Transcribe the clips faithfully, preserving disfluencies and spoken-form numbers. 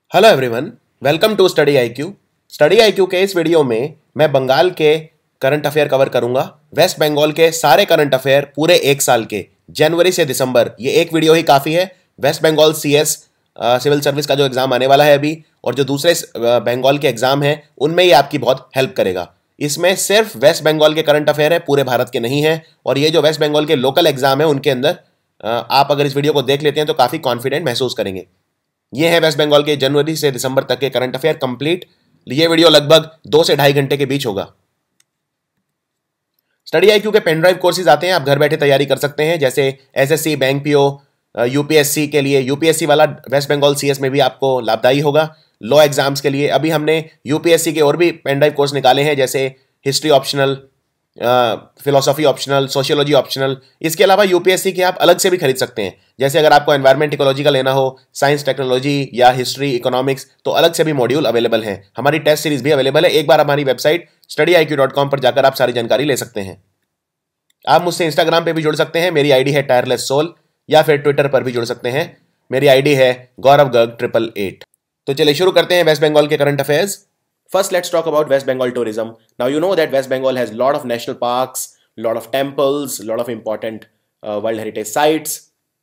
Hello everyone, welcome to Study I Q. Study I Q के इस video में मैं बंगाल के करंट अफेयर कवर करूंगा। वेस्ट बंगाल के सारे करंट अफेयर पूरे एक साल के, जनवरी से दिसंबर, ये एक वीडियो ही काफ़ी है। West Bengal C S civil service का जो एग्ज़ाम आने वाला है अभी, और जो दूसरे बंगाल के एग्ज़ाम हैं उनमें ये आपकी बहुत हेल्प करेगा। इसमें सिर्फ वेस्ट बंगाल के करंट अफेयर है, पूरे भारत के नहीं है। और ये जो वेस्ट बंगाल के लोकल एग्ज़ाम है उनके अंदर आप अगर इस वीडियो को देख लेते हैं तो काफ़ी कॉन्फिडेंट महसूस करेंगे। ये है वेस्ट बंगाल के जनवरी से दिसंबर तक के करंट अफेयर कंप्लीट। ये वीडियो लगभग दो से ढाई घंटे के बीच होगा। स्टडी आई क्यू के पेन ड्राइव कोर्सेज आते हैं, आप घर बैठे तैयारी कर सकते हैं, जैसे एसएससी, बैंक पीओ, यूपीएससी के लिए। यूपीएससी वाला वेस्ट बंगाल सीएस में भी आपको लाभदायी होगा। लॉ एग्जाम्स के लिए अभी हमने यूपीएससी के और भी पेन ड्राइव कोर्स निकाले हैं, जैसे history optional, philosophy optional, sociology optional. इसके अलावा यूपीएससी के आप अलग से भी खरीद सकते हैं, जैसे अगर आपको एनवायरमेंट इकोलॉजी का लेना हो, साइंस टेक्नोलॉजी या हिस्ट्री इकोनॉमिक्स, तो अलग से भी मॉड्यूल अवेलेबल हैं। हमारी टेस्ट सीरीज भी अवेलेबल है। एक बार हमारी website Study I Q dot com पर जाकर आप सारी जानकारी ले सकते हैं। आप मुझसे इंस्टाग्राम पे भी जुड़ सकते हैं, मेरी आईडी है टायरलेस सोल, या फिर ट्विटर पर भी जुड़ सकते हैं, मेरी आईडी है गौरव गर्ग ट्रिपल एट। तो चलिए शुरू करते हैं वेस्ट बंगाल के current affairs. First, let's talk about West Bengal tourism. Now, you know that West Bengal has a lot of national parks, lot of temples, lot of important uh, World Heritage sites,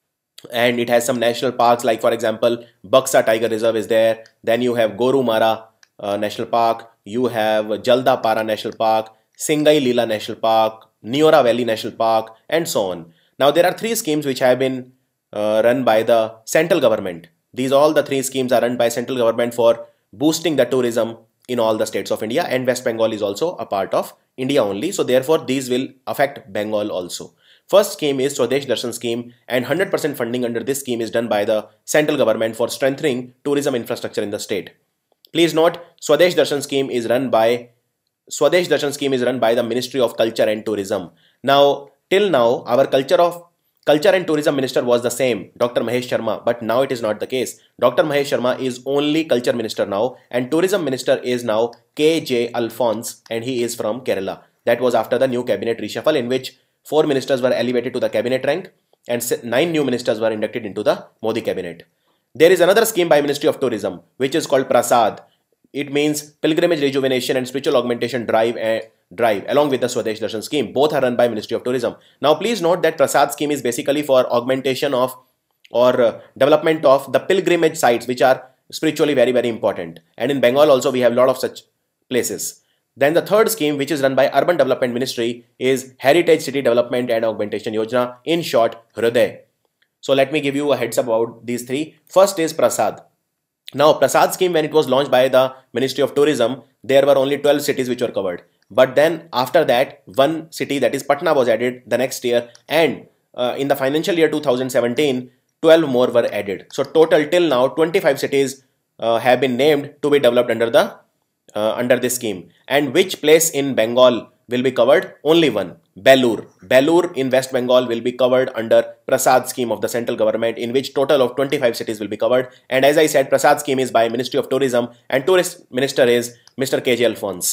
and it has some national parks like, for example, Buxa Tiger Reserve is there. Then you have Gorumara uh, National Park. You have Jaldapara National Park, Singai Leela National Park, Neora Valley National Park, and so on. Now, there are three schemes which have been uh, run by the central government. These all the three schemes are run by central government for boosting the tourism in all the states of India, and West Bengal is also a part of India only. So therefore, these will affect Bengal also. First scheme is Swadesh Darshan scheme, and one hundred percent funding under this scheme is done by the central government for strengthening tourism infrastructure in the state. Please note, Swadesh Darshan scheme is run by Swadesh Darshan scheme is run by the Ministry of Culture and Tourism. Now, till now, our culture of Culture and Tourism Minister was the same, Doctor Mahesh Sharma, but now it is not the case. Doctor Mahesh Sharma is only Culture Minister now, and Tourism Minister is now K J Alphonse, and he is from Kerala. That was after the new cabinet reshuffle, in which four ministers were elevated to the cabinet rank, and nine new ministers were inducted into the Modi cabinet. There is another scheme by Ministry of Tourism, which is called Prasad. It means Pilgrimage Rejuvenation and Spiritual Augmentation Drive, uh, drive along with the Swadesh Darshan scheme. Both are run by Ministry of Tourism. Now please note that Prasad scheme is basically for augmentation of or uh, development of the pilgrimage sites, which are spiritually very very important, and in Bengal also we have a lot of such places. Then the third scheme, which is run by Urban Development Ministry, is Heritage City Development and Augmentation Yojana, in short Hriday. So let me give you a heads up about these three. First is Prasad. Now Prasad scheme, when it was launched by the Ministry of Tourism, there were only twelve cities which were covered. But then after that, one city, that is Patna, was added the next year, and uh, in the financial year two thousand seventeen, twelve more were added. So total till now twenty-five cities uh, have been named to be developed under the uh, under this scheme. And which place in Bengal will be covered? Only one, Belur. Belur in West Bengal will be covered under Prasad scheme of the central government, in which total of twenty-five cities will be covered. And as I said, Prasad scheme is by Ministry of Tourism, and Tourist Minister is Mister K J Alphonse.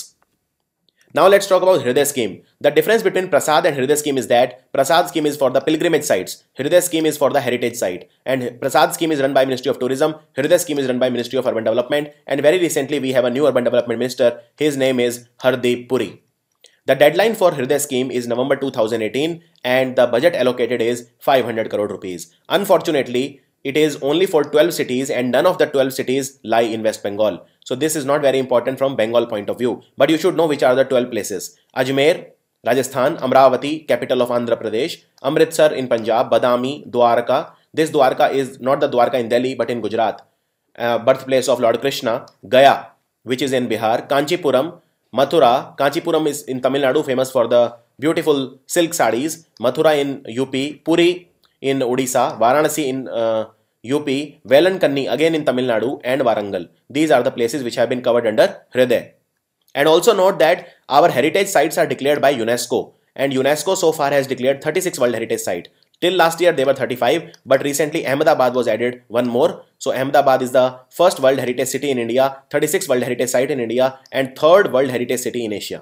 Now let's talk about Hriday scheme. The difference between Prasad and Hriday scheme is that Prasad scheme is for the pilgrimage sites, Hriday scheme is for the heritage site. And Prasad scheme is run by Ministry of Tourism, Hriday scheme is run by Ministry of Urban Development, and very recently we have a new Urban Development Minister. His name is Hardeep Puri. The deadline for Hriday scheme is November two thousand eighteen, and the budget allocated is five hundred crore rupees. Unfortunately, it is only for twelve cities, and none of the twelve cities lie in West Bengal. So this is not very important from Bengal point of view, but you should know which are the twelve places. Ajmer, Rajasthan; Amravati, capital of Andhra Pradesh; Amritsar in Punjab; Badami, Dwarka. This Dwarka is not the Dwarka in Delhi, but in Gujarat, uh, birthplace of Lord Krishna; Gaya, which is in Bihar; Kanchipuram; Mathura. Kanchipuram is in Tamil Nadu, famous for the beautiful silk sarees; Mathura in U P; Puri in Odisha; Varanasi in uh, U P, Velankanni again in Tamil Nadu, and Warangal. These are the places which have been covered under Hriday. And also note that our heritage sites are declared by UNESCO, and UNESCO so far has declared thirty-six World Heritage Sites. Till last year they were thirty-five, but recently Ahmedabad was added one more. So Ahmedabad is the first World Heritage City in India, thirty-sixth World Heritage Site in India, and third World Heritage City in Asia.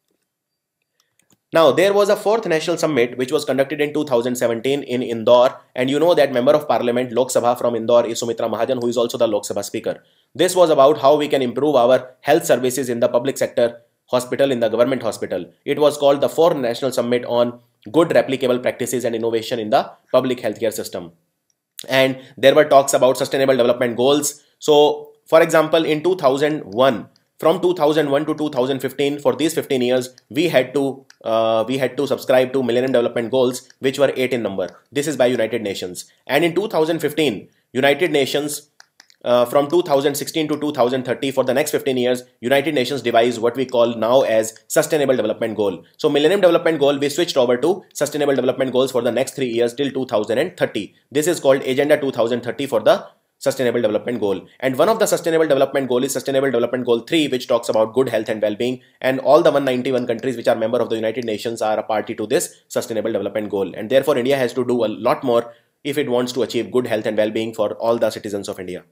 Now, there was a fourth national summit which was conducted in two thousand seventeen in Indore, and you know that member of parliament Lok Sabha from Indore is Sumitra Mahajan, who is also the Lok Sabha speaker. This was about how we can improve our health services in the public sector hospital, in the government hospital. It was called the fourth National Summit on Good Replicable Practices and Innovation in the Public Healthcare System. And there were talks about sustainable development goals. So, for example, in two thousand one, from two thousand one to two thousand fifteen, for these fifteen years, we had to uh, we had to subscribe to Millennium Development Goals, which were eight in number. This is by United Nations. And in two thousand fifteen, United Nations, uh, from two thousand sixteen to two thousand thirty, for the next fifteen years, United Nations devised what we call now as Sustainable Development Goal. So Millennium Development Goal, we switched over to Sustainable Development Goals for the next three years till two thousand thirty. This is called Agenda two thousand thirty for the Sustainable Development Goal. And one of the Sustainable Development Goal is Sustainable Development Goal three, which talks about good health and well-being. And all the one hundred ninety-one countries which are member of the United Nations are a party to this Sustainable Development Goal. And therefore, India has to do a lot more if it wants to achieve good health and well-being for all the citizens of India.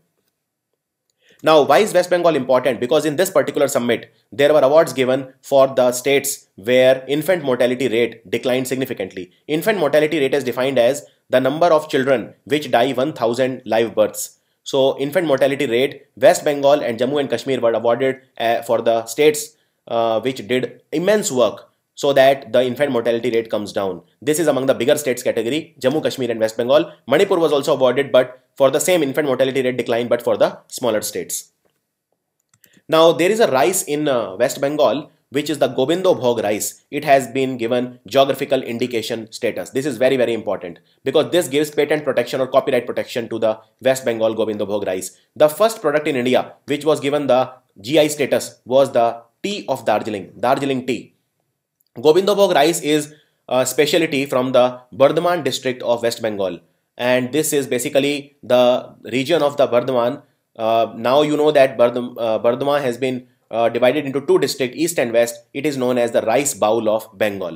Now, why is West Bengal important? Because in this particular summit, there were awards given for the states where infant mortality rate declined significantly. Infant mortality rate is defined as the number of children which die one thousand live births. So, infant mortality rate, West Bengal and Jammu and Kashmir were awarded uh, for the states uh, which did immense work so that the infant mortality rate comes down. This is among the bigger states category, Jammu, Kashmir and West Bengal. Manipur was also awarded, but for the same infant mortality rate decline, but for the smaller states. Now, there is a rice in uh, West Bengal, which is the Gobindo Bhog rice. It has been given geographical indication status. This is very, very important because this gives patent protection or copyright protection to the West Bengal Gobindo Bhog rice. The first product in India which was given the G I status was the tea of Darjeeling, Darjeeling tea. Gobindo Bhog rice is a specialty from the Bardhaman district of West Bengal. And this is basically the region of the Bardhaman. Uh, now you know that Bardham, uh, Bardhaman has been uh, divided into two districts, East and West. It is known as the rice bowl of Bengal.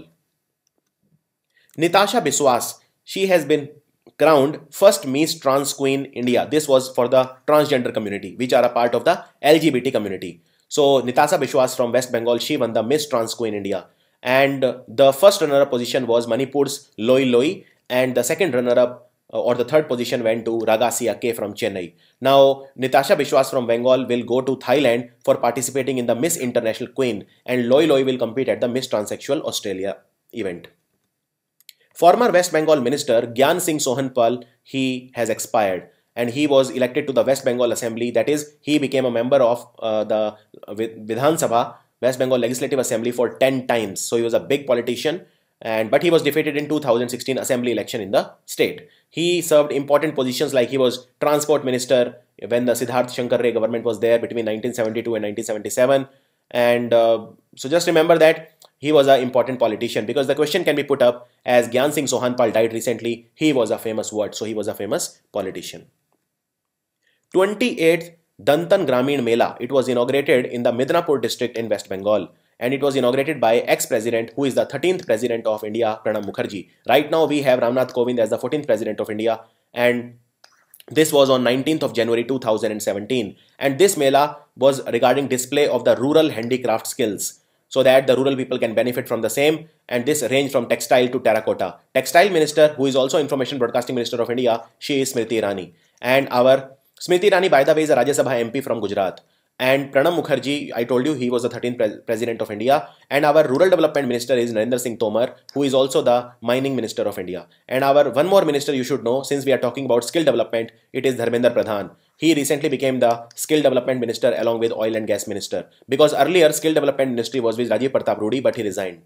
Nitasha Biswas, she has been crowned first Miss Trans Queen India. This was for the transgender community, which are a part of the L G B T community. So Nitasha Biswas from West Bengal, she won the Miss Trans Queen India. And the first runner-up position was Manipur's Loi Loi, and the second runner-up or the third position went to Ragasia K from Chennai. Now, Nitasha Biswas from Bengal will go to Thailand for participating in the Miss International Queen, and Loi Loi will compete at the Miss Transsexual Australia event. Former West Bengal Minister Gyan Singh Sohanpal, he has expired, and he was elected to the West Bengal Assembly. That is, he became a member of uh, the Vidhan Sabha, West Bengal Legislative Assembly, for ten times. So he was a big politician. And but he was defeated in two thousand sixteen assembly election in the state. He served important positions like he was transport minister when the Siddharth Shankar Ray government was there between nineteen seventy-two and nineteen seventy-seven. And uh, so just remember that he was an important politician, because the question can be put up as Gyan Singh Sohanpal died recently. He was a famous word, so he was a famous politician. twenty-eighth Dantan Gramin Mela. It was inaugurated in the Midnapur district in West Bengal. And it was inaugurated by ex-president, who is the thirteenth president of India, Pranab Mukherjee. Right now, we have Ramnath Kovind as the fourteenth president of India. And this was on nineteenth of January two thousand seventeen. And this Mela was regarding display of the rural handicraft skills, so that the rural people can benefit from the same. And this ranged from textile to terracotta. Textile minister, who is also Information Broadcasting Minister of India, she is Smriti Irani. And our Smriti Irani, by the way, is a Rajya Sabha M P from Gujarat. And Pranab Mukherjee, I told you, he was the thirteenth pre president of India. And our rural development minister is Narendra Singh Tomar, who is also the mining minister of India. And our one more minister you should know, since we are talking about skill development, it is Dharmendra Pradhan. He recently became the skill development minister along with oil and gas minister, because earlier skill development ministry was with Rajiv Pratap Rudy, but he resigned.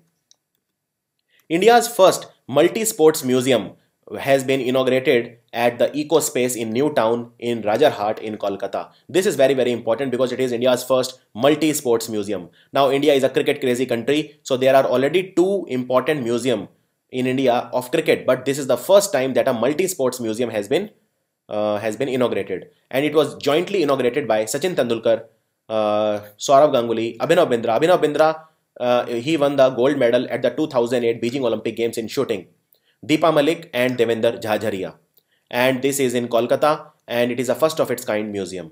India's first multi-sports museum has been inaugurated at the Eco Space in New Town in Rajarhat in Kolkata. This is very, very important because it is India's first multi-sports museum. Now, India is a cricket crazy country, so there are already two important museums in India of cricket, but this is the first time that a multi-sports museum has been uh, has been inaugurated, and it was jointly inaugurated by Sachin Tendulkar, uh, Saurav Ganguly, Abhinav Bindra. Abhinav Bindra, uh, he won the gold medal at the two thousand eight Beijing Olympic Games in shooting. Deepa Malik and Devender Jhajharia. And this is in Kolkata, and it is a first of its kind museum.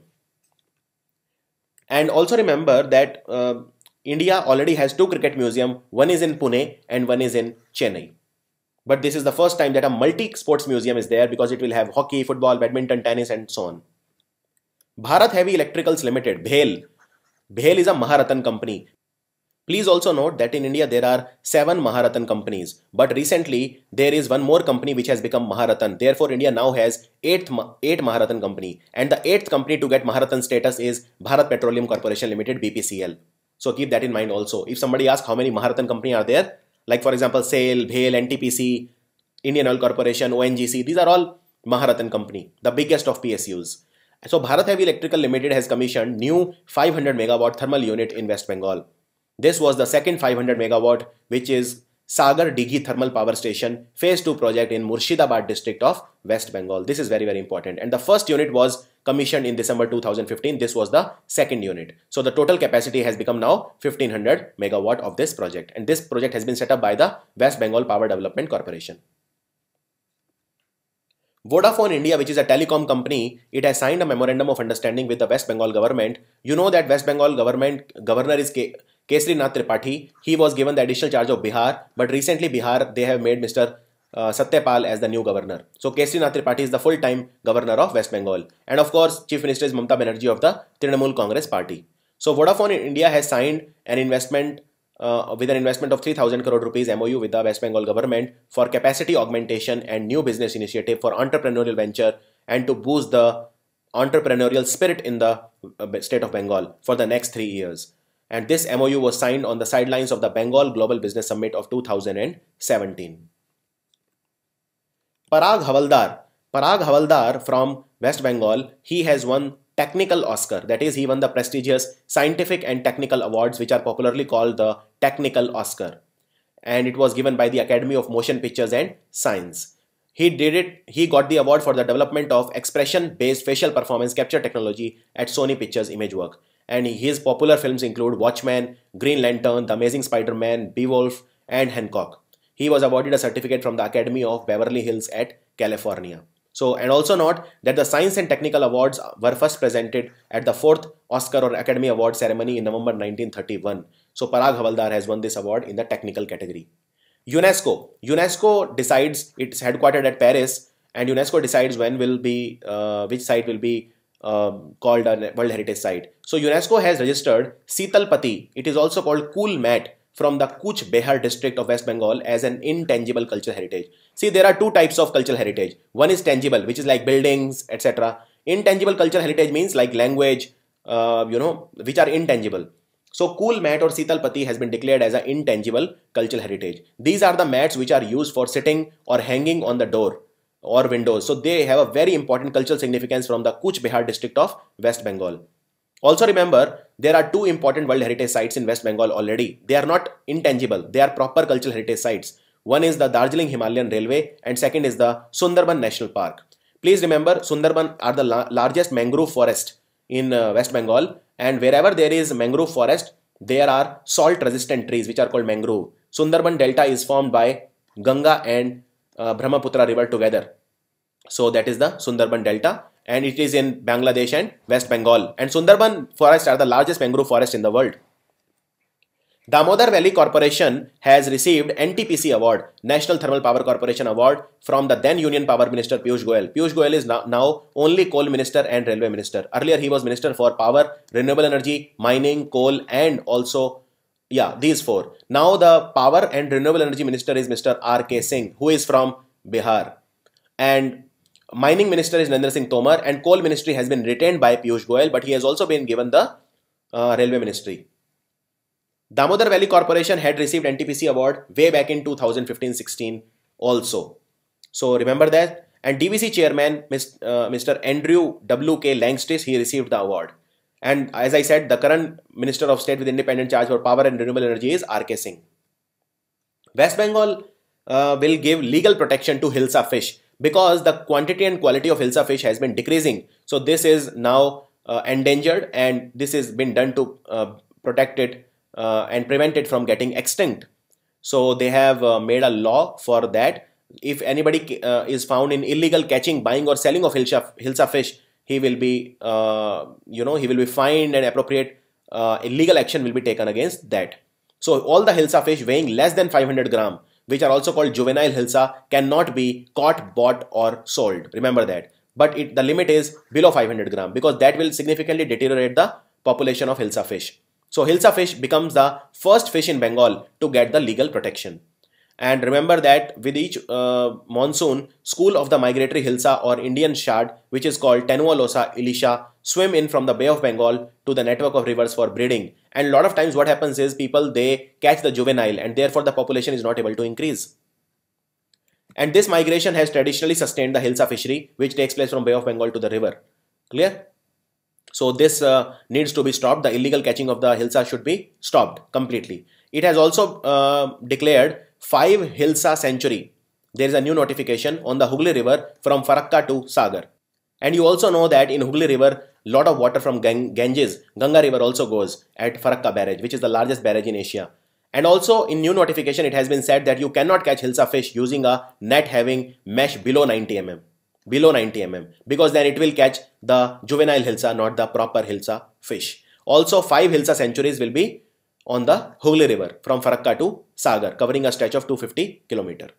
And also remember that uh, India already has two cricket museums. One is in Pune and one is in Chennai. But this is the first time that a multi-sports museum is there, because it will have hockey, football, badminton, tennis and so on. Bharat Heavy Electricals Limited, BHEL. BHEL is a Maharatan company. Please also note that in India there are seven Maharatan companies, but recently there is one more company which has become Maharatan. Therefore, India now has eight, eight Maharatan company, and the eighth company to get Maharatan status is Bharat Petroleum Corporation Limited, B P C L. So keep that in mind also. If somebody asks how many Maharatan company are there, like for example SAIL, BHEL, N T P C, Indian Oil Corporation, O N G C, these are all Maharatan company, the biggest of P S Us. So Bharat Heavy Electrical Limited has commissioned new five hundred megawatt thermal unit in West Bengal. This was the second five hundred megawatt, which is Sagar Dighi Thermal Power Station Phase two project in Murshidabad district of West Bengal. This is very, very important. And the first unit was commissioned in December two thousand fifteen. This was the second unit. So the total capacity has become now fifteen hundred megawatt of this project. And this project has been set up by the West Bengal Power Development Corporation. Vodafone India, which is a telecom company, it has signed a memorandum of understanding with the West Bengal government. You know that West Bengal government governor is K Kesari Nath Tripathi. He was given the additional charge of Bihar, but recently Bihar, they have made Mister Uh, Satyapal as the new governor. So Kesari Nath Tripathi is the full-time governor of West Bengal. And of course, Chief Minister is Mamata Banerjee of the Trinamool Congress Party. So Vodafone India has signed an investment uh, with an investment of three thousand crore rupees M O U with the West Bengal government for capacity augmentation and new business initiative for entrepreneurial venture and to boost the entrepreneurial spirit in the state of Bengal for the next three years. And this M O U was signed on the sidelines of the Bengal Global Business Summit of two thousand seventeen. Parag Havaldar. Parag Havaldar from West Bengal, he has won Technical Oscar. That is, he won the prestigious scientific and technical awards which are popularly called the Technical Oscar. And it was given by the Academy of Motion Pictures and Science. He did it, he got the award for the development of expression-based facial performance capture technology at Sony Pictures Imagework. And his popular films include Watchmen, Green Lantern, The Amazing Spider-Man, Beowulf, and Hancock. He was awarded a certificate from the Academy of Beverly Hills at California. So, and also note that the Science and Technical Awards were first presented at the fourth Oscar or Academy Award ceremony in November nineteen thirty-one. So, Parag Havaldar has won this award in the technical category. UNESCO. UNESCO decides, it's headquartered at Paris, and UNESCO decides when will be, uh, which site will be um, called a World Heritage Site. So, UNESCO has registered Sitalpati, it is also called Cool Mat, from the Kuch Behar district of West Bengal as an intangible cultural heritage. See, there are two types of cultural heritage. One is tangible, which is like buildings, et cetera. Intangible cultural heritage means like language, uh, you know, which are intangible. So, Cool Mat or Sitalpati has been declared as an intangible cultural heritage. These are the mats which are used for sitting or hanging on the door or windows. So, they have a very important cultural significance from the Kuch Behar district of West Bengal. Also remember, there are two important World Heritage Sites in West Bengal already. They are not intangible, they are proper cultural heritage sites. One is the Darjeeling Himalayan Railway and second is the Sundarban National Park. Please remember, Sundarban are the la largest mangrove forest in uh, West Bengal, and wherever there is mangrove forest, there are salt resistant trees which are called mangrove. Sundarban Delta is formed by Ganga and uh, Brahmaputra river together. So that is the Sundarban Delta, and it is in Bangladesh and West Bengal. And Sundarban forests are the largest mangrove forest in the world. Damodar Valley Corporation has received N T P C Award, National Thermal Power Corporation Award, from the then Union Power Minister Piyush Goyal. Piyush Goyal is now, now only Coal Minister and Railway Minister. Earlier he was Minister for Power, Renewable Energy, Mining, Coal, and also, yeah, these four. Now the Power and Renewable Energy Minister is Mister R K Singh, who is from Bihar. And Mining Minister is Narendra Singh Tomar, and Coal Ministry has been retained by Piyush Goyal, but he has also been given the uh, Railway Ministry. Damodar Valley Corporation had received N T P C Award way back in two thousand fifteen sixteen also. So remember that. And D V C Chairman uh, Mister Andrew W K Langstis, he received the award. And as I said, the current Minister of State with independent charge for power and renewable energy is R K Singh. West Bengal uh, will give legal protection to Hilsa fish, because the quantity and quality of Hilsa fish has been decreasing. So this is now uh, endangered, and this has been done to uh, protect it uh, and prevent it from getting extinct. So they have uh, made a law for that. If anybody uh, is found in illegal catching, buying or selling of Hilsa, Hilsa fish, he will be, uh, you know, he will be fined, and appropriate uh, illegal action will be taken against that. So all the Hilsa fish weighing less than five hundred gram, which are also called juvenile Hilsa, cannot be caught, bought or sold. Remember that. but it, the limit is below five hundred gram, because that will significantly deteriorate the population of Hilsa fish. So Hilsa fish becomes the first fish in Bengal to get the legal protection. And remember that with each uh, monsoon, school of the migratory Hilsa or Indian shad, which is called Tenualosa ilisha, swim in from the Bay of Bengal to the network of rivers for breeding. And a lot of times what happens is people, they catch the juvenile, and therefore the population is not able to increase. And this migration has traditionally sustained the Hilsa fishery, which takes place from Bay of Bengal to the river. Clear? So this uh, needs to be stopped. The illegal catching of the Hilsa should be stopped completely. It has also uh, declared five Hilsa sanctuary. There is a new notification on the Hooghly River from Farakka to Sagar. And you also know that in Hooghly River, lot of water from Gang Ganges, Ganga River also goes at Farakka barrage, which is the largest barrage in Asia. And also in new notification, it has been said that you cannot catch Hilsa fish using a net having mesh below ninety millimeters. Below ninety millimeters, because then it will catch the juvenile Hilsa, not the proper Hilsa fish. Also, five Hilsa sanctuaries will be on the Hooghly River from Farakka to Sagar, covering a stretch of two hundred fifty kilometers.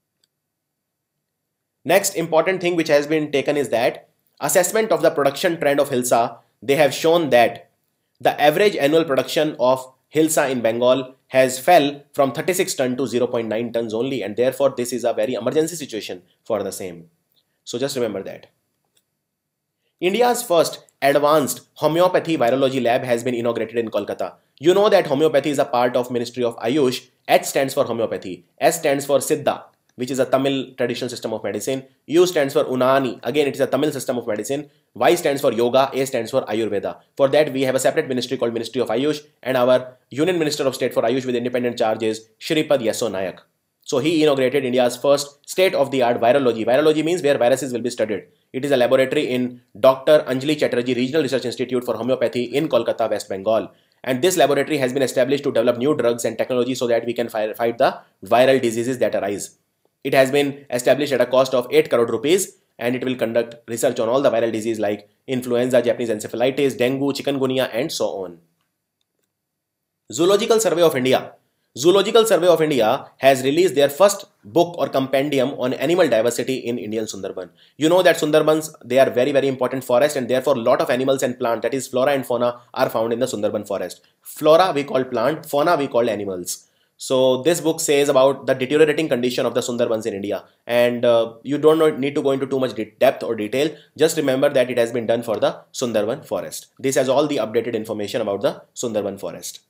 Next important thing which has been taken is that assessment of the production trend of Hilsa. They have shown that the average annual production of Hilsa in Bengal has fell from thirty-six ton to zero point nine tons only, and therefore this is a very emergency situation for the same. So just remember that. India's first advanced homeopathy virology lab has been inaugurated in Kolkata. You know that homeopathy is a part of Ministry of Ayush. H stands for homeopathy. S stands for Siddha, which is a Tamil traditional system of medicine. U stands for Unani. Again, it is a Tamil system of medicine. Y stands for Yoga. A stands for Ayurveda. For that, we have a separate ministry called Ministry of Ayush, and our Union Minister of State for Ayush with independent charge is Shripad Yesso Nayak. So he inaugurated India's first state-of-the-art virology. Virology means where viruses will be studied. It is a laboratory in Doctor Anjali Chatterjee Regional Research Institute for Homeopathy in Kolkata, West Bengal. And this laboratory has been established to develop new drugs and technology so that we can fight the viral diseases that arise. It has been established at a cost of eight crore rupees, and it will conduct research on all the viral diseases like influenza, Japanese encephalitis, dengue, chikungunya, and so on. Zoological Survey of India. Zoological Survey of India has released their first book or compendium on animal diversity in Indian Sundarban. You know that Sundarbans, they are very very important forest, and therefore lot of animals and plant, that is flora and fauna, are found in the Sundarban forest. Flora we call plant, fauna we call animals. So this book says about the deteriorating condition of the Sundarbans in India, and uh, you don't need to go into too much depth or detail. Just remember that it has been done for the Sundarban forest. This has all the updated information about the Sundarban forest.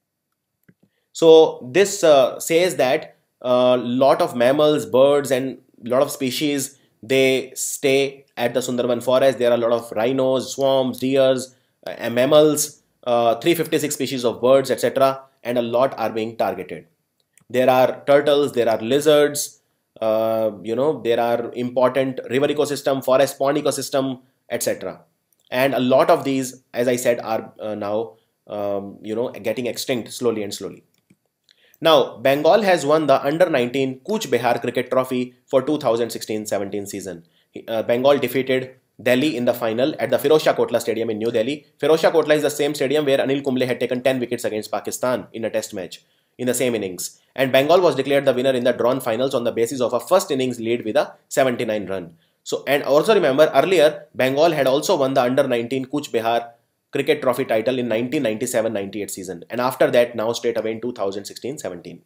So this uh, says that a uh, lot of mammals, birds, and lot of species, they stay at the Sundarban forest. There are a lot of rhinos, swans, deers, uh, mammals, uh, three hundred fifty-six species of birds, et cetera. And a lot are being targeted. There are turtles, there are lizards, uh, you know, there are important river ecosystem, forest pond ecosystem, et cetera. And a lot of these, as I said, are uh, now, um, you know, getting extinct slowly and slowly. Now, Bengal has won the under nineteen Kuch Behar Cricket Trophy for two thousand sixteen seventeen season. Uh, Bengal defeated Delhi in the final at the Firozshah Kotla Stadium in New Delhi. Firozshah Kotla is the same stadium where Anil Kumble had taken ten wickets against Pakistan in a test match in the same innings. And Bengal was declared the winner in the drawn finals on the basis of a first innings lead with a seventy-nine run. So, and also remember earlier, Bengal had also won the under nineteen Kuch Behar Cricket Trophy title in nineteen ninety-seven ninety-eight season, and after that now straight away in two thousand sixteen seventeen.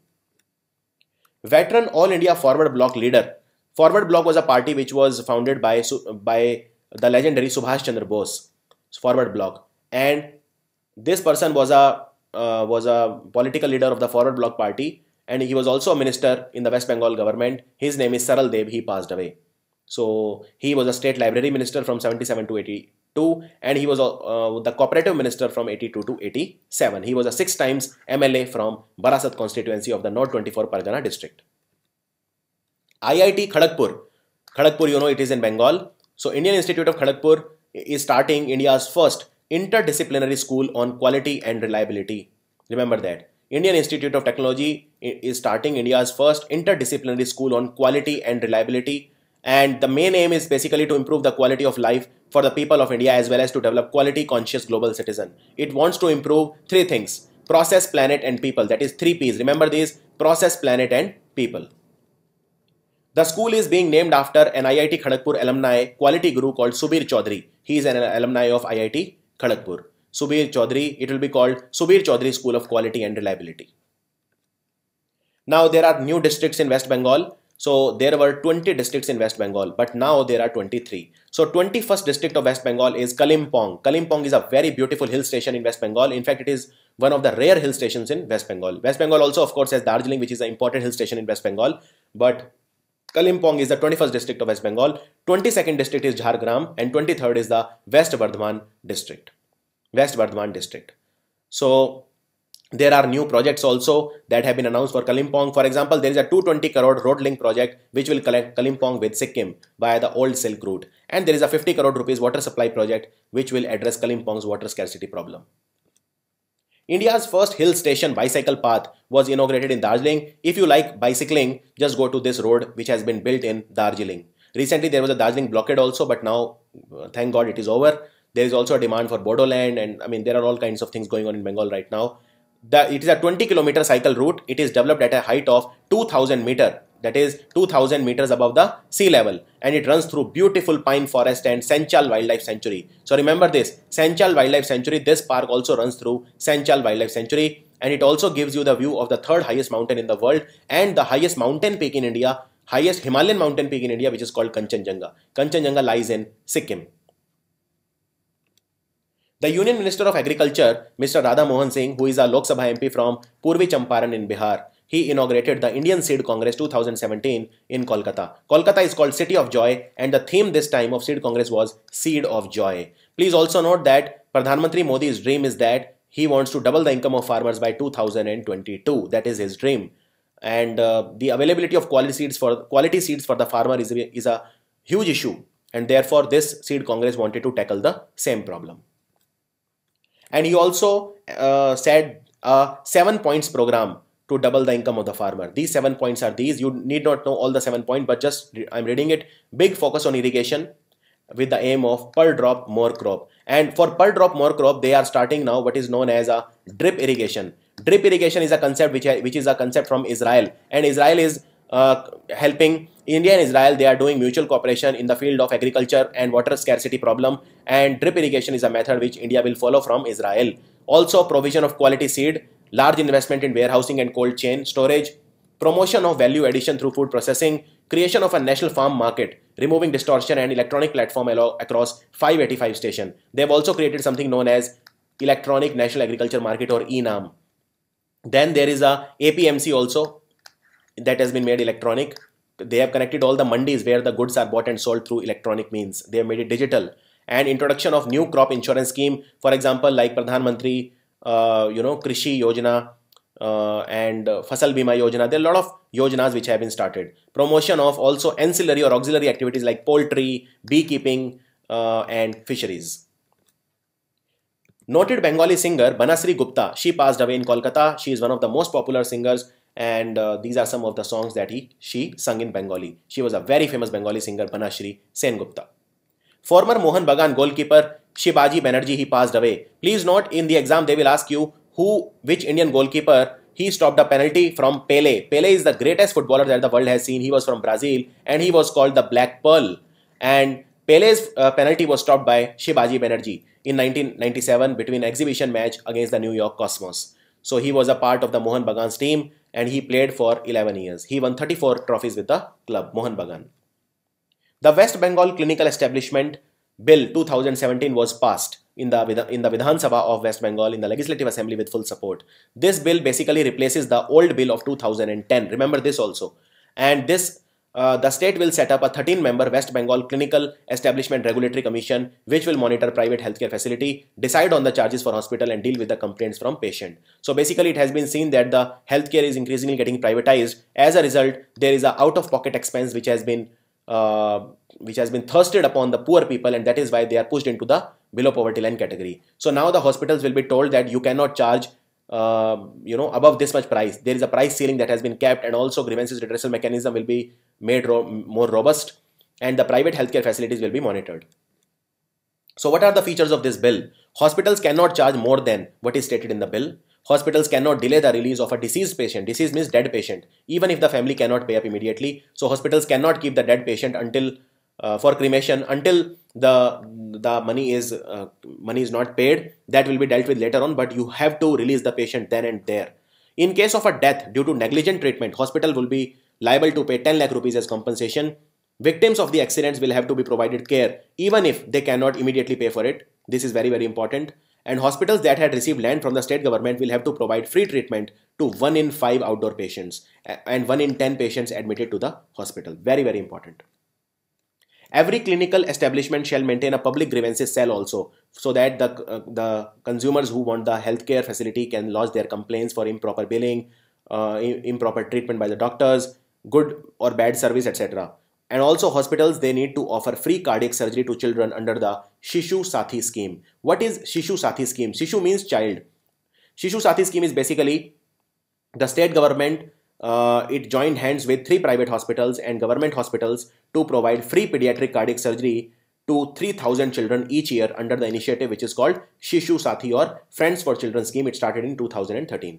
Veteran All India Forward Bloc leader. Forward Bloc was a party which was founded by, by the legendary Subhash Chandra Bose. Forward Bloc, and this person was a uh, was a political leader of the Forward Bloc party, and he was also a minister in the West Bengal government. His name is Saral Dev. He passed away. So he was a state library minister from seventy-seven to eighty-two, and he was uh, the cooperative minister from eighty-two to eighty-seven. He was a six times M L A from Barasat constituency of the North twenty-four Pargana district. I I T Kharagpur. Kharagpur, you know, it is in Bengal. So Indian Institute of Kharagpur is starting India's first interdisciplinary school on quality and reliability. Remember that. Indian Institute of Technology is starting India's first interdisciplinary school on quality and reliability. And the main aim is basically to improve the quality of life for the people of India as well as to develop quality conscious global citizen. It wants to improve three things: process, planet, and people. That is three P's. Remember these: process, planet, and people. The school is being named after an I I T Kharagpur alumni quality guru called Subir Chaudhary. He is an alumni of I I T Kharagpur. Subir Chaudhary, it will be called Subir Chaudhary School of Quality and Reliability. Now there are new districts in West Bengal. So there were twenty districts in West Bengal, but now there are twenty-three. So twenty-first district of West Bengal is Kalimpong. Kalimpong is a very beautiful hill station in West Bengal. In fact, it is one of the rare hill stations in West Bengal. West Bengal also, of course, has Darjeeling, which is an important hill station in West Bengal. But Kalimpong is the twenty-first district of West Bengal. twenty-second district is Jhargram, and twenty-third is the West Bardhaman district. West Bardhaman district. So there are new projects also that have been announced for Kalimpong. For example, there is a two hundred twenty crore road link project which will connect Kalimpong with Sikkim via the old Silk Route. And there is a fifty crore rupees water supply project which will address Kalimpong's water scarcity problem. India's first hill station bicycle path was inaugurated in Darjeeling. If you like bicycling, just go to this road which has been built in Darjeeling. Recently there was a Darjeeling blockade also, but now thank God it is over. There is also a demand for Bodoland, and I mean there are all kinds of things going on in Bengal right now. The, it is a twenty kilometer cycle route. It is developed at a height of two thousand meter, that is two thousand meters above the sea level, and it runs through beautiful pine forest and Senchal Wildlife Sanctuary. So remember this, Senchal Wildlife Sanctuary, this park also runs through Senchal Wildlife Sanctuary, and it also gives you the view of the third highest mountain in the world and the highest mountain peak in India, highest Himalayan mountain peak in India, which is called Kanchenjunga. Kanchenjunga lies in Sikkim. The Union Minister of Agriculture, Mister Radha Mohan Singh, who is a Lok Sabha M P from Purvi Champaran in Bihar, he inaugurated the Indian Seed Congress two thousand seventeen in Kolkata. Kolkata is called City of Joy, and the theme this time of Seed Congress was Seed of Joy. Please also note that Pradhan Mantri Modi's dream is that he wants to double the income of farmers by two thousand twenty-two. That is his dream. And uh, the availability of quality seeds for quality seeds for the farmer is a, is a huge issue, and therefore this Seed Congress wanted to tackle the same problem. And he also uh, said a seven points program to double the income of the farmer. These seven points are these. You need not know all the seven points, but just I'm reading it. Big focus on irrigation with the aim of per drop more crop. And for per drop more crop, they are starting now what is known as a drip irrigation. Drip irrigation is a concept which, which is a concept from Israel, and Israel is uh, helping India and Israel. They are doing mutual cooperation in the field of agriculture and water scarcity problem, and drip irrigation is a method which India will follow from Israel. Also provision of quality seed, large investment in warehousing and cold chain storage, promotion of value addition through food processing, creation of a national farm market, removing distortion and electronic platform across five eighty-five stations. They have also created something known as Electronic National Agriculture Market, or E NAM. Then there is a A P M C also that has been made electronic. They have connected all the mandis where the goods are bought and sold through electronic means. They have made it digital. And introduction of new crop insurance scheme, for example, like Pradhan Mantri, uh, you know, Krishi Yojana uh, and uh, Fasal Bima Yojana. There are a lot of yojanas which have been started. Promotion of also ancillary or auxiliary activities like poultry, beekeeping uh, and fisheries. Noted Bengali singer Banasri Gupta, she passed away in Kolkata. She is one of the most popular singers, and uh, these are some of the songs that he she sung in Bengali. She was a very famous Bengali singer, Banasri Sengupta. Former Mohan Bagan goalkeeper Shivaji Banerjee, he passed away. Please note, in the exam they will ask you who, which Indian goalkeeper he stopped a penalty from Pele. Pele is the greatest footballer that the world has seen. He was from Brazil and he was called the Black Pearl. And Pele's uh, penalty was stopped by Shivaji Banerjee in nineteen ninety-seven between exhibition match against the New York Cosmos. So he was a part of the Mohan Bagan's team and he played for eleven years. He won thirty-four trophies with the club, Mohan Bagan. The West Bengal Clinical Establishment Bill two thousand seventeen was passed in the, in the Vidhan Sabha of West Bengal in the Legislative Assembly with full support. This bill basically replaces the old bill of two thousand ten. Remember this also. And this Uh, the state will set up a thirteen member West Bengal Clinical Establishment Regulatory Commission which will monitor private healthcare facility, decide on the charges for hospital and deal with the complaints from patient. So basically it has been seen that the healthcare is increasingly getting privatized. As a result, there is a out-of-pocket expense which has been uh, which has been thrusted upon the poor people, and that is why they are pushed into the below poverty line category. So now the hospitals will be told that you cannot charge Uh, you know, above this much price. There is a price ceiling that has been kept, and also grievances redressal mechanism will be made ro more robust, and the private healthcare facilities will be monitored. So what are the features of this bill? Hospitals cannot charge more than what is stated in the bill. Hospitals cannot delay the release of a deceased patient. Deceased means dead patient, even if the family cannot pay up immediately. So hospitals cannot keep the dead patient until uh, for cremation until the the money is uh, money is not paid. That will be dealt with later on, but you have to release the patient then and there. In case of a death due to negligent treatment, hospital will be liable to pay ten lakh rupees as compensation. Victims of the accidents will have to be provided care even if they cannot immediately pay for it. This is very very important. And hospitals that had received land from the state government will have to provide free treatment to one in five outdoor patients and one in ten patients admitted to the hospital. Very, very important. Every clinical establishment shall maintain a public grievances cell also, so that the, uh, the consumers who want the healthcare facility can lodge their complaints for improper billing, uh, improper treatment by the doctors, good or bad service, et cetera. And also hospitals, they need to offer free cardiac surgery to children under the Shishu Sathi scheme. What is Shishu Sathi scheme? Shishu means child. Shishu Sathi scheme is basically the state government, uh, it joined hands with three private hospitals and government hospitals to provide free pediatric cardiac surgery to three thousand children each year under the initiative which is called Shishu Sathi or Friends for Children scheme. It started in two thousand thirteen.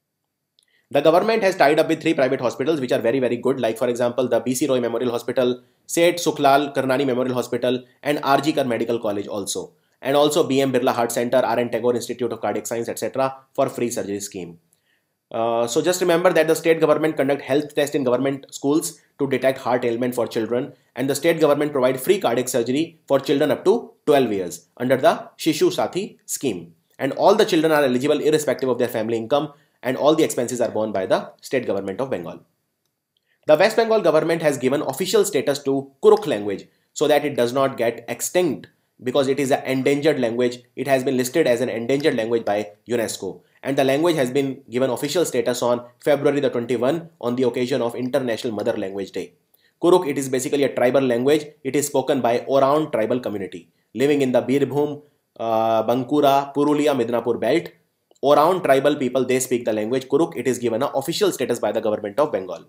The government has tied up with three private hospitals which are very very good, like for example the B C Roy Memorial Hospital, Seth Sukhlal Karnani Memorial Hospital and R G Kar Medical College also. And also B M Birla Heart Center, R N Tagore Institute of Cardiac Science, et cetera for free surgery scheme. Uh, so just remember that the state government conduct health tests in government schools to detect heart ailment for children, and the state government provide free cardiac surgery for children up to twelve years under the Shishu Sathi scheme. And all the children are eligible irrespective of their family income, and all the expenses are borne by the state government of Bengal. The West Bengal government has given official status to Kurukh language so that it does not get extinct, because it is an endangered language. It has been listed as an endangered language by UNESCO, and the language has been given official status on February the twenty-first on the occasion of International Mother Language Day. Kurukh, it is basically a tribal language. It is spoken by Oraon tribal community living in the Birbhum, uh, Bankura, Purulia, Midnapur belt. Oraon tribal people, they speak the language Kurukh. It is given an official status by the government of Bengal.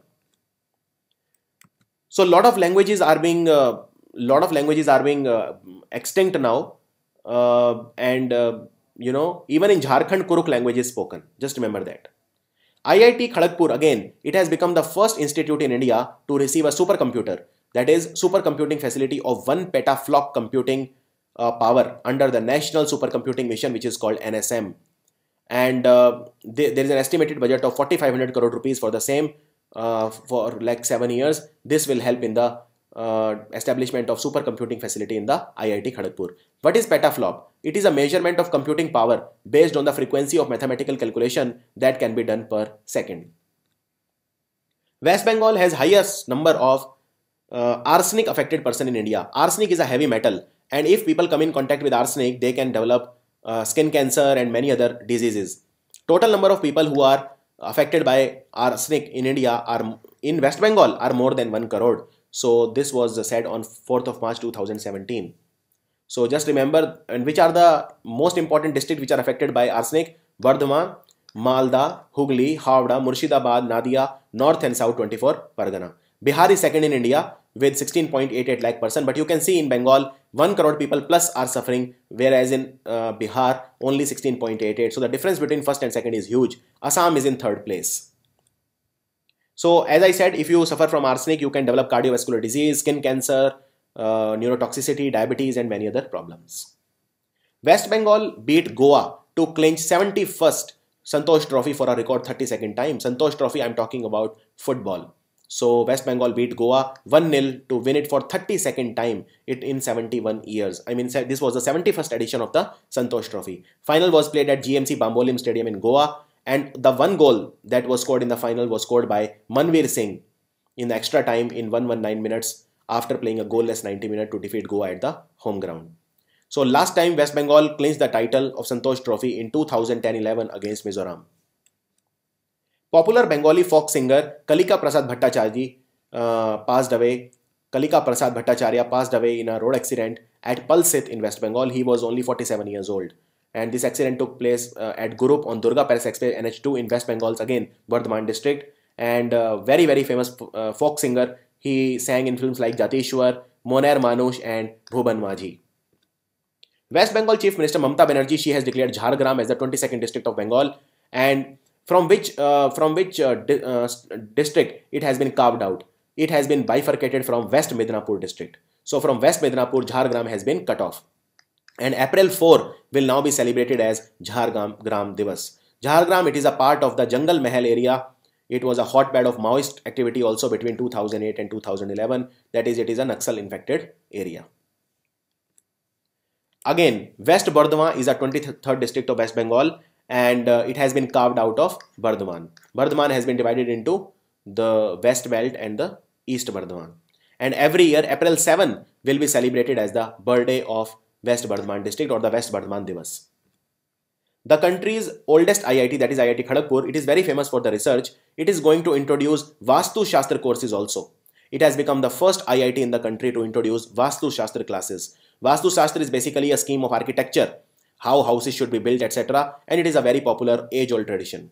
So lot of languages are being uh, lot of languages are being uh, extinct now, uh, and uh, you know, even in Jharkhand Kurukh language is spoken. Just remember that. I I T Kharagpur, again, it has become the first institute in India to receive a supercomputer, that is supercomputing facility of one petaflop computing uh, power under the National Supercomputing Mission, which is called N S M. And uh, they, there is an estimated budget of forty-five hundred crore rupees for the same uh, for like seven years. This will help in the uh, establishment of supercomputing facility in the I I T Kharagpur. What is petaflop? It is a measurement of computing power based on the frequency of mathematical calculation that can be done per second. West Bengal has highest number of uh, arsenic affected person in India. Arsenic is a heavy metal, and if people come in contact with arsenic, they can develop Uh, skin cancer and many other diseases. Total number of people who are affected by arsenic in India are in West Bengal are more than one crore. So this was said on fourth of March two thousand seventeen. So just remember, and which are the most important districts which are affected by arsenic? Bardhaman, Malda, Hooghly, Howrah, Murshidabad, Nadia, North and South twenty-four Pargana. Bihar is second in India with sixteen point eight eight lakh person, but you can see in Bengal one crore people plus are suffering, whereas in uh, Bihar only sixteen point eight eight. So the difference between first and second is huge. Assam is in third place. So as I said, if you suffer from arsenic, you can develop cardiovascular disease, skin cancer, uh, neurotoxicity, diabetes and many other problems. West Bengal beat Goa to clinch seventy-first Santosh Trophy for a record thirty-second time. Santosh Trophy, I'm talking about football. So West Bengal beat Goa one nil to win it for thirty-second time it in seventy-one years. I mean, this was the seventy-first edition of the Santosh Trophy. Final was played at G M C Bambolim Stadium in Goa, and the one goal that was scored in the final was scored by Manveer Singh in the extra time in one hundred nineteen minutes after playing a goalless ninety minutes to defeat Goa at the home ground. So last time West Bengal clinched the title of Santosh Trophy in two thousand ten eleven against Mizoram. Popular Bengali folk singer Kalika Prasad Bhattacharya uh, passed away. Kalika Prasad Bhattacharya passed away in a road accident at Palsit in West Bengal. He was only forty-seven years old. And this accident took place uh, at Gurup on Durga Paris Express N H two in West Bengal's again Bardhaman district. And uh, very very famous uh, folk singer. He sang in films like Jatishwar, Moner Manush and Bhuban Majhi. West Bengal Chief Minister Mamata Banerjee, she has declared Jhargram as the twenty-second district of Bengal. And from which uh, from which uh, di uh, district it has been carved out? It has been bifurcated from West Midnapur district. So from West Midnapur, Jhargram has been cut off. And April fourth will now be celebrated as Jhargram Gram Divas. Jhargram, it is a part of the Jangal Mahal area. It was a hotbed of Maoist activity also between two thousand eight and two thousand eleven. That is, it is a Naxal infected area. Again, West Bardhaman is a twenty-third district of West Bengal, and uh, it has been carved out of Bardhaman. Bardhaman has been divided into the West Belt and the East Bardhaman. And every year, April seventh will be celebrated as the birthday of West Bardhaman district or the West Bardhaman Divas. The country's oldest I I T, that is I I T Kharagpur, it is very famous for the research. It is going to introduce Vastu Shastra courses also. It has become the first I I T in the country to introduce Vastu Shastra classes. Vastu Shastra is basically a scheme of architecture, how houses should be built, et cetera. And it is a very popular age-old tradition.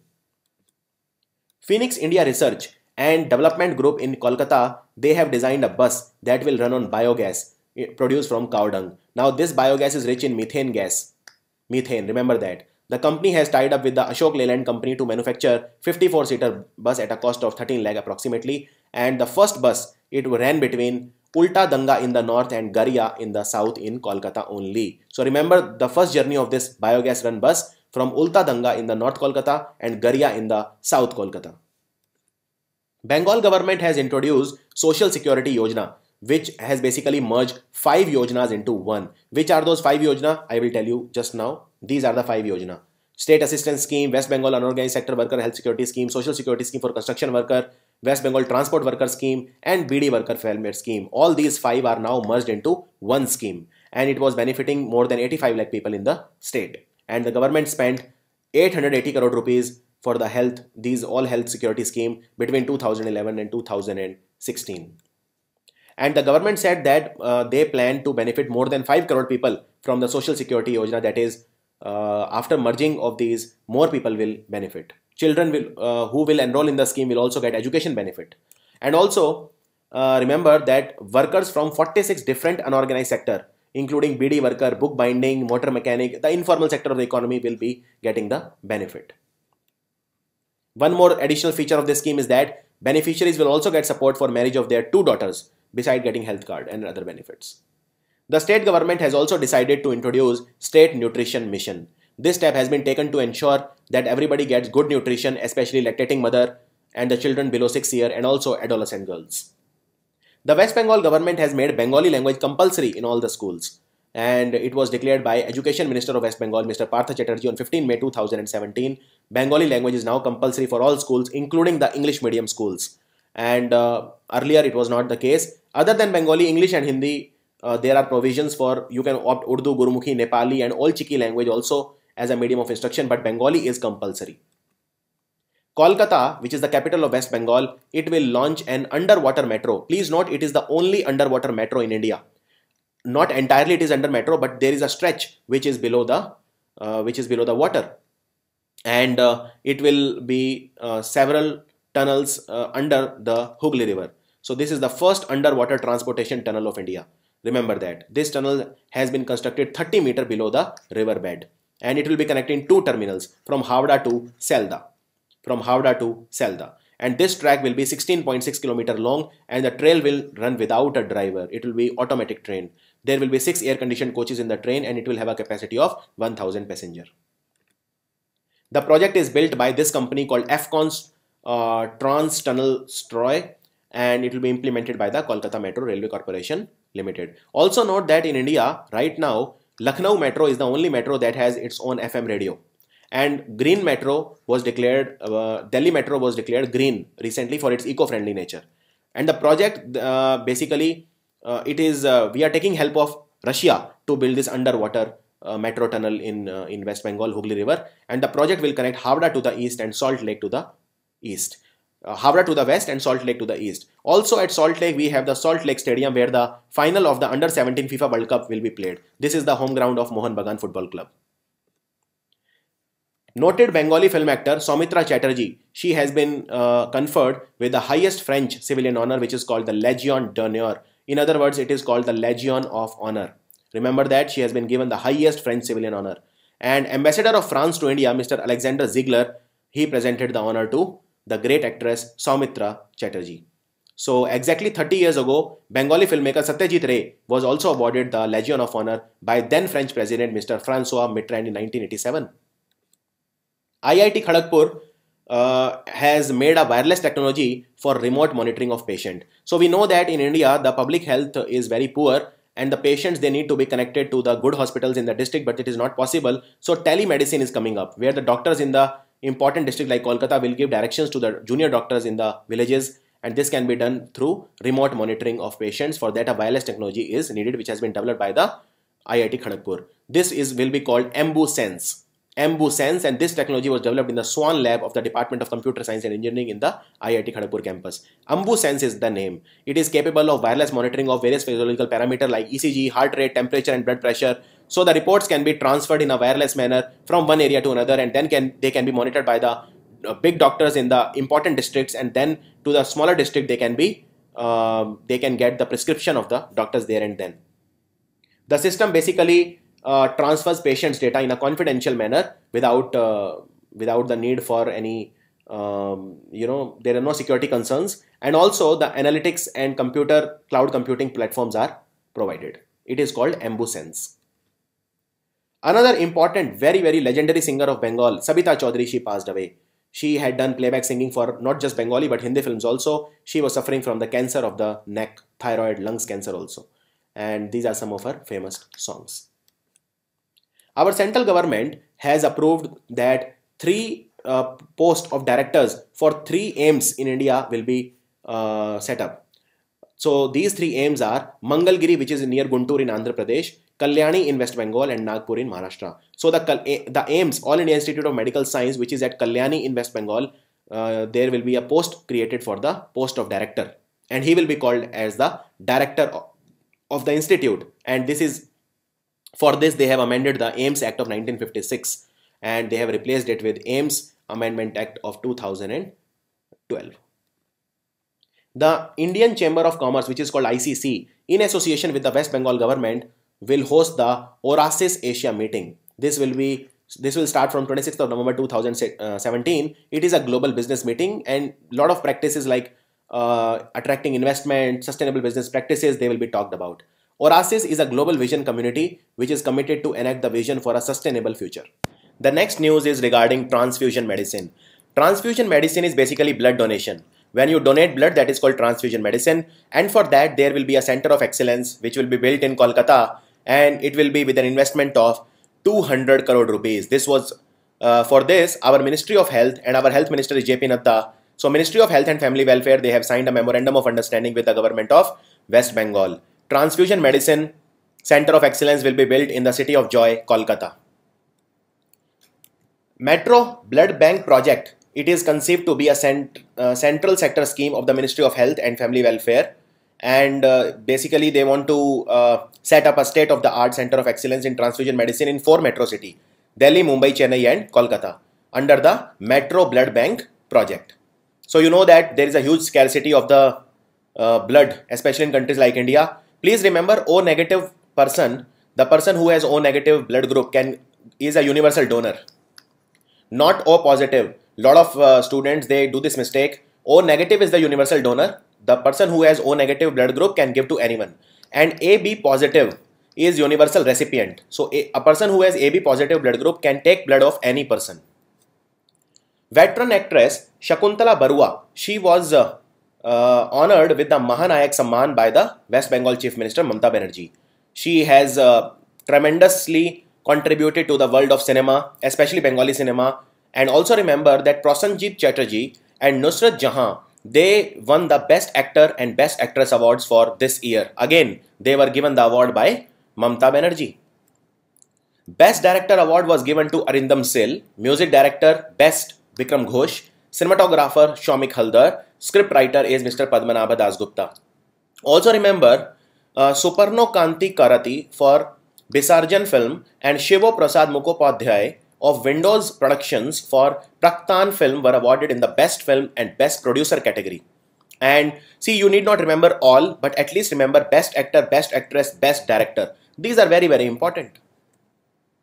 Phoenix India Research and Development Group in Kolkata, they have designed a bus that will run on biogas produced from cow dung. Now this biogas is rich in methane gas. Methane, remember that. The company has tied up with the Ashok Leyland company to manufacture fifty-four seater bus at a cost of thirteen lakh approximately. And the first bus, it ran between Ulta Danga in the north and Garia in the south in Kolkata only. So remember the first journey of this biogas run bus from Ulta Danga in the north Kolkata and Garia in the south Kolkata. Bengal government has introduced Social Security Yojana, which has basically merged five yojanas into one. Which are those five yojana? I will tell you just now. These are the five yojana. State Assistance Scheme, West Bengal Unorganized Sector Worker Health Security Scheme, Social Security Scheme for Construction Worker, West Bengal Transport Worker Scheme, and B D Worker Welfare Scheme. All these five are now merged into one scheme. And it was benefiting more than eighty-five lakh people in the state. And the government spent eight hundred eighty crore rupees for the health, these all health security scheme between two thousand eleven and two thousand sixteen. And the government said that uh, they plan to benefit more than five crore people from the Social Security Yojana. That is, uh, after merging of these, more people will benefit. Children will, uh, who will enroll in the scheme will also get education benefit. And also, uh, remember that workers from forty-six different unorganized sector, including B D worker, book binding, motor mechanic, the informal sector of the economy will be getting the benefit. One more additional feature of this scheme is that beneficiaries will also get support for marriage of their two daughters, beside getting health card and other benefits. The state government has also decided to introduce State Nutrition Mission. This step has been taken to ensure that everybody gets good nutrition, especially lactating mother and the children below six years and also adolescent girls. The West Bengal government has made Bengali language compulsory in all the schools, and it was declared by Education Minister of West Bengal, Mister Partha Chatterjee, on fifteenth May two thousand seventeen. Bengali language is now compulsory for all schools, including the English medium schools. And uh, earlier it was not the case. Other than Bengali, English and Hindi, uh, there are provisions for you can opt Urdu, Gurumukhi, Nepali and all Chiki language also as a medium of instruction, but Bengali is compulsory. Kolkata, which is the capital of West Bengal, it will launch an underwater metro. Please note, it is the only underwater metro in India. Not entirely it is under metro, but there is a stretch which is below the uh, which is below the water, and uh, it will be uh, several tunnels uh, under the Hooghly River. So this is the first underwater transportation tunnel of India. Remember that. This tunnel has been constructed thirty meters below the river bed, and it will be connecting two terminals from Havda to Selda. From Havda to Selda. And this track will be sixteen point six kilometers long, and the trail will run without a driver. It will be automatic train. There will be six air-conditioned coaches in the train, and it will have a capacity of one thousand passengers. The project is built by this company called Afcons uh, Trans Tunnel Stroy, and it will be implemented by the Kolkata Metro Railway Corporation Limited. Also note that in India, right now, Lucknow Metro is the only metro that has its own F M radio. And Green Metro was declared, uh, Delhi Metro was declared green recently for its eco-friendly nature. And the project uh, basically, uh, it is, uh, we are taking help of Russia to build this underwater uh, metro tunnel in, uh, in West Bengal, Hooghly River. And the project will connect Havda to the east and Salt Lake to the east. Uh, Havda to the west and Salt Lake to the east. Also at Salt Lake, we have the Salt Lake Stadium where the final of the under seventeen FIFA World Cup will be played. This is the home ground of Mohan Bagan Football Club. Noted Bengali film actor Soumitra Chatterjee, she has been uh, conferred with the highest French civilian honor, which is called the Légion d'honneur. In other words, it is called the Legion of Honor. Remember that she has been given the highest French civilian honor. And Ambassador of France to India, Mister Alexander Ziegler, he presented the honor to the great actress Soumitra Chatterjee. So exactly thirty years ago, Bengali filmmaker Satyajit Ray was also awarded the Legion of Honor by then French President Mister Francois Mitterrand in nineteen eighty-seven. I I T Kharagpur uh, has made a wireless technology for remote monitoring of patient. So we know that in India, the public health is very poor and the patients, they need to be connected to the good hospitals in the district, but it is not possible. So telemedicine is coming up, where the doctors in the important district like Kolkata will give directions to the junior doctors in the villages, and this can be done through remote monitoring of patients. For that, a wireless technology is needed, which has been developed by the I I T Kharagpur. This is will be called EmbuSense. EmbuSense, and this technology was developed in the Swan Lab of the Department of Computer Science and Engineering in the I I T Kharagpur campus. EmbuSense is the name. It is capable of wireless monitoring of various physiological parameters like E C G, heart rate, temperature, and blood pressure. So the reports can be transferred in a wireless manner from one area to another, and then can they can be monitored by the uh, big doctors in the important districts, and then to the smaller district they can be uh, they can get the prescription of the doctors there and then. The system basically Uh, transfers patients' data in a confidential manner without uh, without the need for any um, you know there are no security concerns, and also the analytics and computer cloud computing platforms are provided. It is called EmbuSense. Another important, very very legendary singer of Bengal, Sabita Chaudhary, she passed away. She had done playback singing for not just Bengali but Hindi films also. She was suffering from the cancer of the neck, thyroid, lungs cancer also, and these are some of her famous songs. Our central government has approved that three uh, posts of directors for three aims in India will be uh, set up. So these three aims are Mangalgiri, which is near Guntur in Andhra Pradesh, Kalyani in West Bengal, and Nagpur in Maharashtra. So the, the aims, All India Institute of Medical Science, which is at Kalyani in West Bengal, uh, there will be a post created for the post of director, and he will be called as the director of the institute. And this is For this, they have amended the AIMS Act of nineteen fifty-six, and they have replaced it with AIMS Amendment Act of two thousand twelve. The Indian Chamber of Commerce, which is called I C C, in association with the West Bengal government, will host the Orasis Asia meeting. This will be this will start from twenty-sixth of November two thousand seventeen. It is a global business meeting, and a lot of practices like uh, attracting investment, sustainable business practices, they will be talked about. Orasis is a global vision community which is committed to enact the vision for a sustainable future. The next news is regarding transfusion medicine. Transfusion medicine is basically blood donation. When you donate blood, that is called transfusion medicine, and for that there will be a center of excellence which will be built in Kolkata, and it will be with an investment of two hundred crore rupees. This was uh, for this our Ministry of Health and our Health Minister is J P Nadda. So Ministry of Health and Family Welfare, they have signed a memorandum of understanding with the government of West Bengal. Transfusion Medicine Center of Excellence will be built in the city of Joy, Kolkata. Metro Blood Bank Project. It is conceived to be a cent uh, central sector scheme of the Ministry of Health and Family Welfare, and uh, basically they want to uh, set up a state-of-the-art center of excellence in transfusion medicine in four metro cities: Delhi, Mumbai, Chennai, and Kolkata, under the Metro Blood Bank Project. So you know that there is a huge scarcity of the uh, blood, especially in countries like India. Please remember, O negative person, the person who has O negative blood group can is a universal donor, not O positive. Lot of uh, students, they do this mistake. O negative is the universal donor. The person who has O negative blood group can give to anyone, and A B positive is universal recipient. So a, a person who has A B positive blood group can take blood of any person. Veteran actress Shakuntala Barua, she was uh, Uh, honored with the Mahanayak Samman by the West Bengal Chief Minister Mamata Banerjee. She has uh, tremendously contributed to the world of cinema, especially Bengali cinema. And also remember that Prasenjit Chatterjee and Nusrat Jahan, they won the Best Actor and Best Actress awards for this year. Again, they were given the award by Mamata Banerjee. Best Director award was given to Arindam Sil. Music Director Best Vikram Ghosh. Cinematographer Shomik Haldar. Script writer is Mister Padmanabha Dasgupta. Also remember uh, Suparno Kanti Karati for Bisarjan film and Shivo Prasad Mukhopadhyay of Windows Productions for Praktan film were awarded in the Best Film and Best Producer category. And see, you need not remember all, but at least remember Best Actor, Best Actress, Best Director. These are very very important.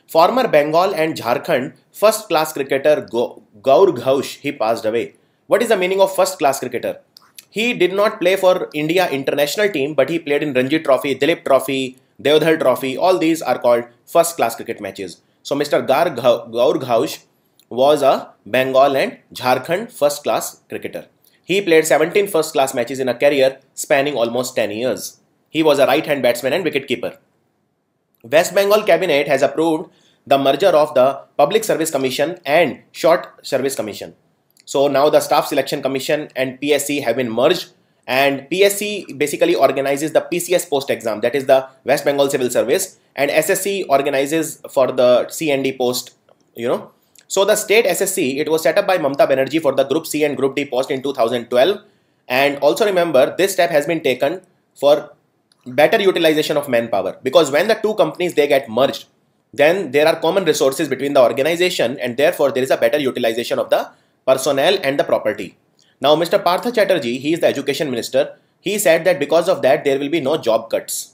Former Bengal and Jharkhand first class cricketer Gaur Ghosh, he passed away. What is the meaning of first class cricketer? He did not play for India international team, but he played in Ranji Trophy, Dilip Trophy, Devdhal Trophy. All these are called first class cricket matches. So Mister Gaur Ghosh was a Bengal and Jharkhand first class cricketer. He played seventeen first class matches in a career spanning almost ten years. He was a right hand batsman and wicketkeeper. West Bengal cabinet has approved the merger of the Public Service Commission and Short Service Commission. So now the Staff Selection Commission and P S C have been merged, and P S C basically organizes the P C S post exam, that is the West Bengal Civil Service, and S S C organizes for the C and D post, you know. So the state S S C, it was set up by Mamata Banerjee for the Group C and Group D post in two thousand twelve, and also remember this step has been taken for better utilization of manpower, because when the two companies they get merged, then there are common resources between the organization, and therefore there is a better utilization of the personnel and the property. Now Mister Partha Chatterjee, he is the education minister, he said that because of that there will be no job cuts.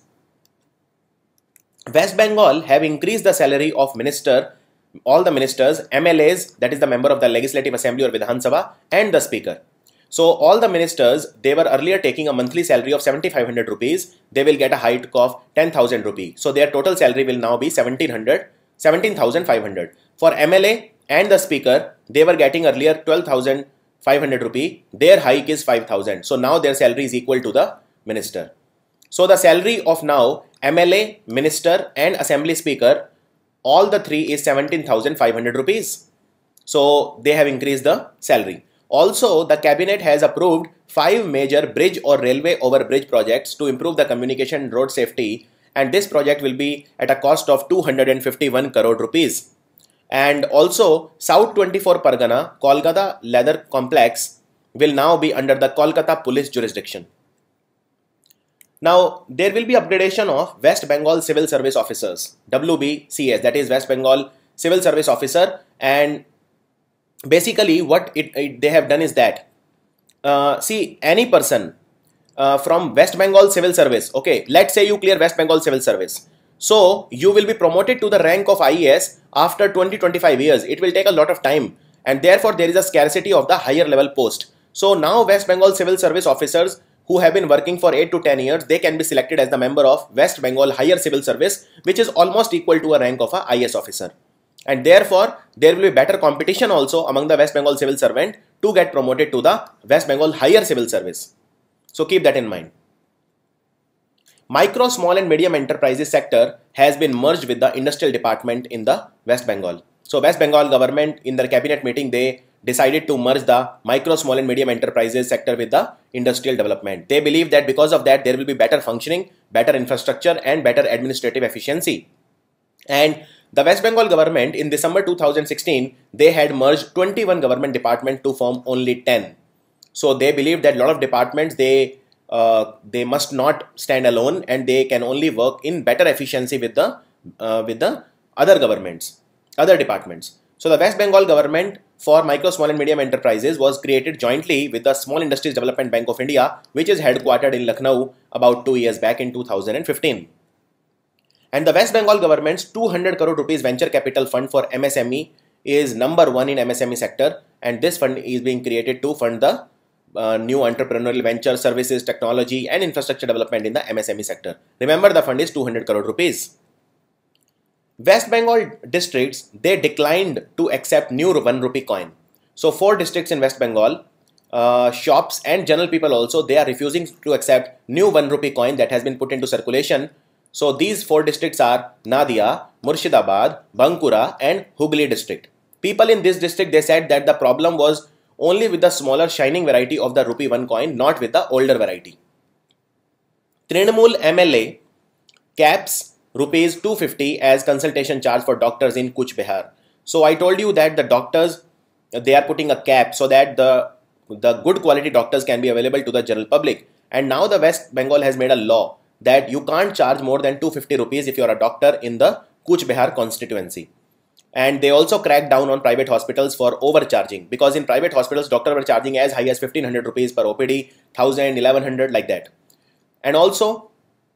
West Bengal have increased the salary of minister, all the ministers, M L As, that is the member of the Legislative Assembly or Vidhan Sabha, and the speaker. So all the ministers, they were earlier taking a monthly salary of seventy-five hundred rupees. They will get a hike of ten thousand rupees. So their total salary will now be seventeen thousand five hundred. For M L A and the speaker, they were getting earlier twelve thousand five hundred rupees. Their hike is five thousand. So now their salary is equal to the minister. So the salary of now M L A, minister and assembly speaker, all the three is seventeen thousand five hundred rupees. So they have increased the salary. Also, the cabinet has approved five major bridge or railway overbridge projects to improve the communication and road safety, and this project will be at a cost of two hundred fifty-one crore rupees. And also, South twenty-four Pargana, Kolkata Leather Complex will now be under the Kolkata Police jurisdiction. Now, there will be upgradation of West Bengal Civil Service Officers, W B C S, that is West Bengal Civil Service Officer, and basically what it, it, they have done is that, uh, see, any person uh, from West Bengal Civil Service, okay, let's say you clear West Bengal Civil Service. So, you will be promoted to the rank of I A S after twenty to twenty-five years. It will take a lot of time, and therefore there is a scarcity of the higher level post. So, now West Bengal Civil Service Officers who have been working for eight to ten years, they can be selected as the member of West Bengal Higher Civil Service, which is almost equal to a rank of a I A S officer. And therefore, there will be better competition also among the West Bengal civil servant to get promoted to the West Bengal Higher Civil Service. So keep that in mind. Micro, small and medium enterprises sector has been merged with the industrial department in the West Bengal. So West Bengal government in their cabinet meeting, they decided to merge the micro, small and medium enterprises sector with the industrial development. They believe that because of that, there will be better functioning, better infrastructure and better administrative efficiency. And the West Bengal government in December two thousand sixteen, they had merged twenty-one government departments to form only ten. So they believe that a lot of departments, they uh, they must not stand alone, and they can only work in better efficiency with the uh, with the other governments, other departments. So the West Bengal government for micro, small and medium enterprises was created jointly with the Small Industries Development Bank of India, which is headquartered in Lucknow about two years back in two thousand fifteen. And the West Bengal government's two hundred crore rupees venture capital fund for M S M E is number one in M S M E sector, and this fund is being created to fund the uh, new entrepreneurial venture, services, technology and infrastructure development in the M S M E sector. Remember, the fund is two hundred crore rupees. West Bengal districts, they declined to accept new one rupee coin. So four districts in West Bengal, uh, shops and general people also, they are refusing to accept new one rupee coin that has been put into circulation. So these four districts are Nadia, Murshidabad, Bankura and Hooghly district. People in this district, they said that the problem was only with the smaller shining variety of the rupee one coin, not with the older variety. Trinamool M L A caps rupees two hundred fifty as consultation charge for doctors in Kuch Bihar. So I told you that the doctors, they are putting a cap so that the, the good quality doctors can be available to the general public. And now the West Bengal has made a law that you can't charge more than two hundred fifty rupees if you are a doctor in the Kuch Bihar constituency. And they also cracked down on private hospitals for overcharging, because in private hospitals, doctors were charging as high as fifteen hundred rupees per O P D, one thousand, eleven hundred like that. And also,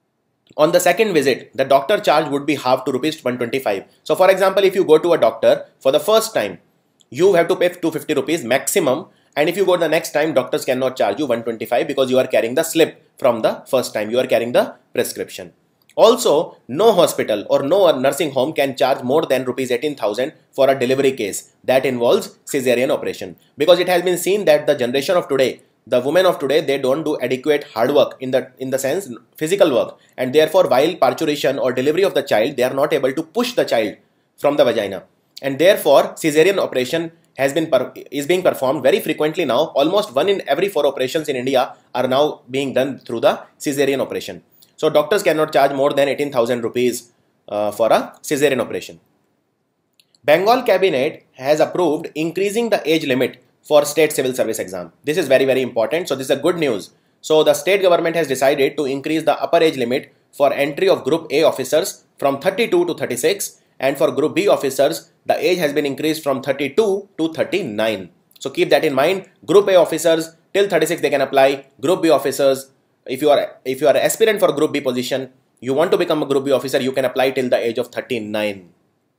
On the second visit, the doctor charge would be half to rupees one twenty-five. So for example, if you go to a doctor for the first time, you have to pay two hundred fifty rupees maximum. And if you go the next time, doctors cannot charge you one twenty-five because you are carrying the slip from the first time. You are carrying the prescription. Also, no hospital or no nursing home can charge more than rupees eighteen thousand for a delivery case that involves cesarean operation. Because it has been seen that the generation of today, the women of today, they don't do adequate hard work in the in the sense physical work, and therefore while parturition or delivery of the child, they are not able to push the child from the vagina, and therefore cesarean operation has been is being performed very frequently now. Almost one in every four operations in India are now being done through the cesarean operation. So doctors cannot charge more than eighteen thousand rupees uh, for a cesarean operation. Bengal cabinet has approved increasing the age limit for state civil service exam. This is very very important. So this is a good news. So the state government has decided to increase the upper age limit for entry of Group A officers from thirty-two to thirty-six, and for Group B officers the age has been increased from thirty-two to thirty-nine. So keep that in mind. Group A officers till thirty-six they can apply. Group B officers, if you are if you are an aspirant for Group B position, you want to become a Group B officer, you can apply till the age of thirty-nine.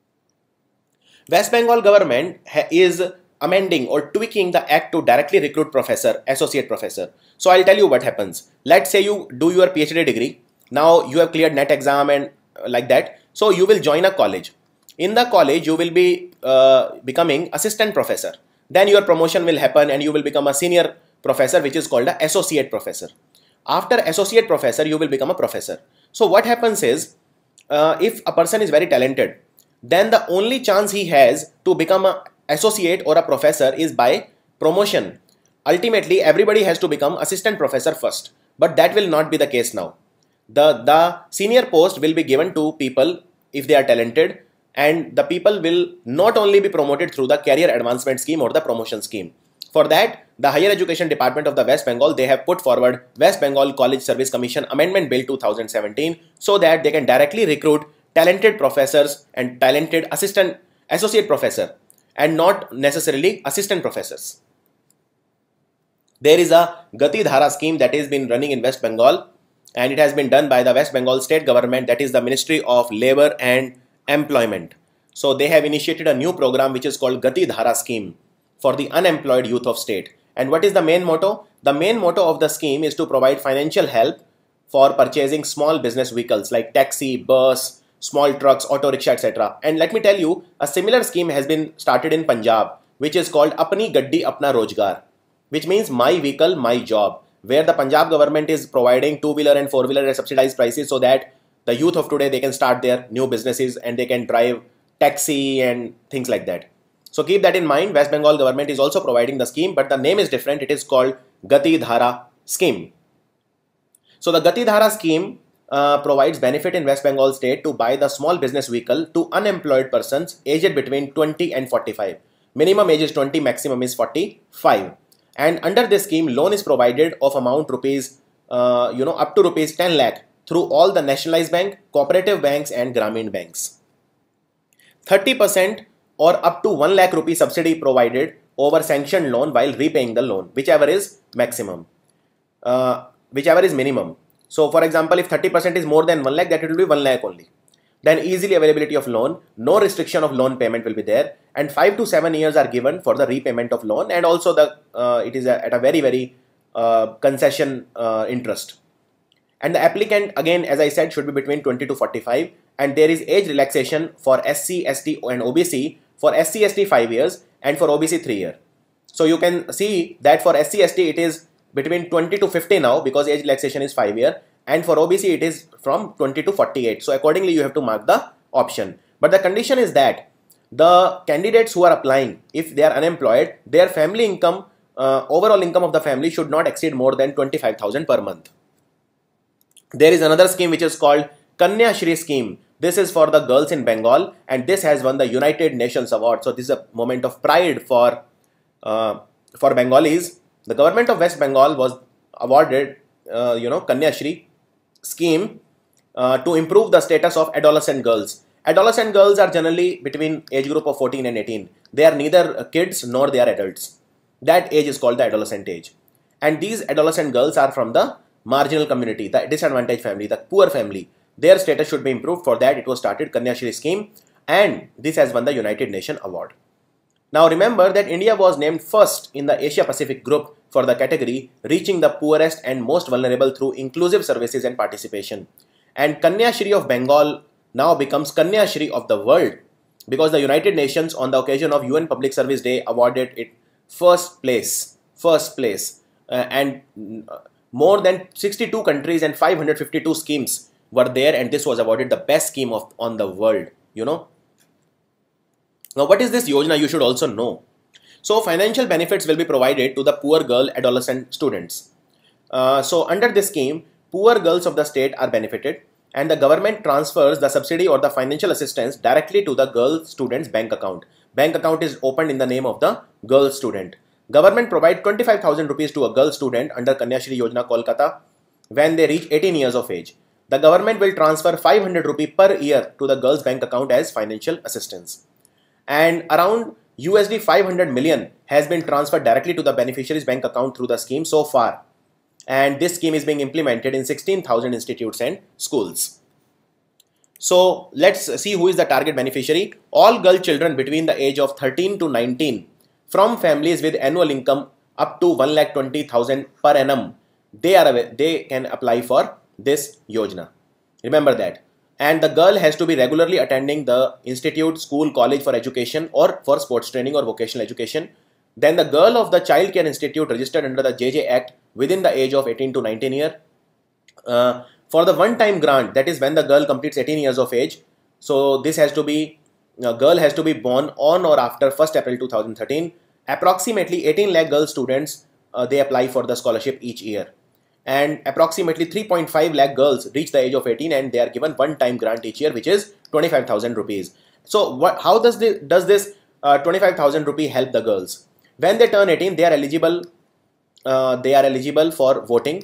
West Bengal government is amending or tweaking the act to directly recruit professor, associate professor. So I'll tell you what happens. Let's say you do your PhD degree. Now you have cleared NET exam and like that. So you will join a college. In the college, you will be uh, becoming assistant professor. Then your promotion will happen and you will become a senior professor, which is called an associate professor. After associate professor, you will become a professor. So what happens is, uh, if a person is very talented, then the only chance he has to become an associate or a professor is by promotion. Ultimately, everybody has to become assistant professor first, but that will not be the case now. The, the senior post will be given to people if they are talented, and the people will not only be promoted through the career advancement scheme or the promotion scheme. For that, the Higher Education Department of the West Bengal, they have put forward West Bengal College Service Commission Amendment Bill two thousand seventeen so that they can directly recruit talented professors and talented assistant associate professor and not necessarily assistant professors. There is a Gati Dhara scheme that has been running in West Bengal, and it has been done by the West Bengal state government, that is the Ministry of Labor and Employment. So they have initiated a new program which is called Gati Dhara scheme for the unemployed youth of state. And what is the main motto? The main motto of the scheme is to provide financial help for purchasing small business vehicles like taxi, bus, small trucks, auto rickshaw, et cetera. And let me tell you, a similar scheme has been started in Punjab, which is called Apni Gaddi Apna Rojgar, which means my vehicle, my job, where the Punjab government is providing two-wheeler and four-wheeler at subsidized prices so that the youth of today, they can start their new businesses and they can drive taxi and things like that. So keep that in mind. West Bengal government is also providing the scheme, but the name is different. It is called Gati Dhara scheme. So the Gati Dhara scheme uh, provides benefit in West Bengal state to buy the small business vehicle to unemployed persons aged between twenty and forty-five. Minimum age is twenty, maximum is forty-five. And under this scheme, loan is provided of amount rupees, uh, you know, up to rupees ten lakh through all the nationalized bank, cooperative banks and Grameen banks. thirty percent or up to one lakh rupee subsidy provided over sanctioned loan while repaying the loan, whichever is maximum, uh, whichever is minimum. So for example, if thirty percent is more than one lakh, that it will be one lakh only. Then easily availability of loan, no restriction of loan payment will be there, and five to seven years are given for the repayment of loan, and also the uh, it is a, at a very very uh, concession uh, interest. And the applicant, again as I said, should be between twenty to forty-five, and there is age relaxation for S C, S T and O B C. For S C, S T five years and for O B C three years. So you can see that for S C, S T it is between twenty to fifty now because age relaxation is five years, and for O B C it is from twenty to forty-eight. So accordingly you have to mark the option. But the condition is that the candidates who are applying, if they are unemployed, their family income, uh, overall income of the family should not exceed more than twenty-five thousand per month. There is another scheme which is called Kanya Shri scheme. This is for the girls in Bengal, and this has won the United Nations Award. So this is a moment of pride for uh, for Bengalis. The government of West Bengal was awarded, uh, you know, Kanya Shri scheme uh, to improve the status of adolescent girls. Adolescent girls are generally between age group of fourteen and eighteen. They are neither kids nor they are adults. That age is called the adolescent age. And these adolescent girls are from the marginal community, the disadvantaged family, the poor family. their status should be improved. For that, it was started Kanya Shri scheme, and this has won the United Nations award. Now remember that India was named first in the Asia Pacific group for the category reaching the poorest and most vulnerable through inclusive services and participation. And Kanya Shri of Bengal now becomes Kanya Shri of the world, because the United Nations on the occasion of U N Public Service Day awarded it first place, first place, uh, and more than sixty-two countries and five hundred fifty-two schemes were there, and this was awarded the best scheme of on the world, you know. Now, what is this Yojana? You should also know. So, financial benefits will be provided to the poor girl adolescent students. Uh, so, under this scheme, poor girls of the state are benefited, and the government transfers the subsidy or the financial assistance directly to the girl student's bank account. Bank account is opened in the name of the girl student. Government provides twenty-five thousand rupees to a girl student under Kanya Shri Yojana Kolkata when they reach eighteen years of age. The government will transfer five hundred rupees per year to the girl's bank account as financial assistance. And around U S D five hundred million has been transferred directly to the beneficiary's bank account through the scheme so far. And this scheme is being implemented in sixteen thousand institutes and schools. So let's see who is the target beneficiary. All girl children between the age of thirteen to nineteen from families with annual income up to one lakh twenty thousand per annum, they are they can apply for this Yojana. Remember that. And the girl has to be regularly attending the institute, school, college for education or for sports training or vocational education. Then the girl of the child care institute registered under the J J Act within the age of eighteen to nineteen year. Uh, for the one-time grant, that is when the girl completes eighteen years of age. So this has to be, a girl has to be born on or after first April two thousand thirteen. Approximately eighteen lakh girl students, uh, they apply for the scholarship each year. And approximately three point five lakh girls reach the age of eighteen and they are given one-time grant each year, which is twenty-five thousand rupees. So what, how does this, does this uh, twenty-five thousand rupee help the girls? When they turn eighteen, they are eligible, uh, they are eligible for voting,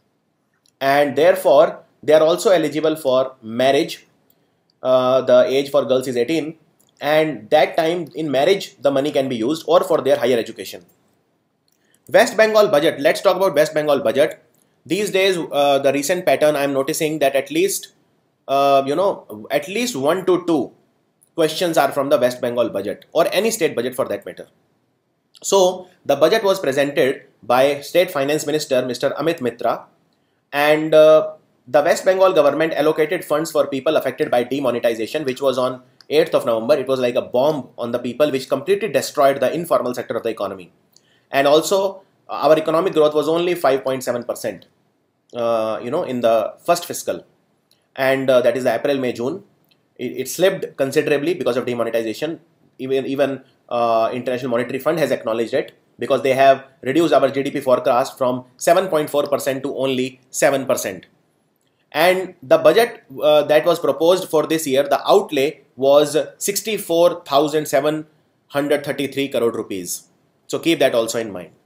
and therefore they are also eligible for marriage. Uh, the age for girls is eighteen, and that time in marriage the money can be used or for their higher education. West Bengal budget. Let's talk about West Bengal budget. These days, uh, the recent pattern I am noticing that at least, uh, you know, at least one to two questions are from the West Bengal budget or any state budget for that matter. So the budget was presented by State Finance Minister Mister Amit Mitra, and uh, the West Bengal government allocated funds for people affected by demonetization, which was on eighth of November. It was like a bomb on the people, which completely destroyed the informal sector of the economy. And also, our economic growth was only five point seven percent, uh, you know, in the first fiscal. And uh, that is the April, May, June. It, it slipped considerably because of demonetization. Even, even uh, International Monetary Fund has acknowledged it, because they have reduced our G D P forecast from seven point four percent to only seven percent. And the budget uh, that was proposed for this year, the outlay was sixty-four thousand seven hundred thirty-three crore rupees. So keep that also in mind.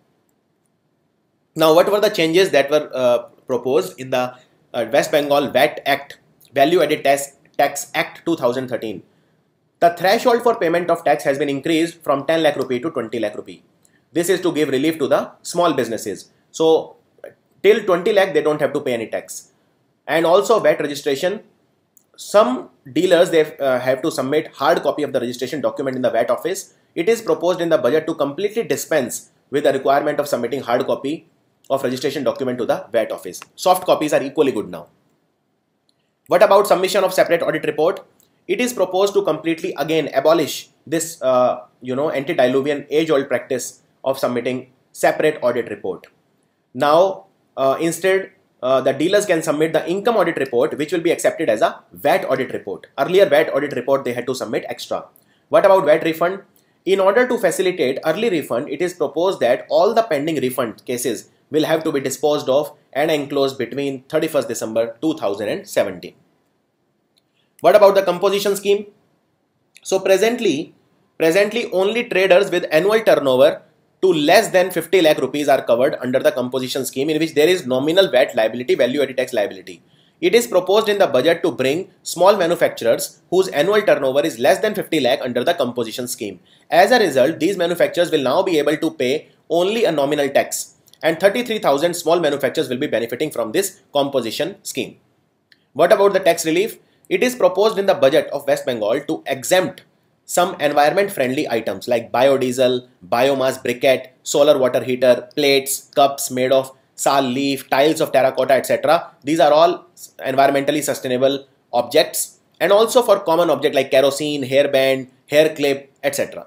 Now, what were the changes that were uh, proposed in the uh, West Bengal V A T Act, Value Added Tax, Tax Act two thousand thirteen? The threshold for payment of tax has been increased from ten lakh rupee to twenty lakh rupee. This is to give relief to the small businesses. So till twenty lakh, they don't have to pay any tax. And also V A T registration. Some dealers, they uh, have to submit hard copy of the registration document in the V A T office. It is proposed in the budget to completely dispense with the requirement of submitting hard copy of registration document to the V A T office. Soft copies are equally good now. What about submission of separate audit report? It is proposed to completely again abolish this, uh, you know, antediluvian age-old practice of submitting separate audit report. Now, uh, instead, uh, the dealers can submit the income audit report, which will be accepted as a V A T audit report. Earlier V A T audit report, they had to submit extra. What about V A T refund? In order to facilitate early refund, it is proposed that all the pending refund cases will have to be disposed of and enclosed between thirty-first December two thousand seventeen. What about the composition scheme? So presently, presently only traders with annual turnover to less than fifty lakh rupees are covered under the composition scheme, in which there is nominal V A T liability, value added tax liability. It is proposed in the budget to bring small manufacturers whose annual turnover is less than fifty lakh under the composition scheme. As a result, these manufacturers will now be able to pay only a nominal tax, and thirty-three thousand small manufacturers will be benefiting from this composition scheme. What about the tax relief? It is proposed in the budget of West Bengal to exempt some environment-friendly items like biodiesel, biomass briquette, solar water heater, plates, cups made of sal leaf, tiles of terracotta, et cetera. These are all environmentally sustainable objects, and also for common objects like kerosene, hairband, hair clip, et cetera.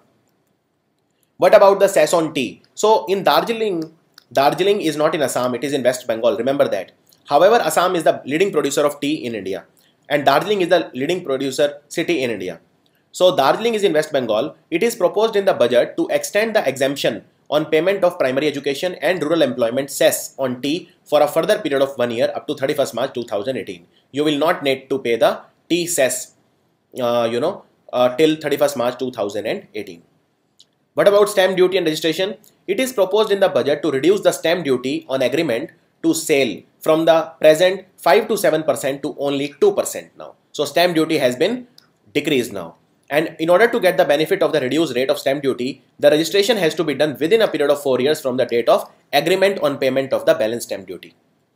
What about the cess on tea? So in Darjeeling, Darjeeling is not in Assam, it is in West Bengal, remember that. However, Assam is the leading producer of tea in India, and Darjeeling is the leading producer city in India. So Darjeeling is in West Bengal. It is proposed in the budget to extend the exemption on payment of primary education and rural employment cess on tea for a further period of one year up to thirty-first March two thousand eighteen. You will not need to pay the tea cess, uh, you know, uh, till thirty-first March two thousand eighteen. What about stamp duty and registration? It is proposed in the budget to reduce the stamp duty on agreement to sale from the present five to seven percent to only two percent now. So stamp duty has been decreased now. And in order to get the benefit of the reduced rate of stamp duty, the registration has to be done within a period of four years from the date of agreement on payment of the balance stamp duty.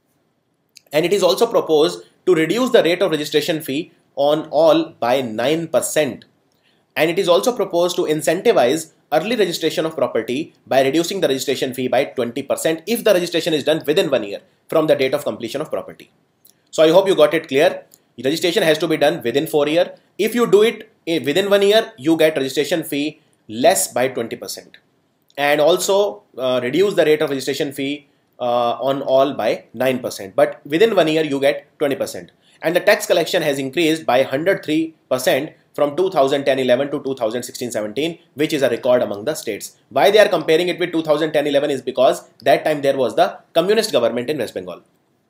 And it is also proposed to reduce the rate of registration fee on all by nine percent. And it is also proposed to incentivize early registration of property by reducing the registration fee by twenty percent if the registration is done within one year from the date of completion of property. So I hope you got it clear. Registration has to be done within four years. If you do it within one year, you get registration fee less by twenty percent. And also uh, reduce the rate of registration fee uh, on all by nine percent. But within one year, you get twenty percent. And the tax collection has increased by one hundred three percent from two thousand ten eleven to two thousand sixteen seventeen, which is a record among the states. Why they are comparing it with two thousand ten eleven is because that time there was the communist government in West Bengal.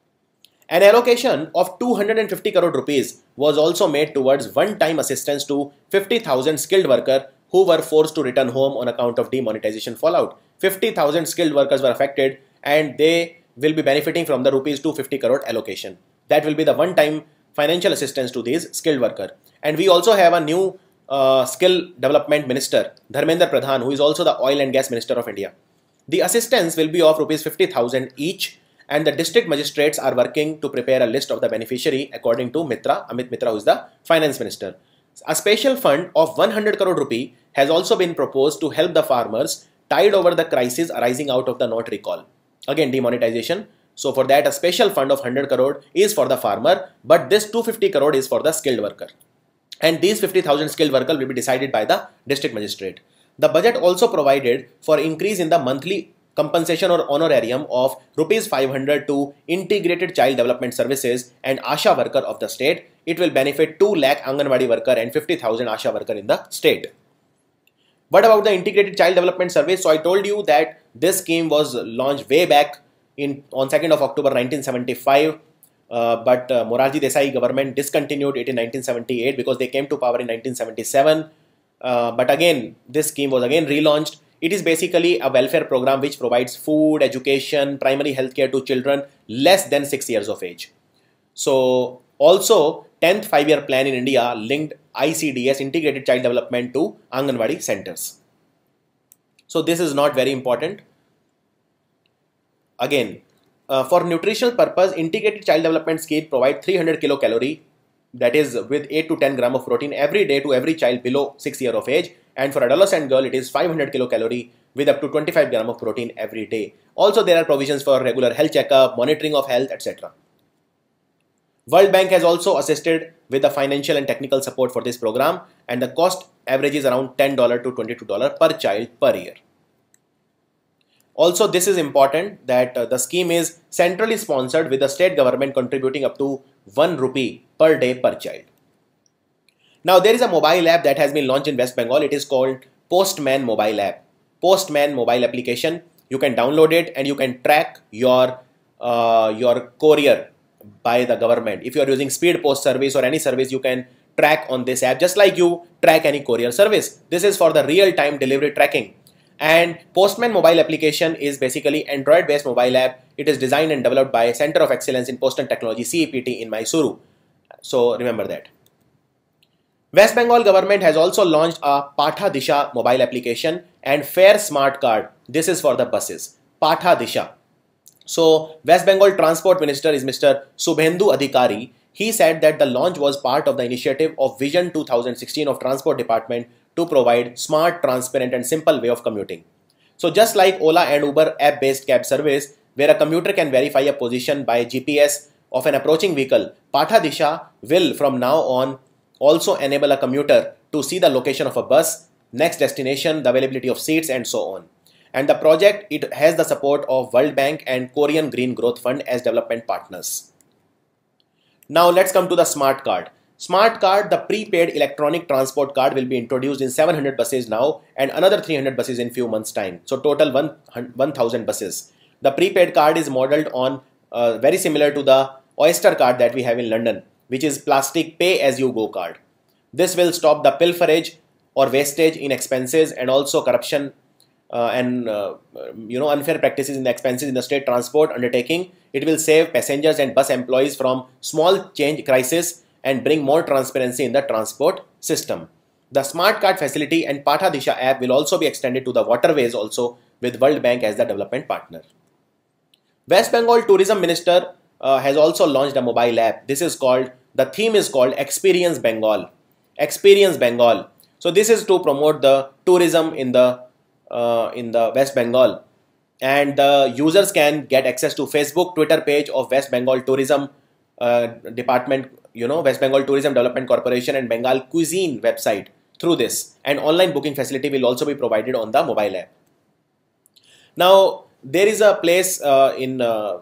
An allocation of two hundred fifty crore rupees was also made towards one-time assistance to fifty thousand skilled workers who were forced to return home on account of demonetization fallout. fifty thousand skilled workers were affected and they will be benefiting from the rupees two hundred fifty crore allocation. That will be the one-time financial assistance to these skilled workers. And we also have a new uh, skill development minister, Dharmendra Pradhan, who is also the oil and gas minister of India. The assistance will be of rupees fifty thousand each, and the district magistrates are working to prepare a list of the beneficiary according to Mitra, Amit Mitra, who is the finance minister. A special fund of one hundred crore rupee has also been proposed to help the farmers tide over the crisis arising out of the note recall. Again, demonetization. So for that, a special fund of one hundred crore is for the farmer, but this two hundred fifty crore is for the skilled worker. And these fifty thousand skilled workers will be decided by the district magistrate. The budget also provided for increase in the monthly compensation or honorarium of rupees five hundred to Integrated Child Development Services and Asha worker of the state. It will benefit two lakh Anganwadi worker and fifty thousand Asha worker in the state. What about the Integrated Child Development Service? So I told you that this scheme was launched way back in on second of October nineteen seventy-five. Uh, but uh, Morarji Desai government discontinued it in nineteen seventy-eight because they came to power in nineteen seventy-seven. Uh, but again, this scheme was again relaunched. It is basically a welfare program which provides food, education, primary health care to children less than six years of age. So also tenth five-year plan in India linked I C D S, Integrated Child Development, to Anganwadi centers. So this is not very important. Again, uh, for nutritional purpose, Integrated Child Development Scheme provide three hundred kilocalorie, that is with eight to ten gram of protein every day to every child below six years of age. And for adolescent girl, it is five hundred kilocalorie with up to twenty-five gram of protein every day. Also, there are provisions for regular health checkup, monitoring of health, et cetera. World Bank has also assisted with the financial and technical support for this program, and the cost averages around ten dollars to twenty-two dollars per child per year. Also, this is important that uh, the scheme is centrally sponsored with the state government contributing up to one rupee per day per child. Now, there is a mobile app that has been launched in West Bengal. It is called Postman mobile app. Postman mobile application. You can download it and you can track your, uh, your courier by the government. If you are using speed post service or any service, you can track on this app just like you track any courier service. This is for the real-time delivery tracking. And Postman mobile application is basically Android-based mobile app. It is designed and developed by Center of Excellence in Postal Technology, C E P T, in Mysuru. So remember that. West Bengal government has also launched a Patha Disha mobile application and Fare Smart Card. This is for the buses. Patha Disha. So West Bengal Transport Minister is Mister Subhendu Adhikari. He said that the launch was part of the initiative of Vision two thousand sixteen of Transport Department to provide smart, transparent and simple way of commuting. So just like Ola and Uber app-based cab service, where a commuter can verify a position by G P S of an approaching vehicle, Patha Disha will from now on also enable a commuter to see the location of a bus, next destination, the availability of seats and so on. And the project, it has the support of World Bank and Korean Green Growth Fund as development partners. Now let's come to the smart card. Smart card, the prepaid electronic transport card will be introduced in seven hundred buses now and another three hundred buses in few months time. So total one thousand buses. The prepaid card is modeled on uh, very similar to the Oyster card that we have in London, which is plastic pay as you go card. This will stop the pilferage or wastage in expenses and also corruption uh, and uh, you know unfair practices in the expenses in the state transport undertaking. It will save passengers and bus employees from small change crisis and bring more transparency in the transport system. The smart card facility and Patha Disha app will also be extended to the waterways also with World Bank as the development partner. West Bengal Tourism Minister uh, has also launched a mobile app. This is called, the theme is called Experience Bengal. Experience Bengal. So this is to promote the tourism in the uh, in the West Bengal, and the users can get access to Facebook, Twitter page of West Bengal Tourism uh, Department, you know, West Bengal Tourism Development Corporation and Bengal Cuisine website through this, and online booking facility will also be provided on the mobile app. Now there is a place uh, in uh,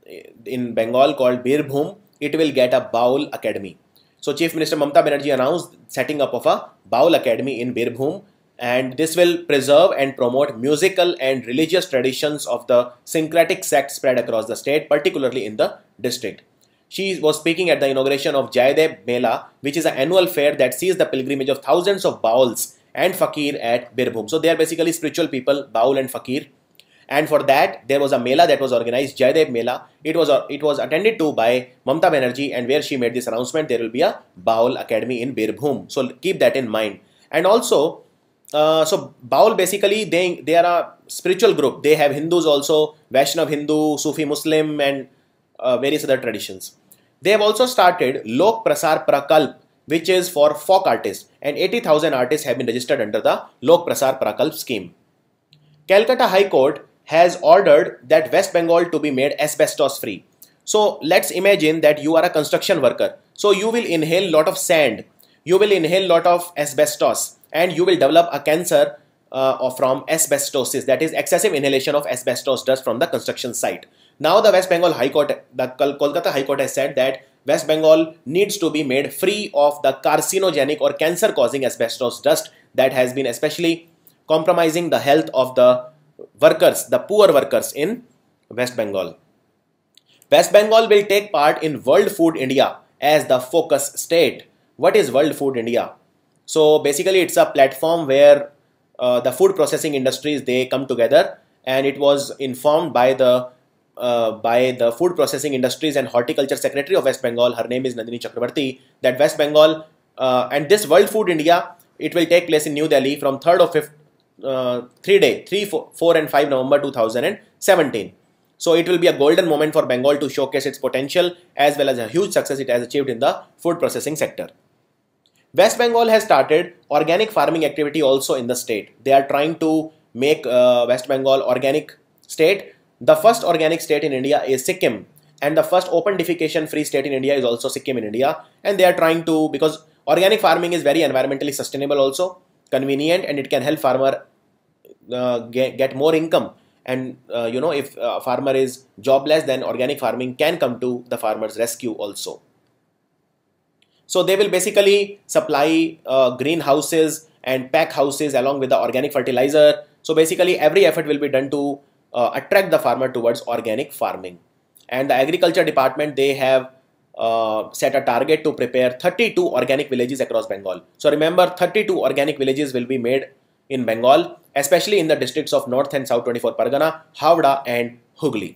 in Bengal called Birbhum. It will get a Baul Academy. So Chief Minister Mamata Banerjee announced setting up of a Baul Academy in Birbhum, and this will preserve and promote musical and religious traditions of the syncretic sect spread across the state, particularly in the district. She was speaking at the inauguration of Jayadeb Mela, which is an annual fair that sees the pilgrimage of thousands of Bauls and Fakir at Birbhum. So they are basically spiritual people, Baul and Fakir. And for that, there was a Mela that was organized, Jayadeb Mela. It was uh, it was attended to by Mamata Banerjee, and where she made this announcement, there will be a Baul Academy in Birbhum. So keep that in mind. And also, uh, so Baul basically, they, they are a spiritual group. They have Hindus also, Vaishnav Hindu, Sufi Muslim and uh, various other traditions. They have also started Lok Prasar Prakalp, which is for folk artists, and eighty thousand artists have been registered under the Lok Prasar Prakalp scheme. Calcutta High Court has ordered that West Bengal to be made asbestos free. So let's imagine that you are a construction worker. So you will inhale lot of sand, you will inhale lot of asbestos, and you will develop a cancer uh, from asbestosis, that is excessive inhalation of asbestos dust from the construction site. Now the West Bengal High Court, the Kolkata High Court has said that West Bengal needs to be made free of the carcinogenic or cancer causing asbestos dust that has been especially compromising the health of the workers, the poor workers in West Bengal. West Bengal will take part in World Food India as the focus state. What is World Food India? So basically it's a platform where uh, the food processing industries, they come together, and it was informed by the uh, by the Food Processing Industries and Horticulture Secretary of West Bengal. Her name is Nandini Chakrabarti. That West Bengal uh, and this World Food India, it will take place in New Delhi from third or fifth Uh, three day, three, four, four and five November two thousand seventeen. So it will be a golden moment for Bengal to showcase its potential as well as a huge success it has achieved in the food processing sector. West Bengal has started organic farming activity also in the state. They are trying to make uh, West Bengal organic state. The first organic state in India is Sikkim, and the first open defecation free state in India is also Sikkim in India. And they are trying to, because organic farming is very environmentally sustainable also, convenient, and it can help farmer uh, get, get more income. And uh, you know, if a farmer is jobless, then organic farming can come to the farmer's rescue also. So they will basically supply uh, greenhouses and pack houses along with the organic fertilizer. So basically every effort will be done to uh, attract the farmer towards organic farming. And the agriculture department, they have uh, set a target to prepare thirty-two organic villages across Bengal. So remember, thirty-two organic villages will be made in Bengal, especially in the districts of North and South twenty-four Pargana, Howrah and Hooghly.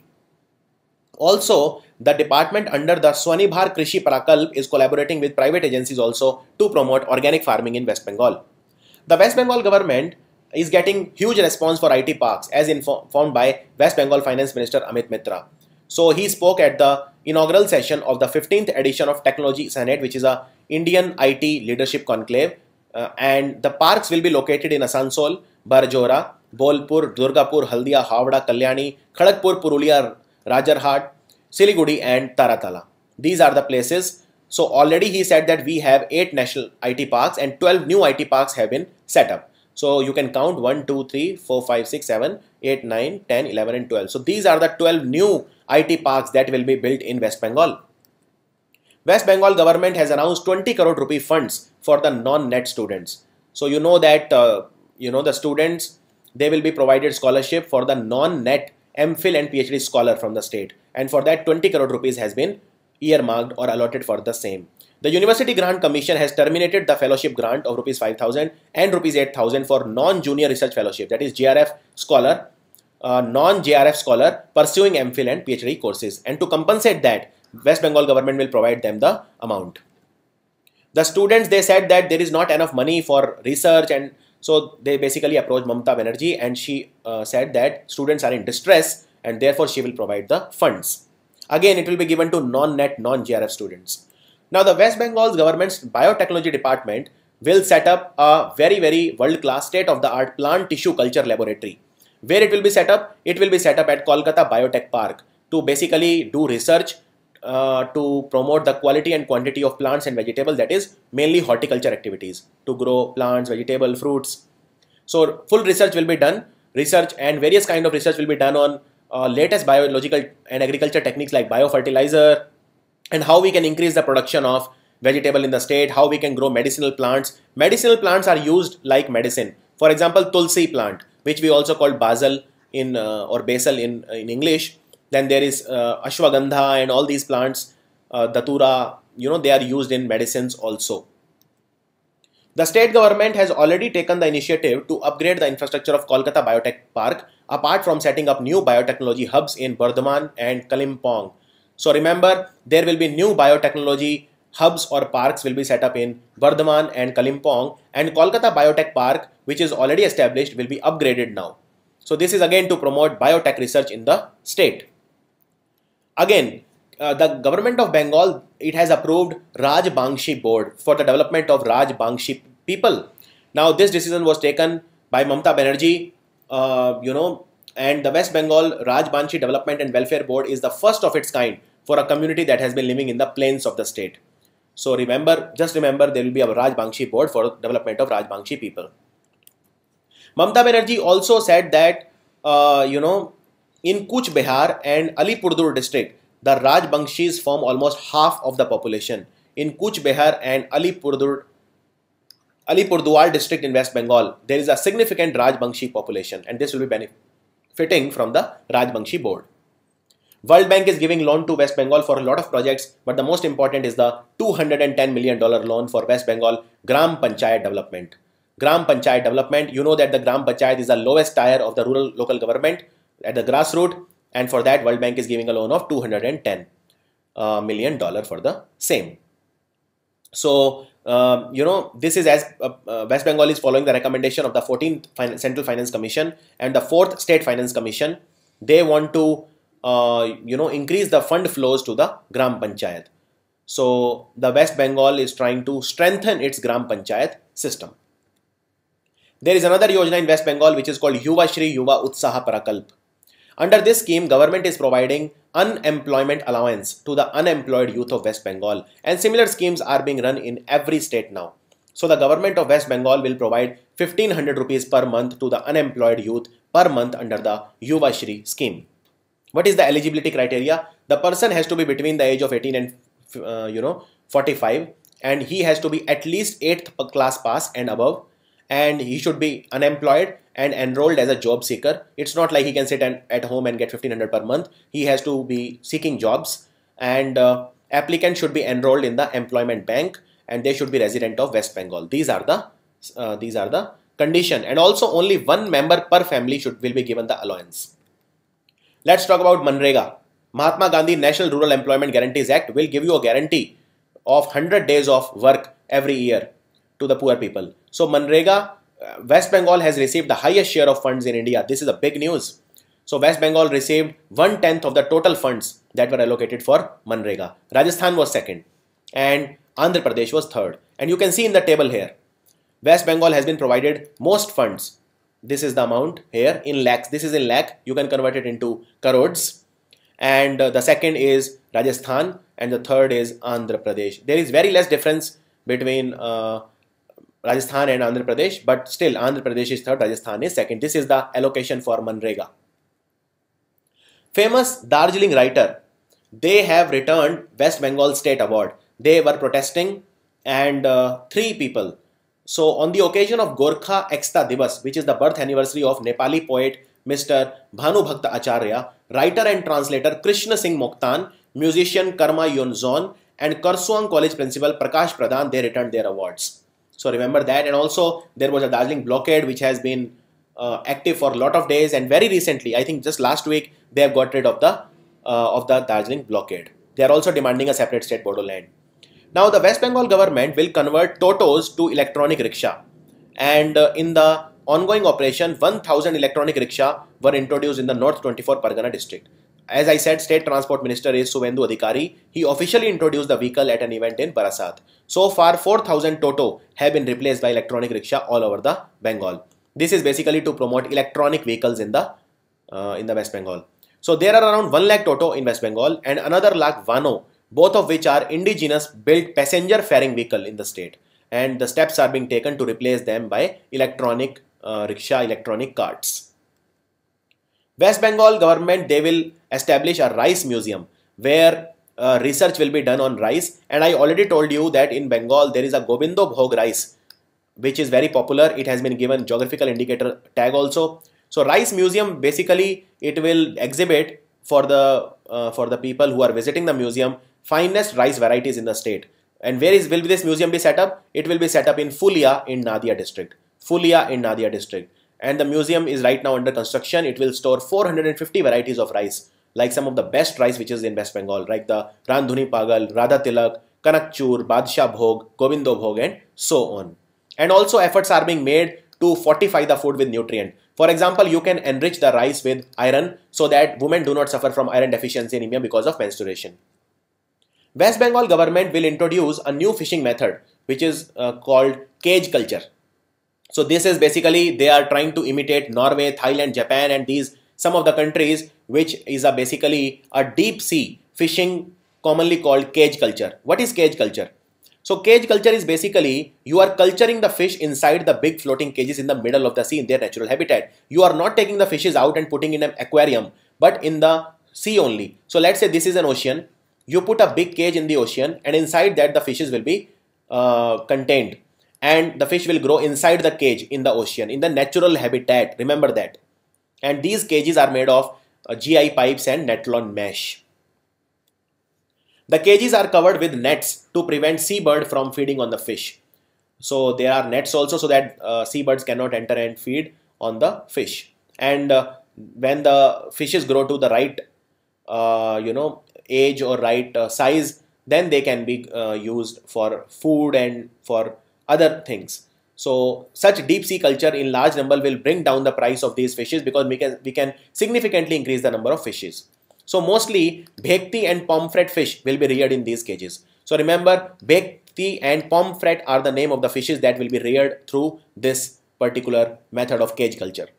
Also, the department under the Swanibhar Krishi Prakalp is collaborating with private agencies also to promote organic farming in West Bengal. The West Bengal government is getting huge response for I T parks, as informed by West Bengal Finance Minister Amit Mitra. So he spoke at the inaugural session of the fifteenth edition of Technology Senate, which is a Indian I T leadership conclave, uh, and the parks will be located in Asansol, Barjora, Bolpur, Durgapur, Haldia, Havda, Kalyani, Kharagpur, Purulia, Rajarhat, Siliguri and Taratala. These are the places. So already he said that we have eight national I T parks and twelve new I T parks have been set up. So you can count one, two, three, four, five, six, seven, eight, nine, ten, eleven and twelve. So these are the twelve new I T parks that will be built in West Bengal. West Bengal government has announced twenty crore rupee funds for the non-net students. So you know that uh, you know the students, they will be provided scholarship for the non-net MPhil and PhD scholar from the state, and for that twenty crore rupees has been earmarked or allotted for the same. The University Grant Commission has terminated the fellowship grant of rupees five thousand and rupees eight thousand for non-junior research fellowship, that is J R F scholar, uh, non-J R F scholar pursuing MPhil and PhD courses, and to compensate that, West Bengal government will provide them the amount. The students, they said that there is not enough money for research, and so they basically approached Mamata Banerjee, and she uh, said that students are in distress and therefore she will provide the funds. Again, it will be given to non-net, non-J R F students. Now, the West Bengal's government's biotechnology department will set up a very, very world-class state-of-the-art plant tissue culture laboratory. Where it will be set up? It will be set up at Kolkata Biotech Park to basically do research uh, to promote the quality and quantity of plants and vegetables, that is mainly horticulture activities, to grow plants, vegetable, fruits. So, full research will be done. Research and various kind of research will be done on uh, latest biological and agriculture techniques like biofertilizer, and how we can increase the production of vegetable in the state, how we can grow medicinal plants. Medicinal plants are used like medicine. For example, Tulsi plant, which we also call basil in uh, or basil in, uh, in English. Then there is uh, ashwagandha and all these plants, uh, datura, you know, they are used in medicines also. The state government has already taken the initiative to upgrade the infrastructure of Kolkata Biotech Park, apart from setting up new biotechnology hubs in Bardhaman and Kalimpong. So remember, there will be new biotechnology hubs or parks will be set up in Bardhaman and Kalimpong, and Kolkata Biotech Park, which is already established, will be upgraded now. So this is again to promote biotech research in the state. Again, uh, the government of Bengal, it has approved Rajbangshi board for the development of Rajbangshi people. Now this decision was taken by Mamata Banerjee, uh, you know, and the West Bengal Rajbangshi Development and Welfare Board is the first of its kind for a community that has been living in the plains of the state. So remember, just remember, there will be a Rajbangshi board for development of Rajbangshi people. Mamata Banerjee also said that, uh, you know, in Kuch Behar and Alipurduar district, the Rajbangshis form almost half of the population. In Kuch Behar and Alipurduar, Alipurduar district in West Bengal, there is a significant Rajbangshi population, and this will be benefiting from the Rajbangshi board. World Bank is giving loan to West Bengal for a lot of projects, but the most important is the two hundred ten million dollar loan for West Bengal Gram Panchayat development. Gram Panchayat development, you know that the Gram Panchayat is the lowest tier of the rural local government at the grassroots, and for that World Bank is giving a loan of two hundred ten million dollars for the same. So, uh, you know, this is as uh, uh, West Bengal is following the recommendation of the fourteenth fin Central Finance Commission and the fourth State Finance Commission. They want to, uh, you know, increase the fund flows to the Gram Panchayat. So, the West Bengal is trying to strengthen its Gram Panchayat system. There is another Yojana in West Bengal which is called Yuva Shri Yuva Utsaha Prakalp. Under this scheme, government is providing unemployment allowance to the unemployed youth of West Bengal, and similar schemes are being run in every state now. So the government of West Bengal will provide fifteen hundred rupees per month to the unemployed youth per month under the Yuva Shri scheme. What is the eligibility criteria? The person has to be between the age of eighteen and uh, you know forty-five, and he has to be at least eighth class pass and above, and he should be unemployed and enrolled as a job seeker. It's not like he can sit and, at home and get fifteen hundred per month. He has to be seeking jobs, and uh, applicant should be enrolled in the employment bank, and they should be resident of West Bengal. These are the uh, these are the condition, and also only one member per family should will be given the allowance. Let's talk about Manrega. Mahatma Gandhi National Rural Employment Guarantees Act will give you a guarantee of one hundred days of work every year to the poor people. So Manrega, West Bengal has received the highest share of funds in India. This is a big news. So West Bengal received one tenth of the total funds that were allocated for Manrega. Rajasthan was second and Andhra Pradesh was third. And you can see in the table here, West Bengal has been provided most funds. This is the amount here in lakhs. This is in lakh. You can convert it into crores. And uh, the second is Rajasthan and the third is Andhra Pradesh. There is very less difference between uh, Rajasthan and Andhra Pradesh, but still Andhra Pradesh is third, Rajasthan is second. This is the allocation for Manrega. Famous Darjeeling writer, they have returned West Bengal State Award. They were protesting and uh, three people. So on the occasion of Gorkha Ekta Divas, which is the birth anniversary of Nepali poet Mister Bhanu Bhakta Acharya, writer and translator Krishna Singh Mokhtan, musician Karma Yonzon, and Kursuang College principal Prakash Pradhan, they returned their awards. So remember that. And also there was a Darjeeling blockade which has been uh, active for a lot of days, and very recently, I think just last week, they have got rid of the uh, of the Darjeeling blockade. They are also demanding a separate state Bodoland. Now the West Bengal government will convert Totos to electronic rickshaw, and uh, in the ongoing operation, one thousand electronic rickshaw were introduced in the North twenty-four Pargana district. As I said, State Transport Minister is Suvendu Adhikari. He officially introduced the vehicle at an event in Barasat. So far, four thousand Toto have been replaced by electronic rickshaw all over the Bengal. This is basically to promote electronic vehicles in the uh, in the West Bengal. So there are around one lakh Toto in West Bengal and another lakh Vano, both of which are indigenous built passenger faring vehicle in the state. And the steps are being taken to replace them by electronic uh, rickshaw, electronic carts. West Bengal government, they will establish a rice museum where uh, research will be done on rice. And I already told you that in Bengal there is a Gobindo Bhog rice which is very popular. It has been given geographical indicator tag also. So rice museum, basically it will exhibit for the uh, for the people who are visiting the museum finest rice varieties in the state. And where is will this museum be set up? It will be set up in Fulia in Nadia district. Fulia in Nadia district. And the museum is right now under construction. It will store four hundred fifty varieties of rice, like some of the best rice which is in West Bengal, like the Randhuni Pagal, Radha Tilak, Kanakchur, Badshah Bhog, Gobindo Bhog, and so on. And also efforts are being made to fortify the food with nutrient. For example, you can enrich the rice with iron so that women do not suffer from iron deficiency anemia because of menstruation. West Bengal government will introduce a new fishing method which is uh, called cage culture. So this is basically they are trying to imitate Norway, Thailand, Japan, and these some of the countries which is a basically a deep sea fishing commonly called cage culture. What is cage culture? So cage culture is basically you are culturing the fish inside the big floating cages in the middle of the sea in their natural habitat. You are not taking the fishes out and putting in an aquarium, but in the sea only. So let's say this is an ocean. You put a big cage in the ocean and inside that the fishes will be uh, contained. And the fish will grow inside the cage in the ocean, in the natural habitat. Remember that. And these cages are made of uh, G I pipes and Netlon mesh. The cages are covered with nets to prevent seabird from feeding on the fish. So there are nets also so that uh, seabirds cannot enter and feed on the fish. And uh, when the fishes grow to the right, uh, you know, age or right uh, size, then they can be uh, used for food and for other things. So such deep sea culture in large number will bring down the price of these fishes because we can, we can significantly increase the number of fishes. So mostly bhekti and pomfret fish will be reared in these cages. So remember, bhekti and pomfret are the name of the fishes that will be reared through this particular method of cage culture.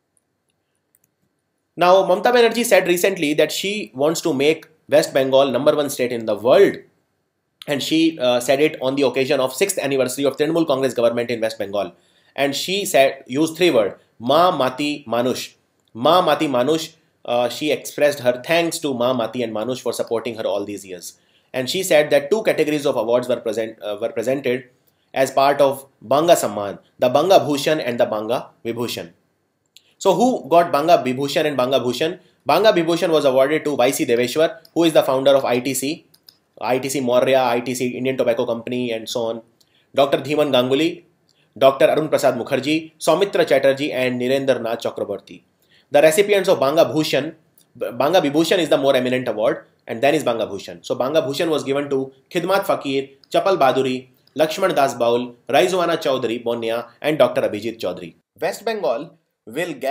Now Mamata Banerjee said recently that she wants to make West Bengal number one state in the world. And she uh, said it on the occasion of sixth anniversary of Trinamool Congress government in West Bengal. And she said, used three words, Ma Mati Manush. Ma Mati Manush, uh, she expressed her thanks to Ma Mati and Manush for supporting her all these years. And she said that two categories of awards were, present, uh, were presented as part of Banga Samman, the Banga Bhushan and the Banga Vibhushan. So who got Banga Vibhushan and Banga Bhushan? Banga Vibhushan was awarded to Y C Deveshwar, who is the founder of I T C, I T C Maurya, I T C Indian Tobacco Company, and so on. Doctor Dhiman Ganguly, Doctor Arun Prasad Mukherjee, Soumitra Chatterjee, and Nirendra Nath Chakraborty. The recipients of Banga Bhushan, Banga Vibhushan is the more eminent award, and then is Banga Bhushan. So Banga Bhushan was given to Khidmat Fakir, Chapal Baduri, Lakshman Das Baul, Raizwana Chaudhary Bonya, and Doctor Abhijit Chaudhary. West Bengal will get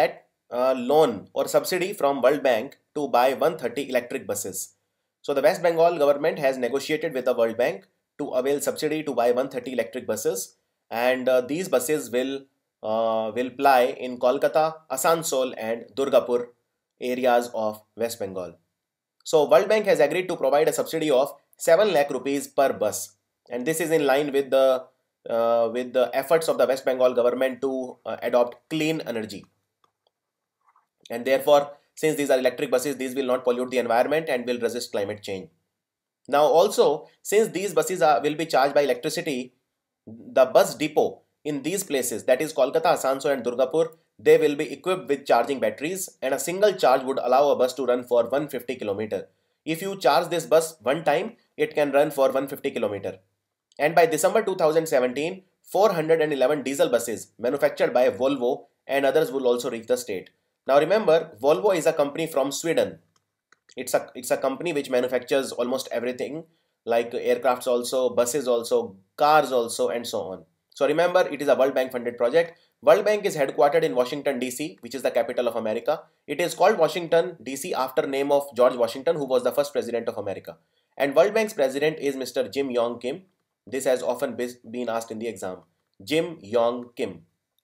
uh, loan or subsidy from World Bank to buy one hundred thirty electric buses. So the West Bengal government has negotiated with the World Bank to avail subsidy to buy one hundred thirty electric buses, and uh, these buses will uh, will ply in Kolkata, Asansol and Durgapur areas of West Bengal. So World Bank has agreed to provide a subsidy of seven lakh rupees per bus, and this is in line with the uh, with the efforts of the West Bengal government to uh, adopt clean energy. And therefore, since these are electric buses, these will not pollute the environment and will resist climate change. Now also, since these buses are, will be charged by electricity, the bus depot in these places, that is Kolkata, Asansol and Durgapur, they will be equipped with charging batteries, and a single charge would allow a bus to run for one hundred fifty kilometers. If you charge this bus one time, it can run for one hundred fifty kilometers. And by December two thousand seventeen, four hundred eleven diesel buses manufactured by Volvo and others will also reach the state. Now remember, Volvo is a company from Sweden. It's a, it's a company which manufactures almost everything, like aircrafts also, buses also, cars also, and so on. So remember, it is a World Bank funded project. World Bank is headquartered in Washington D C, which is the capital of America. It is called Washington D C after name of George Washington, who was the first president of America. And World Bank's president is Mister Jim Yong Kim. This has often been asked in the exam. Jim Yong Kim.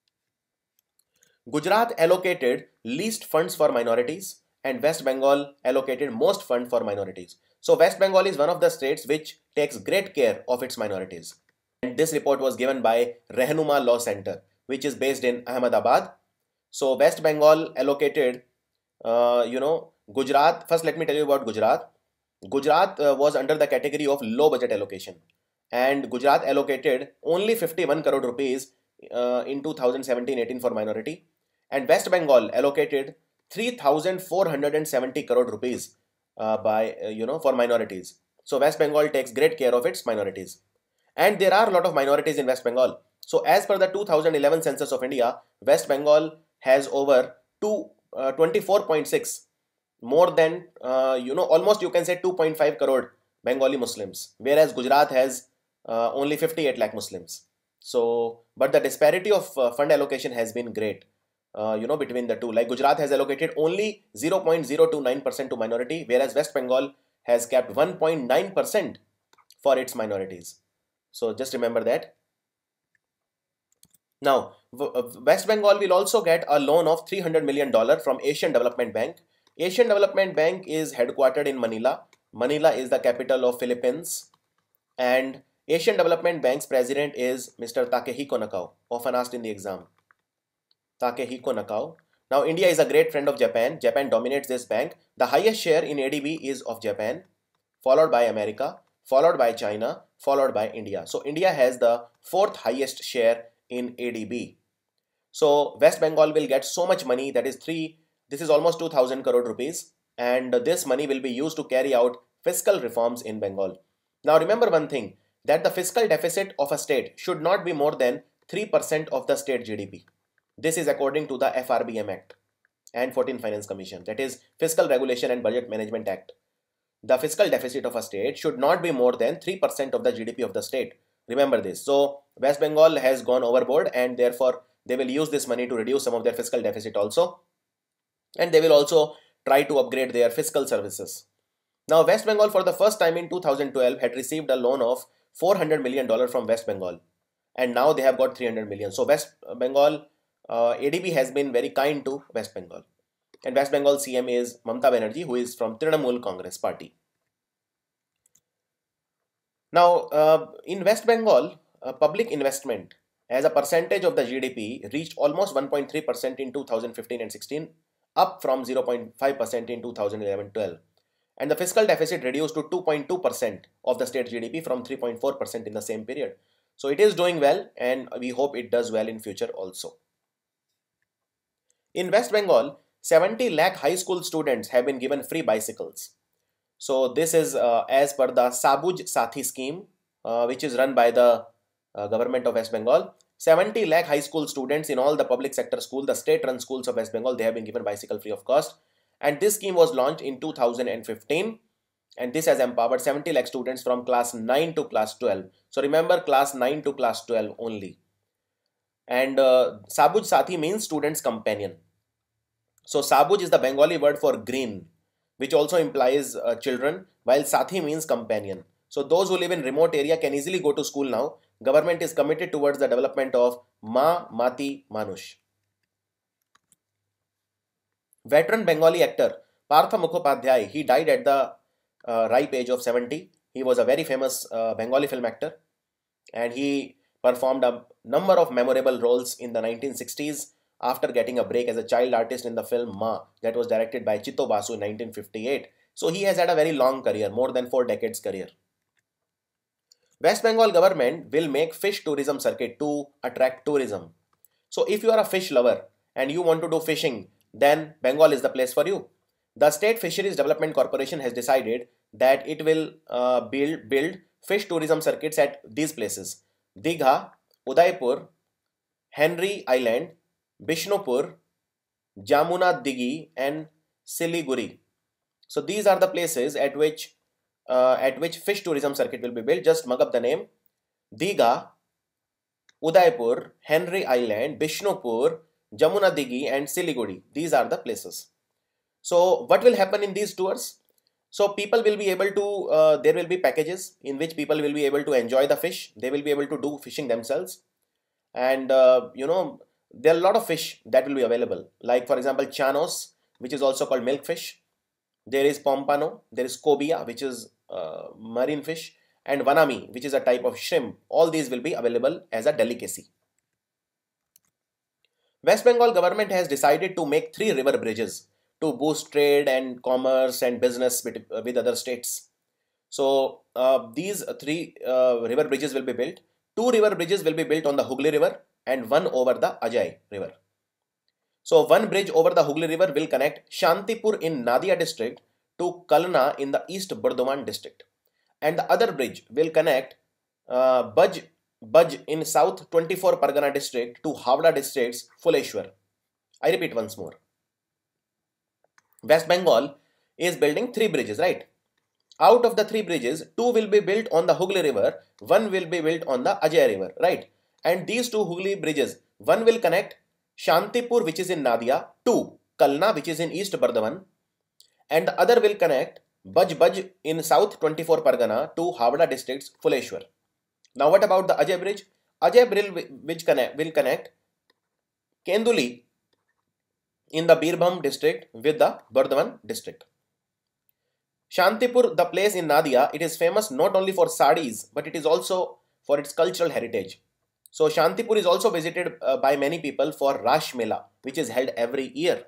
Gujarat allocated least funds for minorities, and West Bengal allocated most fund for minorities. So West Bengal is one of the states which takes great care of its minorities. And this report was given by Rehnuma Law Center, which is based in Ahmedabad. So West Bengal allocated, uh, you know, Gujarat. First, let me tell you about Gujarat. Gujarat uh, was under the category of low budget allocation, and Gujarat allocated only fifty-one crore rupees uh, in two thousand seventeen eighteen for minority, and West Bengal allocated three thousand four hundred seventy crore rupees uh, by uh, you know for minorities. So West Bengal takes great care of its minorities, and there are a lot of minorities in West Bengal. So as per the two thousand eleven census of India, West Bengal has over two, uh, twenty-four point six, more than uh, you know almost you can say two point five crore Bengali Muslims, whereas Gujarat has uh, only fifty-eight lakh Muslims. So but the disparity of uh, fund allocation has been great. Uh, you know, between the two, like Gujarat has allocated only zero point zero two nine percent to minority, whereas West Bengal has kept one point nine percent for its minorities. So just remember that. Now, West Bengal will also get a loan of three hundred million dollars from Asian Development Bank. Asian Development Bank is headquartered in Manila. Manila is the capital of Philippines, and Asian Development Bank's president is Mister Takehiko Nakao, often asked in the exam. Takehiko Nakao. Now, India is a great friend of Japan. Japan dominates this bank. The highest share in A D B is of Japan, followed by America, followed by China, followed by India. So India has the fourth highest share in A D B. So West Bengal will get so much money, that is three, this is almost two thousand crore rupees, and this money will be used to carry out fiscal reforms in Bengal. Now remember one thing, that the fiscal deficit of a state should not be more than three percent of the state G D P. This is according to the F R B M Act and fourteenth Finance Commission, that is Fiscal Regulation and Budget Management Act. The fiscal deficit of a state should not be more than three percent of the G D P of the state. Remember this. So West Bengal has gone overboard, and therefore they will use this money to reduce some of their fiscal deficit also. And they will also try to upgrade their fiscal services. Now West Bengal for the first time in two thousand twelve had received a loan of four hundred million dollars from West Bengal. And now they have got three hundred million. So West Bengal, uh, A D B has been very kind to West Bengal. And West Bengal C M is Mamata Banerjee, who is from Trinamool Congress Party. Now, uh, in West Bengal, uh, public investment as a percentage of the G D P reached almost one point three percent in two thousand fifteen and sixteen, up from zero point five percent in two thousand eleven twelve. And the fiscal deficit reduced to two point two percent of the state G D P from three point four percent in the same period. So it is doing well, and we hope it does well in future also. In West Bengal, seventy lakh high school students have been given free bicycles. So this is uh, as per the Sabuj Sathi scheme, uh, which is run by the uh, government of West Bengal. seventy lakh high school students in all the public sector schools, the state-run schools of West Bengal, they have been given bicycle free of cost. And this scheme was launched in two thousand fifteen, and this has empowered seventy lakh students from class nine to class twelve. So remember, class nine to class twelve only. And uh, Sabuj Sathi means student's companion. So Sabuj is the Bengali word for green, which also implies uh, children, while Sathi means companion. So those who live in remote area can easily go to school now. Government is committed towards the development of Ma, Mati, Manush. Veteran Bengali actor Partha Mukhopadhyay, he died at the uh, ripe age of seventy. He was a very famous uh, Bengali film actor, and he performed a number of memorable roles in the nineteen sixties after getting a break as a child artist in the film Ma, that was directed by Chitto Basu in nineteen fifty-eight. So he has had a very long career, more than four decades career. West Bengal government will make fish tourism circuit to attract tourism. So if you are a fish lover and you want to do fishing, then Bengal is the place for you. The State Fisheries Development Corporation has decided that it will uh, build, build fish tourism circuits at these places: Digha, Udaipur, Henry Island, Bishnupur, Jamuna Digi, and Siliguri. So these are the places at which uh, at which fish tourism circuit will be built. Just mug up the name: Digha, Udaipur, Henry Island, Bishnupur, Jamuna Digi, and Siliguri. These are the places. So what will happen in these tours? So people will be able to, uh, there will be packages in which people will be able to enjoy the fish. They will be able to do fishing themselves. And uh, you know, there are a lot of fish that will be available. Like for example, chanos, which is also called milkfish. There is pompano, there is cobia, which is uh, marine fish, and vanami, which is a type of shrimp. All these will be available as a delicacy. West Bengal government has decided to make three river bridges to boost trade and commerce and business with, uh, with other states. So uh, these three uh, river bridges will be built. Two river bridges will be built on the Hooghly River and one over the Ajay River. So one bridge over the Hooghly River will connect Shantipur in Nadia district to Kalna in the East Burdwan district. And the other bridge will connect uh, Baj, Baj in South twenty-four Pargana district to Havda district's Fuleshwar. I repeat once more. West Bengal is building three bridges, right? Out of the three bridges, two will be built on the Hooghly River, one will be built on the Ajay River, right? And these two Hooghly bridges, one will connect Shantipur, which is in Nadia, to Kalna, which is in East Burdwan, and the other will connect Baj Baj in South twenty-four Pargana to Havda district's Fuleshwar. Now what about the Ajay Bridge? Ajay Bridge which connect, will connect Kenduli in the Birbhum district with the Burdwan district. Shantipur, the place in Nadia, it is famous not only for sarees, but it is also for its cultural heritage. So Shantipur is also visited uh, by many people for Rash Mela, which is held every year.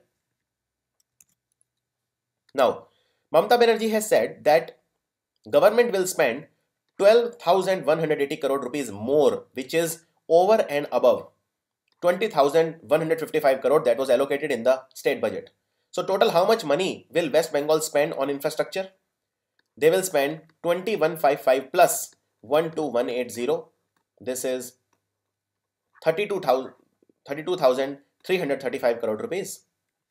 Now, Mamata Banerjee has said that government will spend twelve thousand one hundred eighty crore rupees more, which is over and above twenty thousand one hundred fifty-five crore that was allocated in the state budget. So total how much money will West Bengal spend on infrastructure? They will spend twenty-one fifty-five plus twelve thousand one hundred eighty. This is thirty-two thousand three hundred thirty-five crore rupees.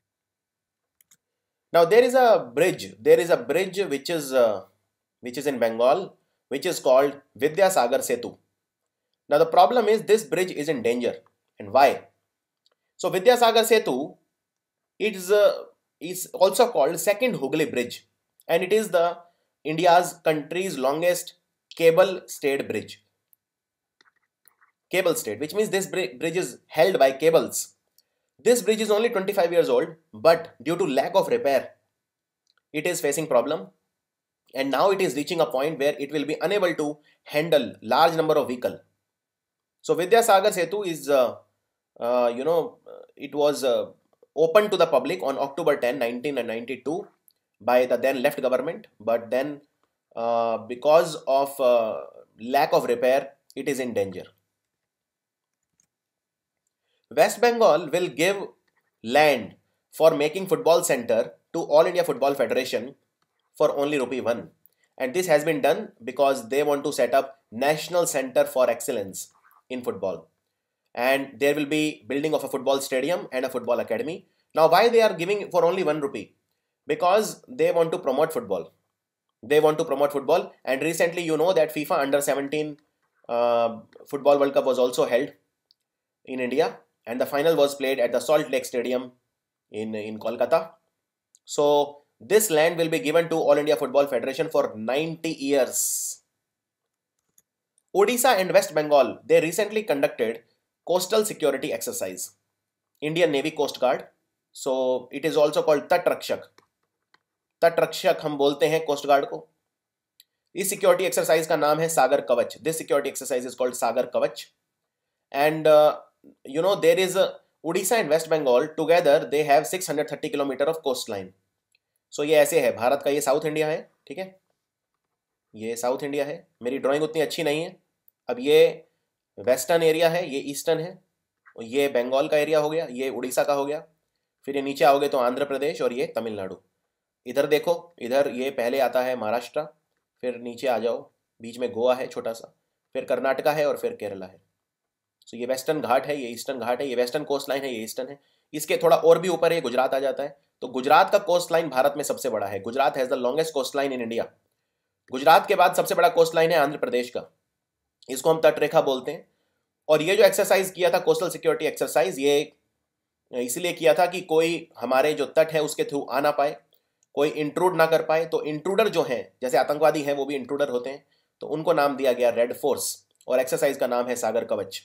Now there is a bridge. There is a bridge which is uh, which is in Bengal, which is called Vidyasagar Setu. Now the problem is this bridge is in danger. And why? So Vidyasagar Setu is uh, is also called second Hooghly Bridge, and it is the India's country's longest cable stayed bridge. Cable stayed, which means this bridge is held by cables. This bridge is only twenty-five years old, but due to lack of repair, it is facing problem, and now it is reaching a point where it will be unable to handle large number of vehicles. So Vidyasagar Setu is, uh, uh, you know, it was uh, opened to the public on October tenth nineteen ninety-two by the then left government, but then uh, because of uh, lack of repair, it is in danger. West Bengal will give land for making football center to All India Football Federation for only rupee one, and this has been done because they want to set up National Center for Excellence in football, and there will be building of a football stadium and a football academy. Now why they are giving for only one rupee? Because they want to promote football. They want to promote football, and recently you know that FIFA under seventeen uh, Football World Cup was also held in India, and the final was played at the Salt Lake Stadium in in Kolkata. So this land will be given to All India Football Federation for ninety years. Odisha and West Bengal, they recently conducted coastal security exercise. Indian Navy Coast Guard. So it is also called Tat Rakshak. तट रक्षक हम बोलते हैं coast guard को. इस security exercise का नाम है Sagar Kavach. This security exercise is called Sagar Kavach. And you know there is Orissa and West Bengal together they have six hundred thirty kilometre of coast line. So ये ऐसे है, भारत का ये साउथ इंडिया है, ठीक है, ये साउथ इंडिया है. मेरी ड्राइंग उतनी अच्छी नहीं है. अब ये वेस्टर्न एरिया है, ये ईस्टर्न है, और ये बंगाल का एरिया हो गया, ये उड़ीसा का हो गया. फिर ये नीचे आओगे तो आंध्र प्रदेश और ये तमिलनाडु. इधर देखो, इधर ये पहले आता है महाराष्ट्र, फिर नीचे आ जाओ, बीच में गोवा है छोटा सा, फिर कर्नाटका है और फिर केरला है. सो ये वेस्टर्न घाट है, ये ईस्टर्न घाट है, ये वेस्टर्न कोस्ट लाइन है, ये ईस्टर्न है. इसके थोड़ा और भी ऊपर ये गुजरात आ जाता है. तो गुजरात का कोस्ट लाइन भारत में सबसे बड़ा है. Gujarat has the longest coast line in India. Gujarat के बाद सबसे बड़ा कोस्ट लाइन है आंध्र प्रदेश का, इसको हम तटरेखा बोलते हैं. और ये जो एक्सरसाइज किया था कोस्टल सिक्योरिटी एक्सरसाइज, ये इसलिए किया था कि कोई हमारे जो तट है उसके थ्रू आ ना पाए, कोई इंट्रूड ना कर पाए. तो इंट्रूडर जो हैं, जैसे आतंकवादी हैं वो भी इंट्रूडर होते हैं, तो उनको नाम दिया गया रेड फोर्स, और एक्सरसाइज का नाम है सागर कवच.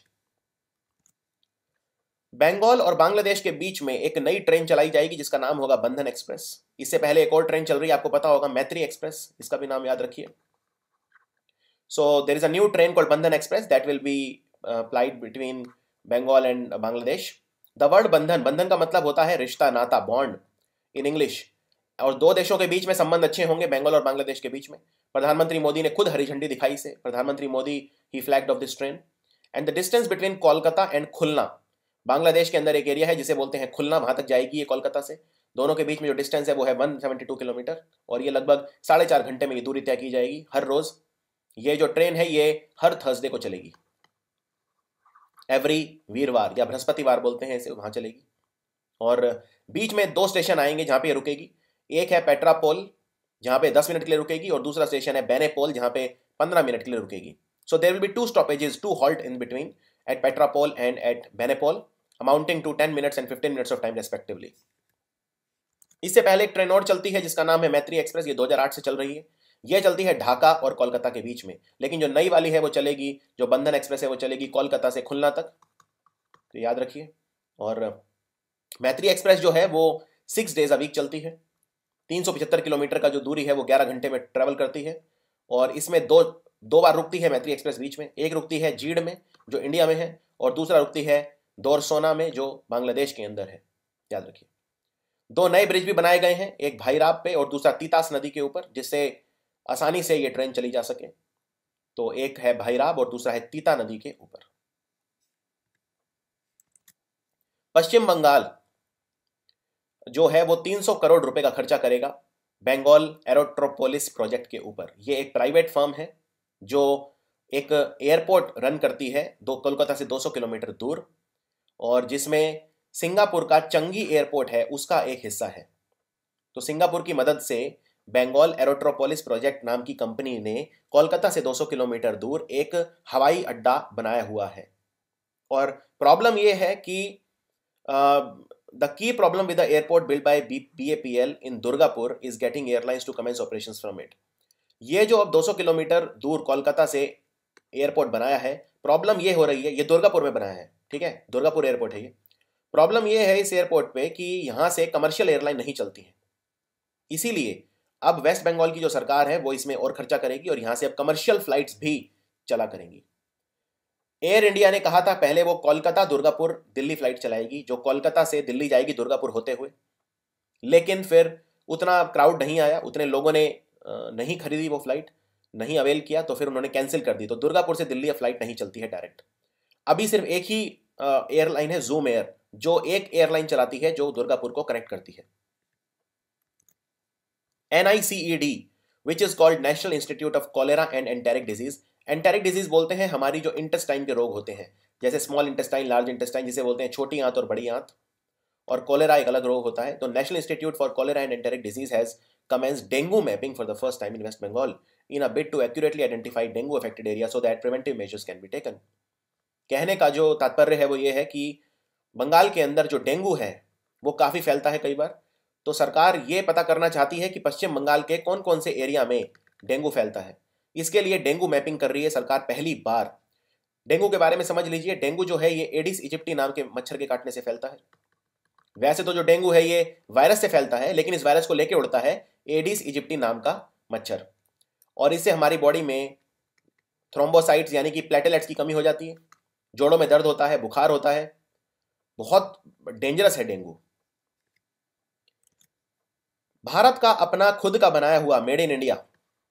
बंगाल और बांग्लादेश के बीच में एक नई ट्रेन चलाई जाएगी जिसका नाम होगा बंधन एक्सप्रेस. इससे पहले एक और ट्रेन चल रही है, आपको पता होगा, मैत्री एक्सप्रेस, इसका भी नाम याद रखिए. So there is a new train called Bandhan express that will be plied between Bengal and Bangladesh. The word Bandhan, Bandhan का मतलब होता है रिश्ता, नाता, बॉन्ड इन इंग्लिश. और दो देशों के बीच में संबंध अच्छे होंगे, बंगाल और बांग्लादेश के बीच में. प्रधानमंत्री मोदी ने खुद हरी झंडी दिखाई से, प्रधानमंत्री Modi he flagged off this train. And the distance between Kolkata and Khulna, Bangladesh के अंदर एक एरिया है जिसे बोलते हैं खुलना, वहां तक जाएगी ये कोलकाता से. दोनों के बीच में जो डिस्टेंस है वो है वन सेवेंटी टू किलोमीटर, और ये लगभग साढ़े चार घंटे में ये दूरी तय की जाएगी हर रोज. ये जो ट्रेन है ये हर थर्सडे को चलेगी, एवरी वीरवार या बृहस्पतिवार बोलते हैं इसे, वहां चलेगी. और बीच में दो स्टेशन आएंगे जहां पे रुकेगी. एक है पेट्रापोल जहां पे दस मिनट के लिए रुकेगी, और दूसरा स्टेशन है बेनेपोल जहां पे पंद्रह मिनट के लिए रुकेगी. So there will be two stoppages, two halt in between at Petrapole and at Benapole, amounting to ten minutes and fifteen minutes of time respectively. इससे पहले एक ट्रेन और चलती है जिसका नाम है मैत्री एक्सप्रेस. ये दो हज़ार आठ से चल रही है. यह चलती है ढाका और कोलकाता के बीच में. लेकिन जो नई वाली है वो चलेगी, जो बंधन एक्सप्रेस है वो चलेगी कोलकाता से खुलना तक, तो याद रखिए. और मैत्री एक्सप्रेस जो है वो सिक्स डेज अ वीक चलती है. तीन सौ पचहत्तर किलोमीटर का जो दूरी है वो ग्यारह घंटे में ट्रेवल करती है. और इसमें दो दो बार रुकती है मैत्री एक्सप्रेस बीच में. एक रुकती है जीड़ में जो इंडिया में है, और दूसरा रुकती है दोरसोना में जो बांग्लादेश के अंदर है, याद रखिए. दो नए ब्रिज भी बनाए गए हैं, एक भाईराब पे और दूसरा तीतास नदी के ऊपर, जिससे आसानी से ये ट्रेन चली जा सके. तो एक है भाईराब और दूसरा है तीता नदी के ऊपर. पश्चिम बंगाल जो है वो तीन सौ करोड़ रुपए का खर्चा करेगा बंगाल एरोट्रोपोलिस प्रोजेक्ट के ऊपर. ये एक प्राइवेट फर्म है जो एक एयरपोर्ट रन करती है दो कोलकाता से दो सौ किलोमीटर दूर, और जिसमें सिंगापुर का चंगी एयरपोर्ट है उसका एक हिस्सा है. तो सिंगापुर की मदद से बंगाल एरोट्रोपोलिस प्रोजेक्ट नाम की कंपनी ने कोलकाता से दो सौ किलोमीटर दूर एक हवाई अड्डा बनाया हुआ है. और प्रॉब्लम यह है कि the key problem with the airport built by B A P L in Durgapur is getting airlines to commence operations from it. ये जो अब दो सौ किलोमीटर दूर कोलकाता से एयरपोर्ट बनाया है, प्रॉब्लम ये हो रही है, ये दुर्गापुर में बनाया है, ठीक है, दुर्गापुर एयरपोर्ट है ये. प्रॉब्लम ये है इस एयरपोर्ट पे कि यहाँ से कमर्शियल एयरलाइन नहीं चलती है. इसीलिए अब वेस्ट बंगाल की जो सरकार है वो इसमें और खर्चा करेगी, और यहाँ से अब कमर्शियल फ्लाइट्स भी चला करेंगी. एयर इंडिया ने कहा था पहले वो कोलकाता दुर्गापुर दिल्ली फ्लाइट चलाएगी, जो कोलकाता से दिल्ली जाएगी दुर्गापुर होते हुए. लेकिन फिर उतना क्राउड नहीं आया, उतने लोगों ने नहीं खरीदी वो फ्लाइट, नहीं अवेल किया, तो फिर उन्होंने कैंसिल कर दी. तो दुर्गापुर से दिल्ली फ्लाइट नहीं चलती है डायरेक्ट. अभी सिर्फ एक ही एयरलाइन है, जूम एयर, जो एक एयरलाइन चलाती है जो दुर्गापुर को कनेक्ट करती है. N I C E D which is called National Institute of Cholera and Enteric Disease. Enteric disease बोलते हैं हमारी जो इंटेस्टाइन के रोग होते हैं, जैसे स्मॉल इंटेस्टाइन, लार्ज इंटेस्टाइन, जिसे बोलते हैं छोटी आंत और बड़ी आंत, और कॉलेरा एक अलग रोग होता है. तो National Institute for Cholera and Enteric Disease has commenced dengue mapping for the first time in West Bengal in a bid to accurately identify dengue affected area so that preventive measures can be taken. कहने का जो तात्पर्य है वो ये है कि बंगाल के अंदर जो डेंगू है वो काफ़ी फैलता है कई बार। तो सरकार ये पता करना चाहती है कि पश्चिम बंगाल के कौन कौन से एरिया में डेंगू फैलता है। इसके लिए डेंगू मैपिंग कर रही है सरकार पहली बार। डेंगू के बारे में समझ लीजिए, डेंगू जो है ये एडिस इजिप्टी नाम के मच्छर के काटने से फैलता है। वैसे तो जो डेंगू है ये वायरस से फैलता है, लेकिन इस वायरस को लेके उड़ता है एडिस इजिप्टी नाम का मच्छर, और इससे हमारी बॉडी में थ्रोम्बोसाइट्स यानी कि प्लेटलेट्स की कमी हो जाती है, जोड़ों में दर्द होता है, बुखार होता है। बहुत डेंजरस है डेंगू। भारत का अपना खुद का बनाया हुआ made in India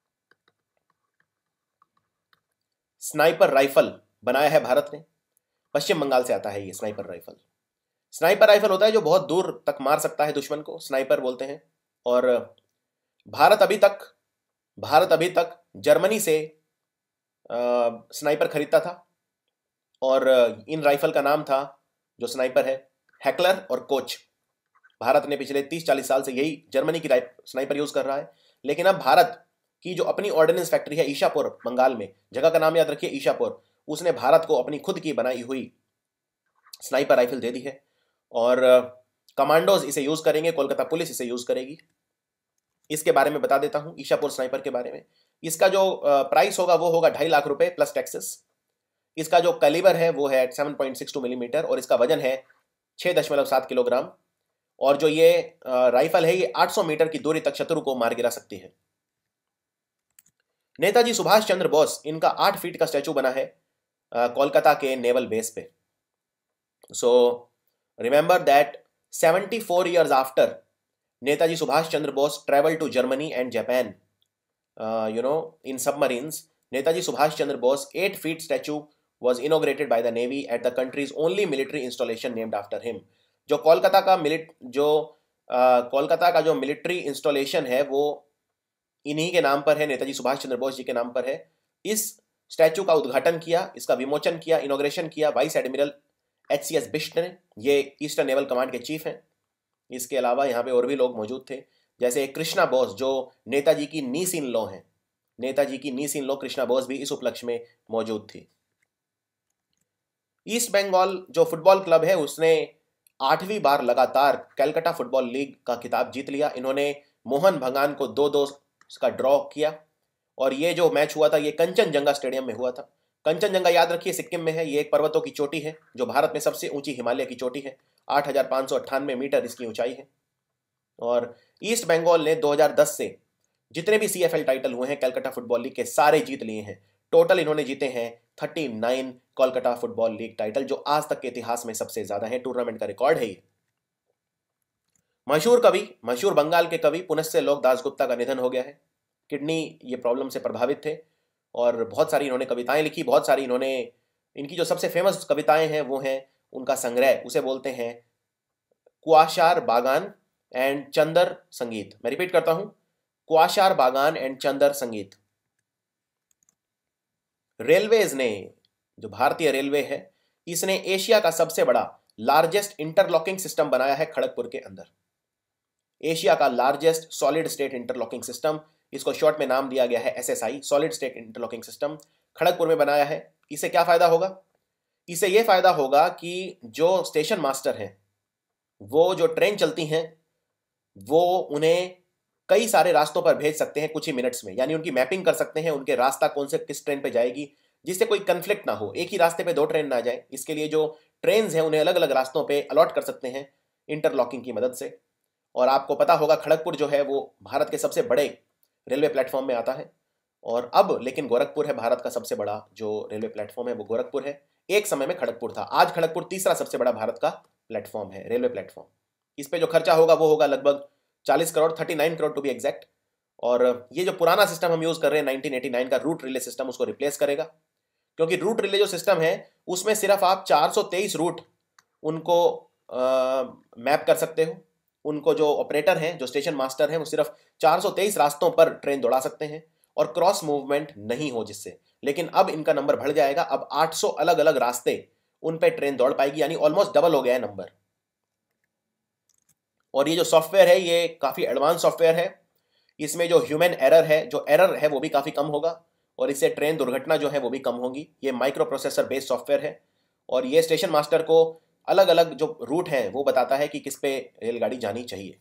sniper rifle बनाया है भारत ने। पश्चिम बंगाल से आता है ये स्नाइपर राइफल। स्नाइपर राइफल होता है जो बहुत दूर तक मार सकता है दुश्मन को, स्नाइपर बोलते हैं। और भारत अभी तक भारत अभी तक जर्मनी से स्नाइपर खरीदता था, और इन राइफल का नाम था, जो स्नाइपर है, हैकलर और कोच। भारत ने पिछले तीस चालीस साल से यही जर्मनी की स्नाइपर यूज कर रहा है। लेकिन अब भारत की जो अपनी ऑर्डिनेंस फैक्ट्री है ईशापुर बंगाल में, जगह का नाम याद रखिए ईशापुर, उसने भारत को अपनी खुद की बनाई हुई स्नाइपर राइफल दे दी है, और कमांडोज इसे यूज करेंगे, कोलकाता पुलिस इसे यूज करेगी। इसके बारे में बता देता हूं, ईशापुर स्नाइपर के बारे में। इसका जो प्राइस होगा वो होगा ढाई लाख रुपए प्लस टैक्सेस। इसका जो कैलिबर है वो है seven point six two millimetre, और इसका वजन है छः दशमलव सात किलोग्राम। और जो ये राइफल है ये आठ सौ मीटर की दूरी तक शत्रु को मार गिरा सकती है। नेताजी सुभाष चंद्र बोस, इनका आठ फीट का स्टैचू बना है कोलकाता के नेवल बेस पे। So remember that seventy four years after Netaji Subhash Chandra Bose travel to Germany and Japan, you know in submarines, Netaji Subhash Chandra Bose eight feet statue was inaugurated by the Navy at the country's only military installation named after him। जो कोलकाता का मिलिट जो कोलकाता का जो military installation है वो इन्हीं के नाम पर है, नेताजी सुभाष चंद्र बोस जी के नाम पर है। इस स्टैचू का उद्घाटन किया, इसका विमोचन किया, इनॉग्रेशन किया vice admiral H C S Bisht ने। ये ईस्टर्न नेवल कमांड के चीफ हैं। इसके अलावा यहाँ पे और भी लोग मौजूद थे, जैसे कृष्णा बोस जो नेताजी की नीस इन लॉ हैं। नेताजी की niece in law Krishna Bose भी इस उपलक्ष्य में मौजूद थी। ईस्ट बंगाल जो फुटबॉल क्लब है उसने आठवीं बार लगातार कलकत्ता फुटबॉल लीग का खिताब जीत लिया। इन्होंने मोहन बगान को दो दो का ड्रॉ किया, और ये जो मैच हुआ था ये कंचनजंगा स्टेडियम में हुआ था। कंचनजंगा याद रखिए सिक्किम में है, ये एक पर्वतों की चोटी है जो भारत में सबसे ऊंची हिमालय की चोटी है। आठ हजार पाँच सौ अट्ठानवे मीटर इसकी ऊंचाई है। और ईस्ट बंगाल ने दो हज़ार दस से जितने भी सी एफ एल टाइटल हुए हैं कलकत्ता फुटबॉल लीग के सारे जीत लिए हैं। टोटल इन्होंने जीते हैं उनतालीस कोलकाता फुटबॉल लीग टाइटल, जो आज तक के इतिहास में सबसे ज्यादा है। टूर्नामेंट का रिकॉर्ड है ये। मशहूर कवि, मशहूर बंगाल के कवि पुनस्य लोक दासगुप्ता का निधन हो गया है। किडनी ये प्रॉब्लम से प्रभावित थे, और बहुत सारी इन्होंने कविताएं लिखी। बहुत सारी इन्होंने, इनकी जो सबसे फेमस कविताएं हैं वो हैं उनका संग्रह, उसे बोलते हैं कुआशार बागान एंड चंदर संगीत। मैं रिपीट करता हूं, कुआशार बागान एंड चंदर संगीत। रेलवेज ने, जो भारतीय रेलवे है, इसने एशिया का सबसे बड़ा लार्जेस्ट इंटरलॉकिंग सिस्टम बनाया है खड़गपुर के अंदर। एशिया का largest solid state interlocking system, इसको शॉर्ट में नाम दिया गया है S S I, solid state interlocking system, Kharagpur में बनाया है। इससे क्या फायदा होगा? इससे यह फायदा होगा कि जो स्टेशन मास्टर हैं, वो जो ट्रेन चलती हैं वो उन्हें कई सारे रास्तों पर भेज सकते हैं कुछ ही मिनट्स में, यानी उनकी मैपिंग कर सकते हैं, उनके रास्ता कौन से किस ट्रेन पे जाएगी, जिससे कोई कंफ्लिक्ट ना हो, एक ही रास्ते पे दो ट्रेन ना जाए। इसके लिए जो ट्रेन्स हैं उन्हें अलग अलग रास्तों पे अलॉट कर सकते हैं इंटरलॉकिंग की मदद से। और आपको पता होगा खड़गपुर जो है वो भारत के सबसे बड़े रेलवे प्लेटफॉर्म में आता है, और अब लेकिन गोरखपुर है भारत का सबसे बड़ा जो रेलवे प्लेटफॉर्म है, वो गोरखपुर है। एक समय में खड़गपुर था, आज खड़गपुर तीसरा सबसे बड़ा भारत का प्लेटफॉर्म है, रेलवे प्लेटफॉर्म। इस पे जो खर्चा होगा वो होगा लगभग चालीस करोड़, उनतालीस करोड़ टू बी एग्जैक्ट। और ये जो पुराना सिस्टम हम यूज कर रहे हैं नाइनटीन एटी नाइन का रूट रिले सिस्टम, उसको रिप्लेस करेगा, क्योंकि रूट रिले जो सिस्टम है उसमें सिर्फ आप चार सौ तेईस रूट उनको मैप कर सकते हो। उनको जो ऑपरेटर हैं, जो स्टेशन मास्टर हैं, वो सिर्फ चार सौ तेईस रास्तों पर ट्रेन दौड़ा सकते हैं और क्रॉस मूवमेंट नहीं हो जिससे। लेकिन अब इनका नंबर बढ़ जाएगा, अब आठ सौ अलग अलग रास्ते उन पे ट्रेन दौड़ पाएगी, यानी ऑलमोस्ट डबल हो गया है नंबर। और ये जो सॉफ्टवेयर है ये काफी एडवांस सॉफ्टवेयर है। इसमें जो ह्यूमन एरर है, जो एरर है वो भी काफी कम होगा, और इससे ट्रेन दुर्घटना जो है वो भी कम होगी। ये माइक्रो प्रोसेसर बेस्ड सॉफ्टवेयर है, और ये स्टेशन मास्टर को अलग अलग जो रूट है वो बताता है कि किस पे रेलगाड़ी जानी चाहिए।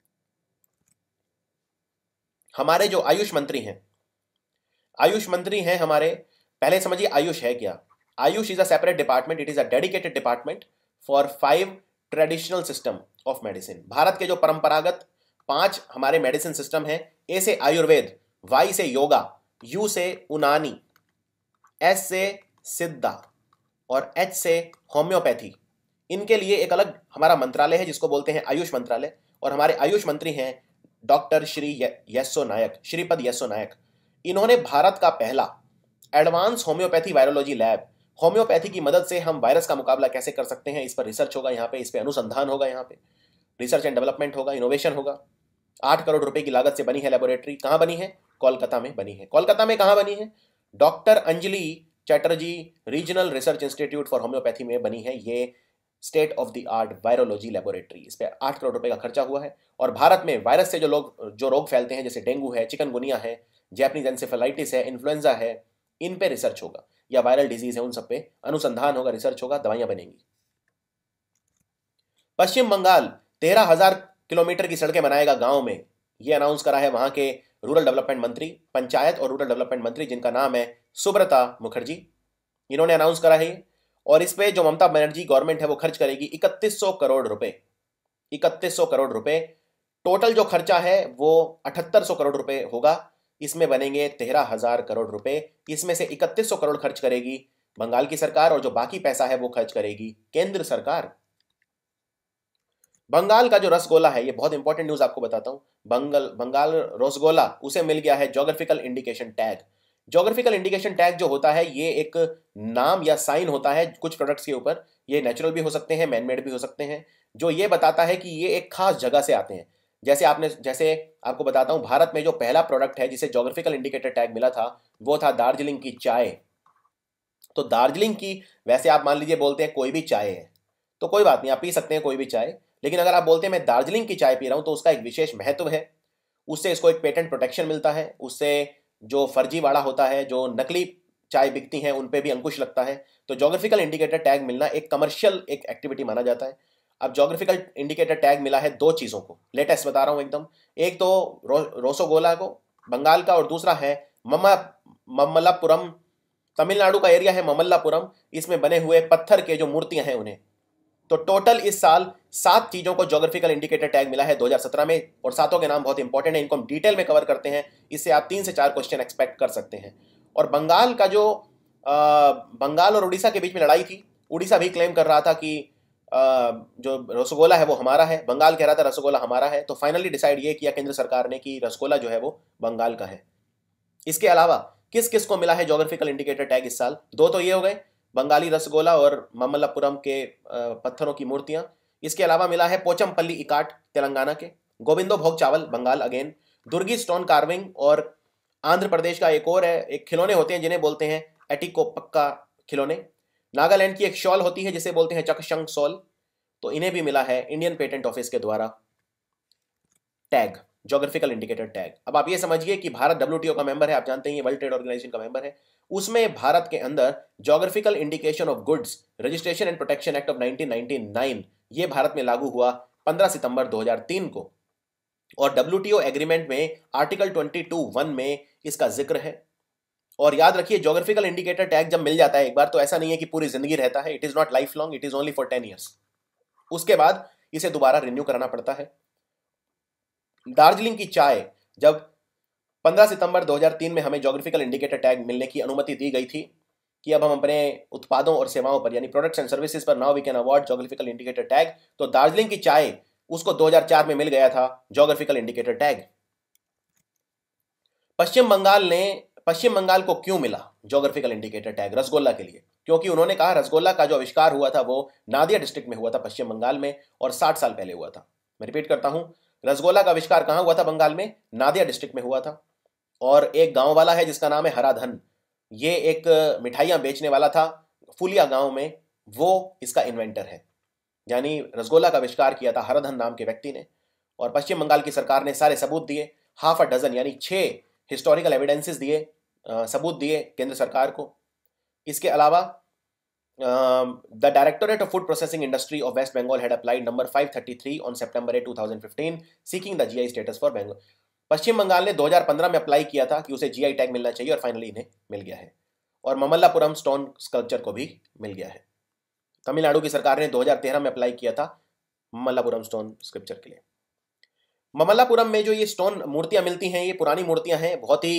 हमारे जो आयुष मंत्री हैं, आयुष मंत्री हैं हमारे, पहले समझिए आयुष है क्या। AYUSH is a separate department, it is a dedicated department for five traditional system of medicine. Bharat के जो परंपरागत पांच हमारे मेडिसिन सिस्टम हैं, ए से आयुर्वेद, वाई से योगा, यू से उनानी, एस से सिद्धा और एच से होम्योपैथी। इनके लिए एक अलग हमारा मंत्रालय है जिसको बोलते हैं आयुष मंत्रालय, और हमारे आयुष मंत्री हैं डॉक्टर श्री यशो नायक, श्रीपद यशो नायक। इन्होंने भारत का पहला advance homeopathy virology lab, homeopathy की मदद से हम वायरस का मुकाबला कैसे कर सकते हैं, इस पर रिसर्च होगा यहाँ पे, इस पर अनुसंधान होगा, यहाँ पे रिसर्च एंड डेवलपमेंट होगा, इनोवेशन होगा। आठ करोड़ रुपए की लागत से बनी है लेबोरेटरी। कहाँ बनी है? कोलकाता में बनी है। कोलकाता में कहाँ बनी है? Doctor Anjali Chatterjee regional research institute for homeopathy में बनी है ये state of the art virology laboratory. इस पर आठ करोड़ रुपए का खर्चा हुआ है। और भारत में वायरस से जो लोग जो रोग फैलते हैं, जैसे डेंगू है, चिकनगुनिया है, जैपनीज एन्सेफेलाइटिस है, इन्फ्लुएंजा है, इन पे रिसर्च होगा, या वायरल डिजीज है उन सब पे अनुसंधान होगा, रिसर्च होगा, दवाइयां बनेंगी। पश्चिम बंगाल तेरह हजार किलोमीटर की सड़कें बनाएगा गांव में, ये अनाउंस करा है वहां के रूरल डेवलपमेंट मंत्री, पंचायत और रूरल डेवलपमेंट मंत्री, जिनका नाम है सुब्रता मुखर्जी। इन्होंने अनाउंस करा है। और इस पे जो ममता बनर्जी गवर्नमेंट है वो खर्च करेगी इकतीस सौ करोड़ रुपए। इकतीस सौ करोड़ रुपए टोटल जो खर्चा है वो अठहत्तर सौ करोड़ रुपए होगा। इसमें बनेंगे तेरह हजार करोड़ रुपए। इसमें से इकतीस सौ करोड़ खर्च करेगी बंगाल की सरकार, और जो बाकी पैसा है वो खर्च करेगी केंद्र सरकार। बंगाल का जो रसगोला है, ये बहुत इंपॉर्टेंट न्यूज आपको बताता हूं। बंगाल बंगाल रसगोला उसे मिल गया है geographical indication tag. Geographical indication tag जो होता है ये एक नाम या साइन होता है कुछ प्रोडक्ट्स के ऊपर। ये नेचुरल भी हो सकते हैं, मैनमेड भी हो सकते हैं, जो ये बताता है कि ये एक खास जगह से आते हैं। जैसे आपने जैसे आपको बताता हूं, भारत में जो पहला प्रोडक्ट है जिसे ज्योग्राफिकल इंडिकेटर टैग मिला था वो था दार्जिलिंग की चाय। तो दार्जिलिंग की, वैसे आप मान लीजिए बोलते हैं कोई भी चाय है तो कोई बात नहीं, आप पी सकते हैं कोई भी चाय, लेकिन अगर आप बोलते हैं मैं दार्जिलिंग की चाय पी रहा हूं तो उसका एक विशेष महत्व है। उससे इसको एक पेटेंट प्रोटेक्शन मिलता है, उससे जो फर्जीवाड़ा होता है, जो नकली चाय बिकती हैं, उन पे भी अंकुश लगता है। तो ज्योग्राफिकल इंडिकेटर टैग मिलना एक कमर्शियल एक एक्टिविटी माना जाता है। अब ज्योग्राफिकल इंडिकेटर टैग मिला है दो चीज़ों को, लेटेस्ट बता रहा हूँ एकदम। एक तो रो, रोसोगोला को बंगाल का, और दूसरा है मम्मा ममल्लापुरम, तमिलनाडु का एरिया है ममल्लापुरम। इसमें बने हुए पत्थर के जो मूर्तियां हैं उन्हें। तो टोटल इस साल सात चीजों को ज्योग्राफिकल इंडिकेटर टैग मिला है दो हज़ार सत्रह में, और सातों के नाम बहुत इंपॉर्टेंट है, इनको हम डिटेल में कवर करते हैं। इससे आप तीन से चार क्वेश्चन एक्सपेक्ट कर सकते हैं। और बंगाल का जो आ, बंगाल और उड़ीसा के बीच में लड़ाई थी, उड़ीसा भी क्लेम कर रहा था कि आ, जो रसगोला है वो हमारा है, बंगाल कह रहा था रसगोला हमारा है। तो फाइनली डिसाइड ये किया केंद्र सरकार ने कि रसगोला जो है वो बंगाल का है। इसके अलावा किस किस को मिला है ज्योग्राफिकल इंडिकेटर टैग इस साल? दो तो ये हो गए, बंगाली रसगोला और ममल्लापुरम के पत्थरों की मूर्तियां। इसके अलावा मिला है पोचमपल्ली इकाट तेलंगाना के, गोविंदो भोग चावल Bengal again, Durgi stone carving, और आंध्र प्रदेश का एक और है, एक खिलौने होते हैं जिन्हें बोलते हैं एटिको पक्का खिलौने। नागालैंड की एक शॉल होती है जिसे बोलते हैं चकशंग शॉल। तो इन्हें भी मिला है इंडियन पेटेंट ऑफिस के द्वारा टैग, ज्योग्राफिकल इंडिकेटर टैग। अब आप ये समझिए कि भारत डब्ल्यूटीओ का मेंबर है, आप जानते हैं ये वर्ल्ड ट्रेड ऑर्गेनाइजेशन का मेंबर है। उसमें भारत के अंदर geographical indication of goods registration and protection act of nineteen ninety nine ये भारत में लागू हुआ पंद्रह सितंबर दो हज़ार तीन को। और डब्ल्यूटीओ एग्रीमेंट में आर्टिकल बाईस वन में इसका जिक्र है। और याद रखिए ज्योग्राफिकल इंडिकेटर टैग जब मिल जाता है एक बार, तो ऐसा नहीं है कि पूरी जिंदगी रहता है। It is not life long, it is only for ten years. उसके बाद इसे दोबारा रिन्यू कराना पड़ता है। दार्जिलिंग की चाय जब पंद्रह सितंबर दो हज़ार तीन में हमें ज्योग्राफिकल इंडिकेटर टैग मिलने की अनुमति दी गई थी कि अब हम अपने उत्पादों और सेवाओं पर, यानी प्रोडक्ट्स एंड सर्विसेज पर, now we can award geographical indicator tag. तो दार्जिलिंग की चाय उसको दो हज़ार चार में मिल गया था geographical indicator tag. Paschim Bengal ने पश्चिम बंगाल को क्यों मिला ज्योग्राफिकल इंडिकेटर टैग रसगोल्ला के लिए? क्योंकि उन्होंने कहा रसगोल्ला का जो आविष्कार हुआ था वो नादिया डिस्ट्रिक्ट में हुआ था पश्चिम बंगाल में, और साठ साल पहले हुआ था। मैं रिपीट करता हूं, रसगोल्ला का आविष्कार कहां हुआ था? बंगाल में नादिया डिस्ट्रिक्ट में हुआ था। और एक गांव वाला है जिसका नाम है हराधन, ये एक मिठाइयां बेचने वाला था फुलिया गांव में, वो इसका इन्वेंटर है। यानी रसगोल्ला का आविष्कार किया था हराधन नाम के व्यक्ति ने। और पश्चिम बंगाल की सरकार ने सारे सबूत दिए, हाफ अ डजन यानी छह हिस्टोरिकल एविडेंसेस दिए, सबूत दिए केंद्र सरकार को। इसके अलावा the directorate of food processing industry of West Bengal had applied number five thirty three on September two thousand fifteen seeking the GI status for Bengal. Paschim Bengal ने दो हज़ार पंद्रह में अप्लाई किया था कि उसे जीआई टैग मिलना चाहिए और फाइनली इन्हें मिल गया है। और ममल्लापुरम स्टोन स्कल्पचर को भी मिल गया है। तमिलनाडु की सरकार ने दो हज़ार तेरह में अप्लाई किया था ममल्लापुरम स्टोन स्कल्पचर के लिए। ममल्लापुरम में जो ये स्टोन मूर्तियां मिलती हैं, ये पुरानी मूर्तियां हैं, बहुत ही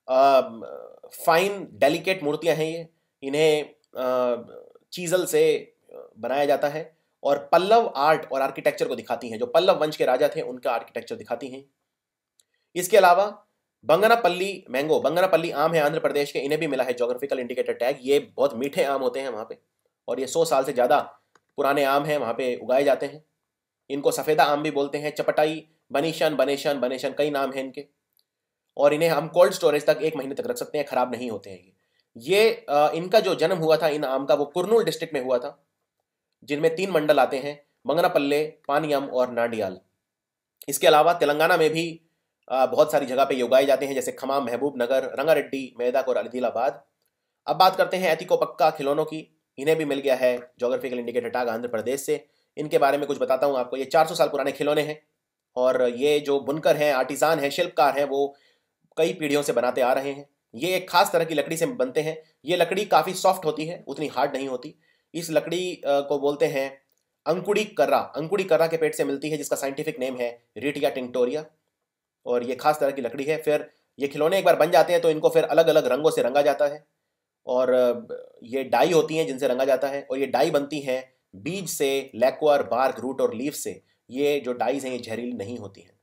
फाइन डेलिकेट मूर्तियां हैं ये। इन्हें चीजल से बनाया जाता है और पल्लव आर्ट और आर्किटेक्चर को दिखाती हैं। जो पल्लव वंश के राजा थे उनका आर्किटेक्चर दिखाती हैं। इसके अलावा बंगनापल्ली मैंगो, बंगनापल्ली आम है आंध्र प्रदेश के, इन्हें भी मिला है ज्योग्राफिकल इंडिकेटर टैग। ये बहुत मीठे आम होते हैं वहाँ पे और ये सौ साल से ज़्यादा पुराने आम हैं, वहाँ पे उगाए जाते हैं। इनको सफ़ेदा आम भी बोलते हैं। चपटाई, बनीशन, बनेशन, बनेशन कई नाम हैं इनके। और इन्हें हम कोल्ड स्टोरेज तक एक महीने तक रख सकते हैं, ख़राब नहीं होते हैं ये ये आ, इनका जो जन्म हुआ था इन आम का वो कुर्नूल डिस्ट्रिक्ट में हुआ था, जिनमें तीन मंडल आते हैं, बंगनापल्ले, पानियम और नाडियाल। इसके अलावा तेलंगाना में भी आ, बहुत सारी जगह पे ये उगाए जाते हैं, जैसे खमाम, महबूब नगर, रंगारेड्डी, मेदक और आदिलाबाद। अब बात करते हैं एतिको पक्का खिलौनों की। इन्हें भी मिल गया है geographical indicator tag Andhra Pradesh से। इनके बारे में कुछ बताता हूँ आपको। ये चार सौ साल पुराने खिलौने हैं और ये जो बुनकर हैं, आर्टिसान हैं, शिल्पकार हैं, वो कई पीढ़ियों से बनाते आ रहे हैं। ये एक खास तरह की लकड़ी से बनते हैं। ये लकड़ी काफ़ी सॉफ्ट होती है, उतनी हार्ड नहीं होती। इस लकड़ी को बोलते हैं अंकुड़ी कर्रा। अंकुड़ी कर्रा के पेड़ से मिलती है, जिसका साइंटिफिक नेम है रिटिया टिंक्टोरिया। और ये खास तरह की लकड़ी है। फिर ये खिलौने एक बार बन जाते हैं तो इनको फिर अलग अलग रंगों से रंगा जाता है और ये डाई होती हैं जिनसे रंगा जाता है। और ये डाई बनती हैं बीज से, लैक्वर, बार्क, रूट और लीफ से। ये जो डाइज हैं ये जहरीली नहीं होती हैं।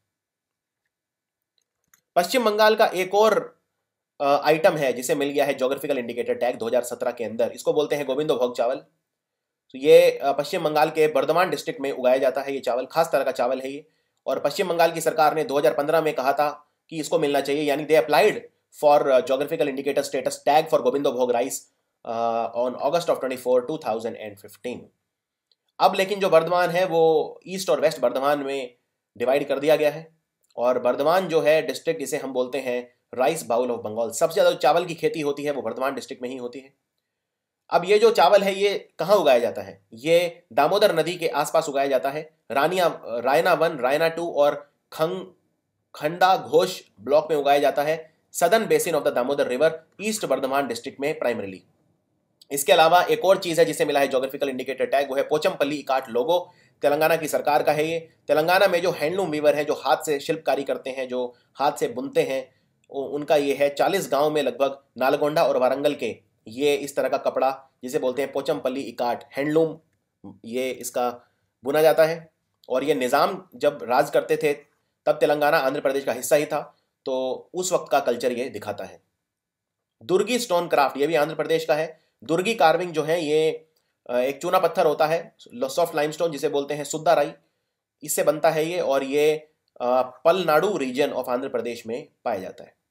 पश्चिम बंगाल का एक और आइटम है जिसे मिल गया है ज्योग्राफिकल इंडिकेटर टैग दो हज़ार सत्रह के अंदर। इसको बोलते हैं गोविंदो भोग चावल। तो ये पश्चिम बंगाल के बर्धमान डिस्ट्रिक्ट में उगाया जाता है। ये चावल खास तरह का चावल है ये। और पश्चिम बंगाल की सरकार ने दो हज़ार पंद्रह में कहा था कि इसको मिलना चाहिए, यानी they applied for geographical indicator status tag for Gobindo Bhog rice on August of twenty four two thousand fifteen. अब लेकिन जो बर्धमान है वो ईस्ट और वेस्ट बर्धमान में डिवाइड कर दिया गया है और बर्धमान जो है डिस्ट्रिक्ट, इसे हम बोलते हैं राइस बाउल ऑफ बंगाल। सबसे ज़्यादा चावल की खेती होती है वो बर्धमान डिस्ट्रिक्ट में ही होती है। अब ये जो चावल है ये कहाँ उगाया जाता है? ये दामोदर नदी के आसपास उगाया जाता है। रानिया रायना वन, रायना टू और खंग खंडा घोष ब्लॉक में उगाया जाता है। Southern basin of the Damodar river, east Bardhaman district में प्राइमरीली। इसके अलावा एक और चीज़ है जिसे मिला है ज्योग्राफिकल इंडिकेटर टैग, वो है पोचमपल्ली इकाट लोगो। तेलंगाना की सरकार का है ये। तेलंगाना में जो हैंडलूम वीवर है, जो हाथ से शिल्पकारी करते हैं, जो हाथ से बुनते हैं, उनका ये है। चालीस गाँव में लगभग नालगोंडा और वारंगल के ये इस तरह का कपड़ा जिसे बोलते हैं पोचमपल्ली इकाट हैंडलूम, ये इसका बुना जाता है। और ये निज़ाम जब राज करते थे तब तेलंगाना आंध्र प्रदेश का हिस्सा ही था, तो उस वक्त का कल्चर ये दिखाता है। दुर्गी स्टोन क्राफ्ट, ये भी आंध्र प्रदेश का है। दुर्गी कार्विंग जो है ये एक चूना पत्थर होता है, सॉफ्ट लाइमस्टोन जिसे बोलते हैं सुद्दा राई, इससे बनता है ये। और ये पलनाडु रीजन ऑफ आंध्र प्रदेश में पाया जाता है।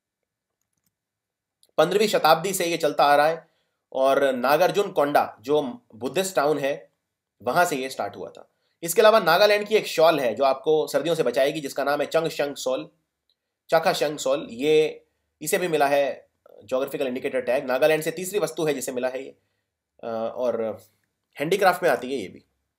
पंद्रहवीं शताब्दी से ये चलता आ रहा है और नागार्जुन कोंडा जो बुद्धिस्ट टाउन है वहां से ये स्टार्ट हुआ था। इसके अलावा नागालैंड की एक शॉल है जो आपको सर्दियों से बचाएगी, जिसका नाम है चंग शंग सॉल, चाखा शंग सॉल। ये इसे भी मिला है ज्योग्राफिकल इंडिकेटर टैग। नागालैंड से तीसरी वस्तु है जिसे मिला है ये, और हैंडीक्राफ्ट में आती है ये भी।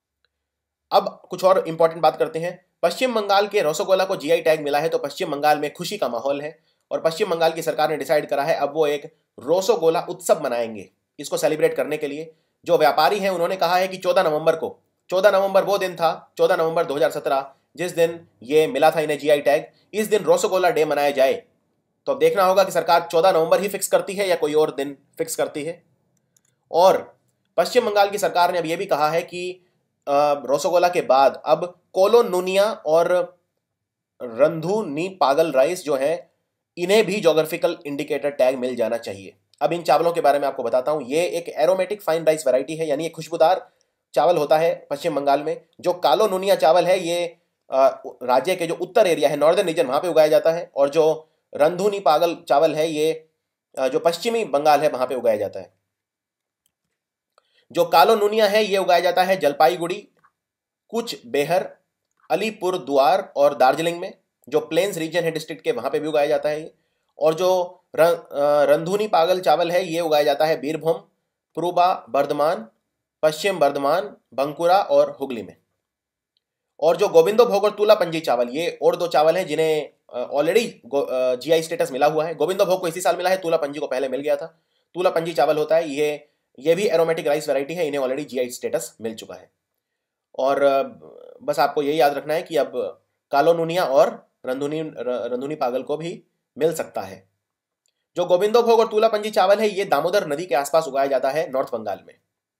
अब कुछ और इंपॉर्टेंट बात करते हैं। पश्चिम बंगाल के रसगोला को जीआई टैग मिला है, तो पश्चिम बंगाल में खुशी का माहौल है और पश्चिम बंगाल की सरकार ने डिसाइड करा है अब वो एक रसगोला उत्सव मनाएंगे। इसको सेलिब्रेट करने के लिए जो व्यापारी हैं उन्होंने कहा है कि चौदह नवंबर को, चौदह नवंबर वो दिन था, चौदह नवंबर दो हज़ार सत्रह, जिस दिन ये मिला था इन्हें जीआई टैग, इस दिन रसगोला डे मनाया जाए। तो अब देखना होगा कि सरकार चौदह नवंबर ही फिक्स करती है या कोई और दिन फिक्स करती है। और पश्चिम बंगाल की सरकार ने अब यह भी कहा है कि रसगोला के बाद अब कोलो नूनिया और रंधुनी पागल राइस जो है इन्हें भी ज्योग्राफिकल इंडिकेटर टैग मिल जाना चाहिए। अब इन चावलों के बारे में आपको बताता हूं। ये एक एरोमेटिक फाइन राइस वैरायटी है, यानी एक खुशबूदार चावल होता है पश्चिम बंगाल में। जो कालो नूनिया चावल है ये राज्य के जो उत्तर एरिया है, नॉर्दर्न रीजन, वहां पे उगाया जाता है। और जो रंधुनी पागल चावल है ये जो पश्चिमी बंगाल है वहां पे उगाया जाता है। जो कालो नूनिया है ये उगाया जाता है जलपाईगुड़ी, कुछ बेहर, अलीपुर द्वार और दार्जिलिंग में। जो प्लेन्स रीजन है डिस्ट्रिक्ट के, वहां पे भी उगाया जाता है ये। और जो रंधुनी पागल चावल है ये उगाया जाता है बीरभूम, पूर्वा बर्धमान, पश्चिम बर्धमान, बंकुरा और हुगली में। और जो गोविंदो भोग और तुलापंजी चावल, ये और दो चावल हैं जिन्हें ऑलरेडी जीआई स्टेटस मिला हुआ है। गोविंदो भोग को इसी साल मिला है, तुलापंजी को पहले मिल गया था। तुलापंजी चावल होता है ये ये भी एरोमेटिक राइस वैरायटी है, इन्हें ऑलरेडी जीआई स्टेटस मिल चुका है। और बस आपको यही याद रखना है कि अब कालो नुनिया और रंधुनी रंधुनी पागल को भी मिल सकता है। जो गोविंदो भोग और तुलापंजी चावल है ये दामोदर नदी के आसपास उगाया जाता है नॉर्थ बंगाल में।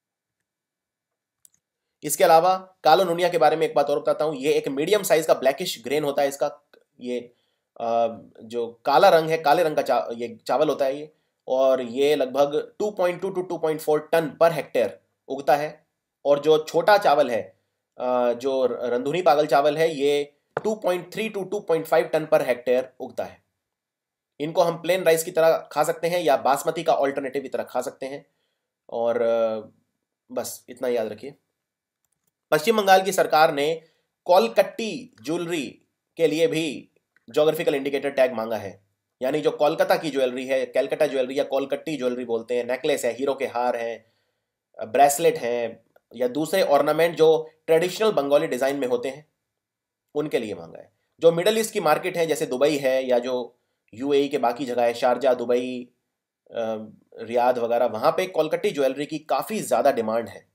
इसके अलावा कालो नुनिया के बारे में एक बात और बताता हूं, ये एक मीडियम साइज का ब्लैकिश ग्रेन होता है इसका। ये जो काला रंग है, काले रंग का चा, ये चावल होता है ये, और ये लगभग two point two to two point four tonne per hectare उगता है। और जो छोटा चावल है, जो रंधुनी पागल चावल है, ये two point three to two point five tonne per hectare उगता है। इनको हम प्लेन राइस की तरह खा सकते हैं या बासमती का ऑल्टरनेटिव की तरह खा सकते हैं। और बस इतना याद रखिए। पश्चिम बंगाल की सरकार ने कोलकट्टी ज्वेलरी के लिए भी ज्योग्राफिकल इंडिकेटर टैग मांगा है। यानी जो कोलकाता की ज्वेलरी है, कैलकाटा ज्वेलरी या कोलकट्टी ज्वेलरी बोलते हैं, नेकलेस है, हीरो के हार हैं, ब्रेसलेट हैं या दूसरे ऑर्नामेंट जो ट्रेडिशनल बंगाली डिज़ाइन में होते हैं, उनके लिए मांगा है। जो मिडल ईस्ट की मार्केट है जैसे दुबई है या जो यूएई के बाकी जगह है, शारजा, दुबई, रियाद वगैरह, वहाँ पे कोलकट्टी ज्वेलरी की काफ़ी ज़्यादा डिमांड है।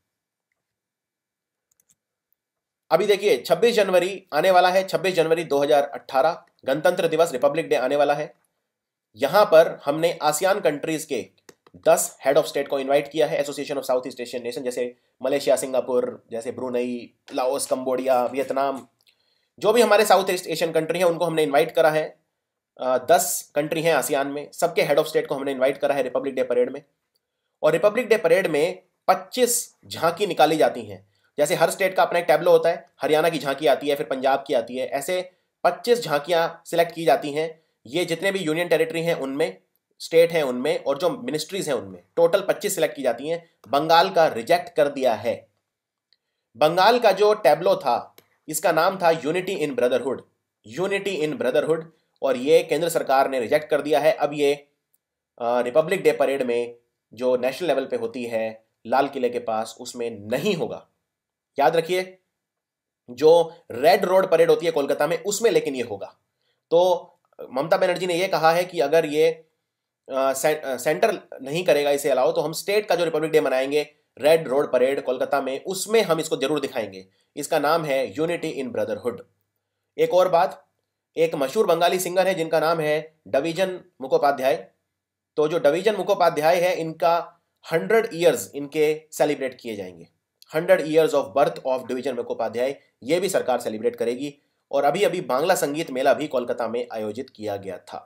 अभी देखिए छब्बीस जनवरी आने वाला है, छब्बीस जनवरी दो हज़ार अठारह गणतंत्र दिवस, रिपब्लिक डे आने वाला है। यहाँ पर हमने आसियान कंट्रीज के दस हेड ऑफ स्टेट को इनवाइट किया है, association of south east Asian nation, जैसे मलेशिया, सिंगापुर, जैसे ब्रुनई, लाओस, कंबोडिया, वियतनाम, जो भी हमारे साउथ ईस्ट एशियन कंट्री हैं उनको हमने इन्वाइट करा है। दस कंट्री हैं आसियान में, सबके हेड ऑफ स्टेट को हमने इन्वाइट करा है रिपब्लिक डे परेड में। और रिपब्लिक डे परेड में पच्चीस झांकी निकाली जाती हैं। जैसे हर स्टेट का अपना एक टैबलो होता है, हरियाणा की झांकी आती है, फिर पंजाब की आती है, ऐसे पच्चीस झांकियां सिलेक्ट की जाती हैं। ये जितने भी यूनियन टेरिटरी हैं उनमें, स्टेट हैं उनमें, और जो मिनिस्ट्रीज हैं उनमें, टोटल पच्चीस सिलेक्ट की जाती हैं। बंगाल का रिजेक्ट कर दिया है। बंगाल का जो टैबलो था इसका नाम था unity in brotherhood, unity in brotherhood, और ये केंद्र सरकार ने रिजेक्ट कर दिया है। अब ये रिपब्लिक डे परेड में जो नेशनल लेवल पे होती है लाल किले के पास, उसमें नहीं होगा। याद रखिए, जो रेड रोड परेड होती है कोलकाता में उसमें लेकिन ये होगा। तो ममता बनर्जी ने ये कहा है कि अगर ये आ, से, सेंटर नहीं करेगा इसे अलाउ, तो हम स्टेट का जो रिपब्लिक डे मनाएंगे रेड रोड परेड कोलकाता में, उसमें हम इसको जरूर दिखाएंगे। इसका नाम है यूनिटी इन ब्रदरहुड। एक और बात, एक मशहूर बंगाली सिंगर है जिनका नाम है डिवीजन मुखोपाध्याय। तो जो डिवीजन मुखोपाध्याय है, इनका हंड्रेड ईयर्स इनके सेलिब्रेट किए जाएंगे। Hundred years of birth of डिवीजन मुखोपाध्याय, ये भी सरकार सेलिब्रेट करेगी। और अभी अभी बांग्ला संगीत मेला भी कोलकाता में आयोजित किया गया था।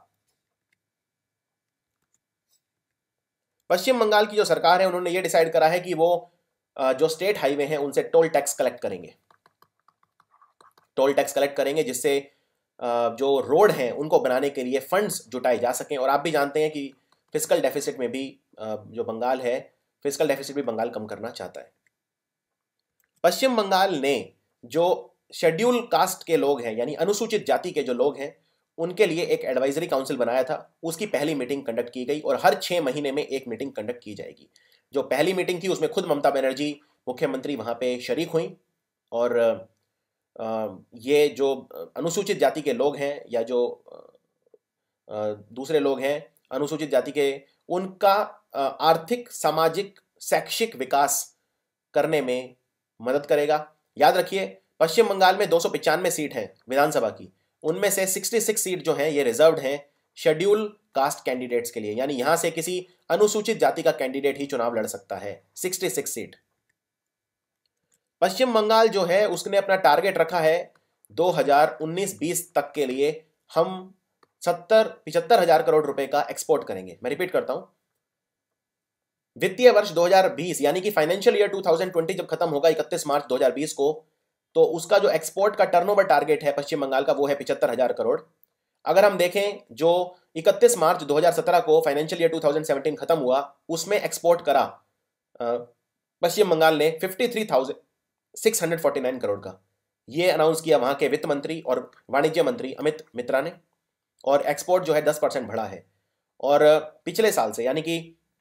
पश्चिम बंगाल की जो सरकार है उन्होंने ये डिसाइड करा है कि वो जो स्टेट हाईवे हैं उनसे टोल टैक्स कलेक्ट करेंगे। टोल टैक्स कलेक्ट करेंगे जिससे जो रोड हैं उनको बनाने के लिए फंड्स जुटाए जा सकें। और आप भी जानते हैं कि फिस्कल डेफिसिट में भी जो बंगाल है, फिस्कल डेफिसिट भी बंगाल कम करना चाहता है। पश्चिम बंगाल ने जो शेड्यूल कास्ट के लोग हैं, यानी अनुसूचित जाति के जो लोग हैं, उनके लिए एक एडवाइजरी काउंसिल बनाया था। उसकी पहली मीटिंग कंडक्ट की गई और हर छः महीने में एक मीटिंग कंडक्ट की जाएगी। जो पहली मीटिंग थी उसमें खुद ममता बनर्जी मुख्यमंत्री वहाँ पे शरीक हुई। और ये जो अनुसूचित जाति के लोग हैं या जो दूसरे लोग हैं अनुसूचित जाति के, उनका आर्थिक, सामाजिक, शैक्षिक विकास करने में मदद करेगा। याद रखिए, पश्चिम बंगाल में दो सौ पचानवे सीट हैं विधानसभा की, उनमें से छियासठ सीट जो हैं ये रिजर्व्ड हैं शेड्यूल कास्ट कैंडिडेट्स के लिए, यानी यहां से किसी अनुसूचित जाति का कैंडिडेट ही चुनाव लड़ सकता है। छियासठ सीट। पश्चिम बंगाल जो है उसने अपना टारगेट रखा है दो हज़ार उन्नीस बीस तक के लिए हम सत्तर पिछहत्तर हजार करोड़ रुपए का एक्सपोर्ट करेंगे। मैं रिपीट करता हूं, वित्तीय वर्ष दो हज़ार बीस यानी कि फाइनेंशियल ईयर दो हज़ार बीस जब खत्म होगा इकतीस मार्च दो हज़ार बीस को, तो उसका जो एक्सपोर्ट का टर्नओवर टारगेट है पश्चिम बंगाल का वो है पिछहत्तर हजार करोड़। अगर हम देखें जो इकतीस मार्च दो हज़ार सत्रह को फाइनेंशियल ईयर दो हज़ार सत्रह खत्म हुआ, उसमें एक्सपोर्ट करा पश्चिम बंगाल ने तिरेपन हज़ार छह सौ उनचास करोड़ का। ये अनाउंस किया वहां के वित्त मंत्री और वाणिज्य मंत्री अमित मित्रा ने। और एक्सपोर्ट जो है दस परसेंट बढ़ा है। और पिछले साल से यानी कि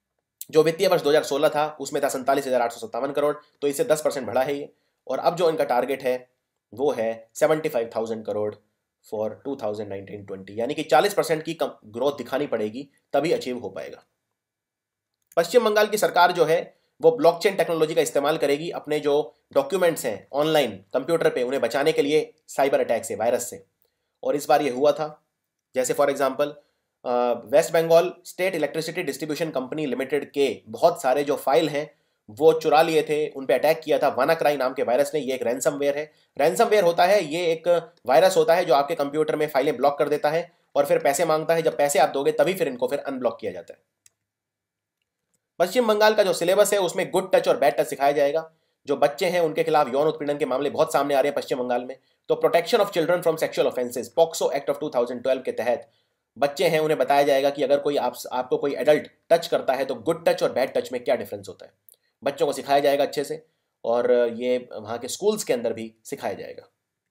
जो वित्तीय वर्ष दो हज़ार सोलह था उसमें था सैंतालीस हजार आठ सौ सत्तावन करोड़, तो इससे दस परसेंट बढ़ा है ये। और अब जो इनका टारगेट है वो है seventy five thousand crore for two thousand nineteen twenty, यानी कि चालीस परसेंट की ग्रोथ दिखानी पड़ेगी तभी अचीव हो पाएगा। पश्चिम बंगाल की सरकार जो है वो ब्लॉकचेन टेक्नोलॉजी का इस्तेमाल करेगी अपने जो डॉक्यूमेंट्स हैं ऑनलाइन कंप्यूटर पे उन्हें बचाने के लिए साइबर अटैक से, वायरस से। और इस बार ये हुआ था, जैसे for example West Bengal state electricity distribution company limited के बहुत सारे जो फाइल हैं वो चुरा लिए थे, उन पे अटैक किया था वानाक्राई नाम के वायरस ने। ये एक रैंसमवेयर है। रैंसमवेयर होता है ये एक वायरस होता है जो आपके कंप्यूटर में फाइलें ब्लॉक कर देता है और फिर पैसे मांगता है। जब पैसे आप दोगे तभी फिर इनको फिर अनब्लॉक किया जाता है। पश्चिम बंगाल का जो सिलेबस है उसमें गुड टच और बैड टच सिखाया जाएगा। जो बच्चे हैं उनके खिलाफ यौन उत्पीड़न के मामले बहुत सामने आ रहे हैं पश्चिम बंगाल में, तो protection of children from sexual offences POCSO act of two thousand twelve के तहत बच्चे हैं उन्हें बताया जाएगा कि अगर कोई आप आपको कोई एडल्ट टच करता है तो गुड टच और बैड टच में क्या डिफरेंस होता है, बच्चों को सिखाया जाएगा अच्छे से। और ये वहाँ के स्कूल्स के अंदर भी सिखाया जाएगा।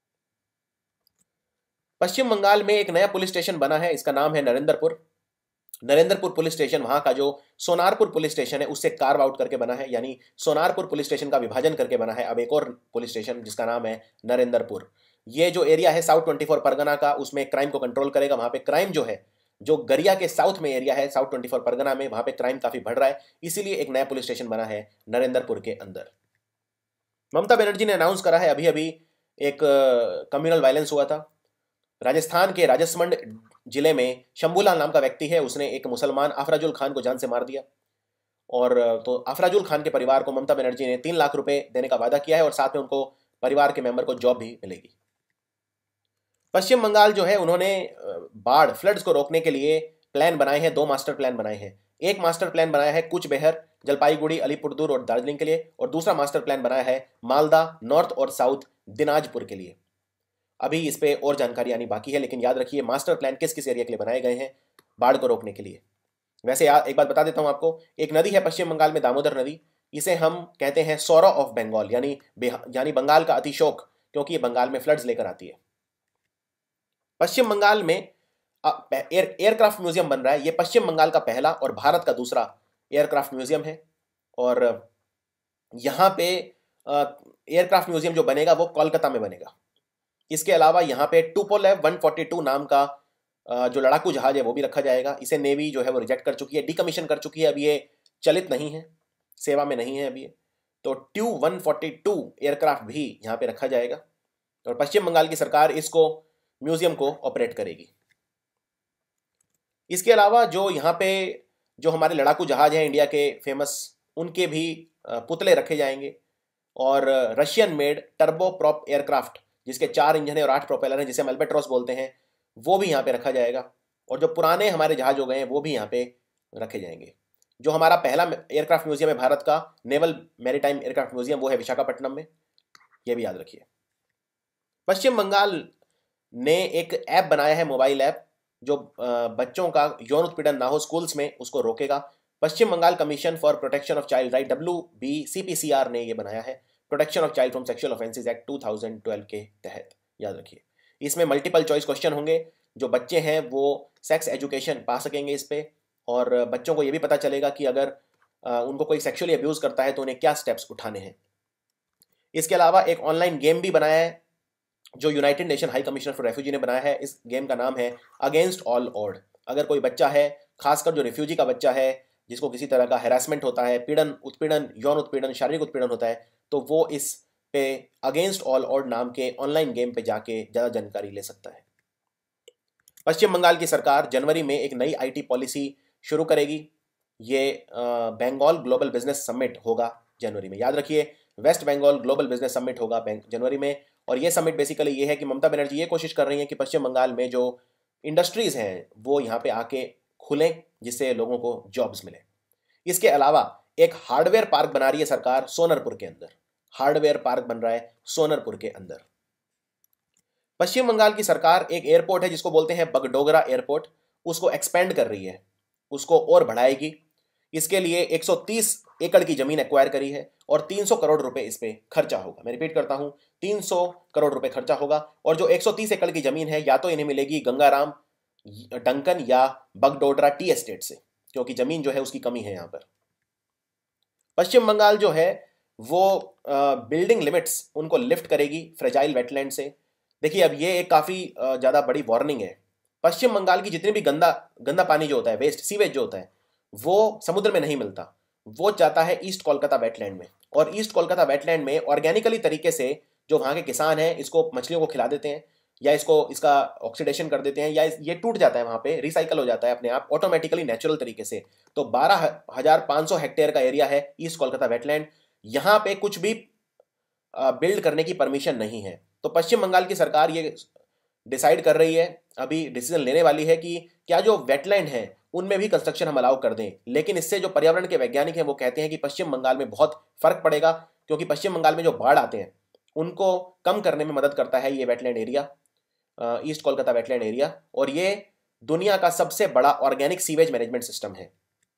पश्चिम बंगाल में एक नया पुलिस स्टेशन बना है, इसका नाम है नरेंद्रपुर। नरेंद्रपुर पुलिस स्टेशन वहां का जो सोनारपुर पुलिस स्टेशन है उससे कार्व आउट करके बना है, यानी सोनारपुर पुलिस स्टेशन का विभाजन करके बना है अब एक और पुलिस स्टेशन जिसका नाम है नरेंद्रपुर। ये जो एरिया है साउथ ट्वेंटी फोर परगना का, उसमें क्राइम को कंट्रोल करेगा। वहां पे क्राइम जो है, जो गरिया के साउथ में एरिया है साउथ ट्वेंटी फोर परगना में, वहां पे क्राइम काफी बढ़ रहा है, इसीलिए एक नया पुलिस स्टेशन बना है नरेंद्रपुर के अंदर। ममता बनर्जी ने अनाउंस करा है, अभी अभी एक कम्युनल वायलेंस हुआ था राजस्थान के राजसमंद जिले में। शंभूलाल नाम का व्यक्ति है, उसने एक मुसलमान अफराजुल खान को जान से मार दिया। और तो अफराजुल खान के परिवार को ममता बनर्जी ने तीन लाख रुपए देने का वादा किया है और साथ में उनको परिवार के मेंबर को जॉब भी मिलेगी। पश्चिम बंगाल जो है उन्होंने बाढ़ फ्लड्स को रोकने के लिए प्लान बनाए हैं, दो मास्टर प्लान बनाए हैं। एक मास्टर प्लान बनाया है कुछ बेहर, जलपाईगुड़ी, अलीपुरदुर और दार्जिलिंग के लिए, और दूसरा मास्टर प्लान बनाया है मालदा, नॉर्थ और साउथ दिनाजपुर के लिए। अभी इस पे और जानकारी आनी बाकी है, लेकिन याद रखिए मास्टर प्लान किस किस एरिया के लिए बनाए गए हैं बाढ़ को रोकने के लिए। वैसे यार एक बात बता देता हूं आपको, एक नदी है पश्चिम बंगाल में दामोदर नदी, इसे हम कहते हैं सौरा ऑफ बंगाल, यानी यानी बंगाल का अतिशोक, क्योंकि ये बंगाल में फ्लड्स लेकर आती है। पश्चिम बंगाल में एयर एयरक्राफ्ट म्यूजियम बन रहा है। ये पश्चिम बंगाल का पहला और भारत का दूसरा एयरक्राफ्ट म्यूजियम है। और यहाँ पे एयरक्राफ्ट म्यूजियम जो बनेगा वो कोलकाता में बनेगा। इसके अलावा यहाँ पे टुपोलेव वन फोर्टी टू नाम का जो लड़ाकू जहाज है वो भी रखा जाएगा। इसे नेवी जो है वो रिजेक्ट कर चुकी है, डिकमीशन कर चुकी है, अब ये चलित नहीं है, सेवा में नहीं है अभी। तो Tu one forty two aircraft भी यहाँ पे रखा जाएगा और पश्चिम बंगाल की सरकार इसको म्यूजियम को ऑपरेट करेगी। इसके अलावा जो यहाँ पे जो हमारे लड़ाकू जहाज हैं इंडिया के फेमस, उनके भी पुतले रखे जाएंगे। और Russian made turbo prop aircraft जिसके चार इंजन है और आठ प्रोपेलर हैं, जिसे हम अल्बाट्रॉस बोलते हैं, वो भी यहाँ पे रखा जाएगा। और जो पुराने हमारे जहाज हो गए हैं वो भी यहाँ पे रखे जाएंगे। जो हमारा पहला एयरक्राफ्ट म्यूजियम है भारत का, नेवल मैरीटाइम एयरक्राफ्ट म्यूजियम, वो है विशाखापट्टनम में, ये भी याद रखिए। पश्चिम बंगाल ने एक ऐप बनाया है, मोबाइल ऐप, जो बच्चों का यौन उत्पीड़न ना हो स्कूल्स में उसको रोकेगा। Paschim Bangal commission for protection of child right W B C P C R ने ये बनाया है, protection of child from sexual offences act two thousand twelve के तहत, याद रखिए। इसमें मल्टीपल चॉइस क्वेश्चन होंगे, जो बच्चे हैं वो सेक्स एजुकेशन पा सकेंगे इस पे, और बच्चों को ये भी पता चलेगा कि अगर उनको कोई सेक्सुअली अब्यूज करता है तो उन्हें क्या स्टेप्स उठाने हैं। इसके अलावा एक ऑनलाइन गेम भी बनाया है जो United Nation high commissioner for refugee ने बनाया है। इस गेम का नाम है अगेंस्ट ऑल ऑड। अगर कोई बच्चा है, खासकर जो रिफ्यूजी का बच्चा है जिसको किसी तरह का हैरासमेंट होता है, पीड़न उत्पीड़न यौन उत्पीड़न शारीरिक उत्पीड़न होता है, तो वो इस पे अगेंस्ट ऑल ऑड नाम के ऑनलाइन गेम पे जाके ज़्यादा जानकारी ले सकता है। पश्चिम बंगाल की सरकार जनवरी में एक नई आईटी पॉलिसी शुरू करेगी। ये बंगाल ग्लोबल बिजनेस समिट होगा जनवरी में, याद रखिए, West Bengal global business summit होगा जनवरी में। और ये समिट बेसिकली ये है कि ममता बनर्जी ये कोशिश कर रही है कि पश्चिम बंगाल में जो इंडस्ट्रीज़ हैं वो यहाँ पे आके खुलें, जिससे लोगों को जॉब्स मिले। इसके अलावा एक हार्डवेयर पार्क बना रही है सरकार सोनरपुर के अंदर, हार्डवेयर पार्क बन रहा है सोनरपुर के अंदर। पश्चिम बंगाल की सरकार एक एयरपोर्ट है जिसको बोलते हैं बगडोगरा एयरपोर्ट, उसको एक्सपेंड कर रही है, उसको और बढ़ाएगी। इसके लिए एक सौ तीस एकड़ की जमीन एक्वायर करी है और तीन सौ करोड़ रुपए इस पे खर्चा होगा। मैं रिपीट करता हूं, तीन सौ करोड़ रुपए खर्चा होगा। और जो एक सौ तीस एकड़ की जमीन है या तो इन्हें मिलेगी गंगाराम, डंकन या बगडोगरा टी एस्टेट से, क्योंकि जमीन जो है उसकी कमी है यहाँ पर। पश्चिम बंगाल जो है वो बिल्डिंग लिमिट्स उनको लिफ्ट करेगी फ्रेजाइल वेटलैंड से। देखिए अब ये एक काफ़ी ज़्यादा बड़ी वार्निंग है। पश्चिम बंगाल की जितनी भी गंदा गंदा पानी जो होता है, वेस्ट सीवेज जो होता है, वो समुद्र में नहीं मिलता, वो जाता है ईस्ट कोलकाता वेटलैंड में। और ईस्ट कोलकाता वेटलैंड में ऑर्गेनिकली तरीके से जो वहाँ के किसान हैं इसको मछलियों को खिला देते हैं, या इसको इसका ऑक्सीडेशन कर देते हैं, या ये टूट जाता है, वहाँ पे रिसाइकल हो जाता है अपने आप ऑटोमेटिकली नेचुरल तरीके से। तो बारह हजार पाँच सौ हेक्टेयर का एरिया है ईस्ट कोलकाता वेटलैंड। यहाँ पे कुछ भी बिल्ड करने की परमिशन नहीं है। तो पश्चिम बंगाल की सरकार ये डिसाइड कर रही है, अभी डिसीजन लेने वाली है कि क्या जो वेटलैंड है उनमें भी कंस्ट्रक्शन हम अलाउ कर दें। लेकिन इससे जो पर्यावरण के वैज्ञानिक हैं वो कहते हैं कि पश्चिम बंगाल में बहुत फर्क पड़ेगा, क्योंकि पश्चिम बंगाल में जो बाढ़ आते हैं उनको कम करने में मदद करता है ये wetland area, east Kolkata wetland area. और ये दुनिया का सबसे बड़ा ऑर्गेनिक सीवेज मैनेजमेंट सिस्टम है।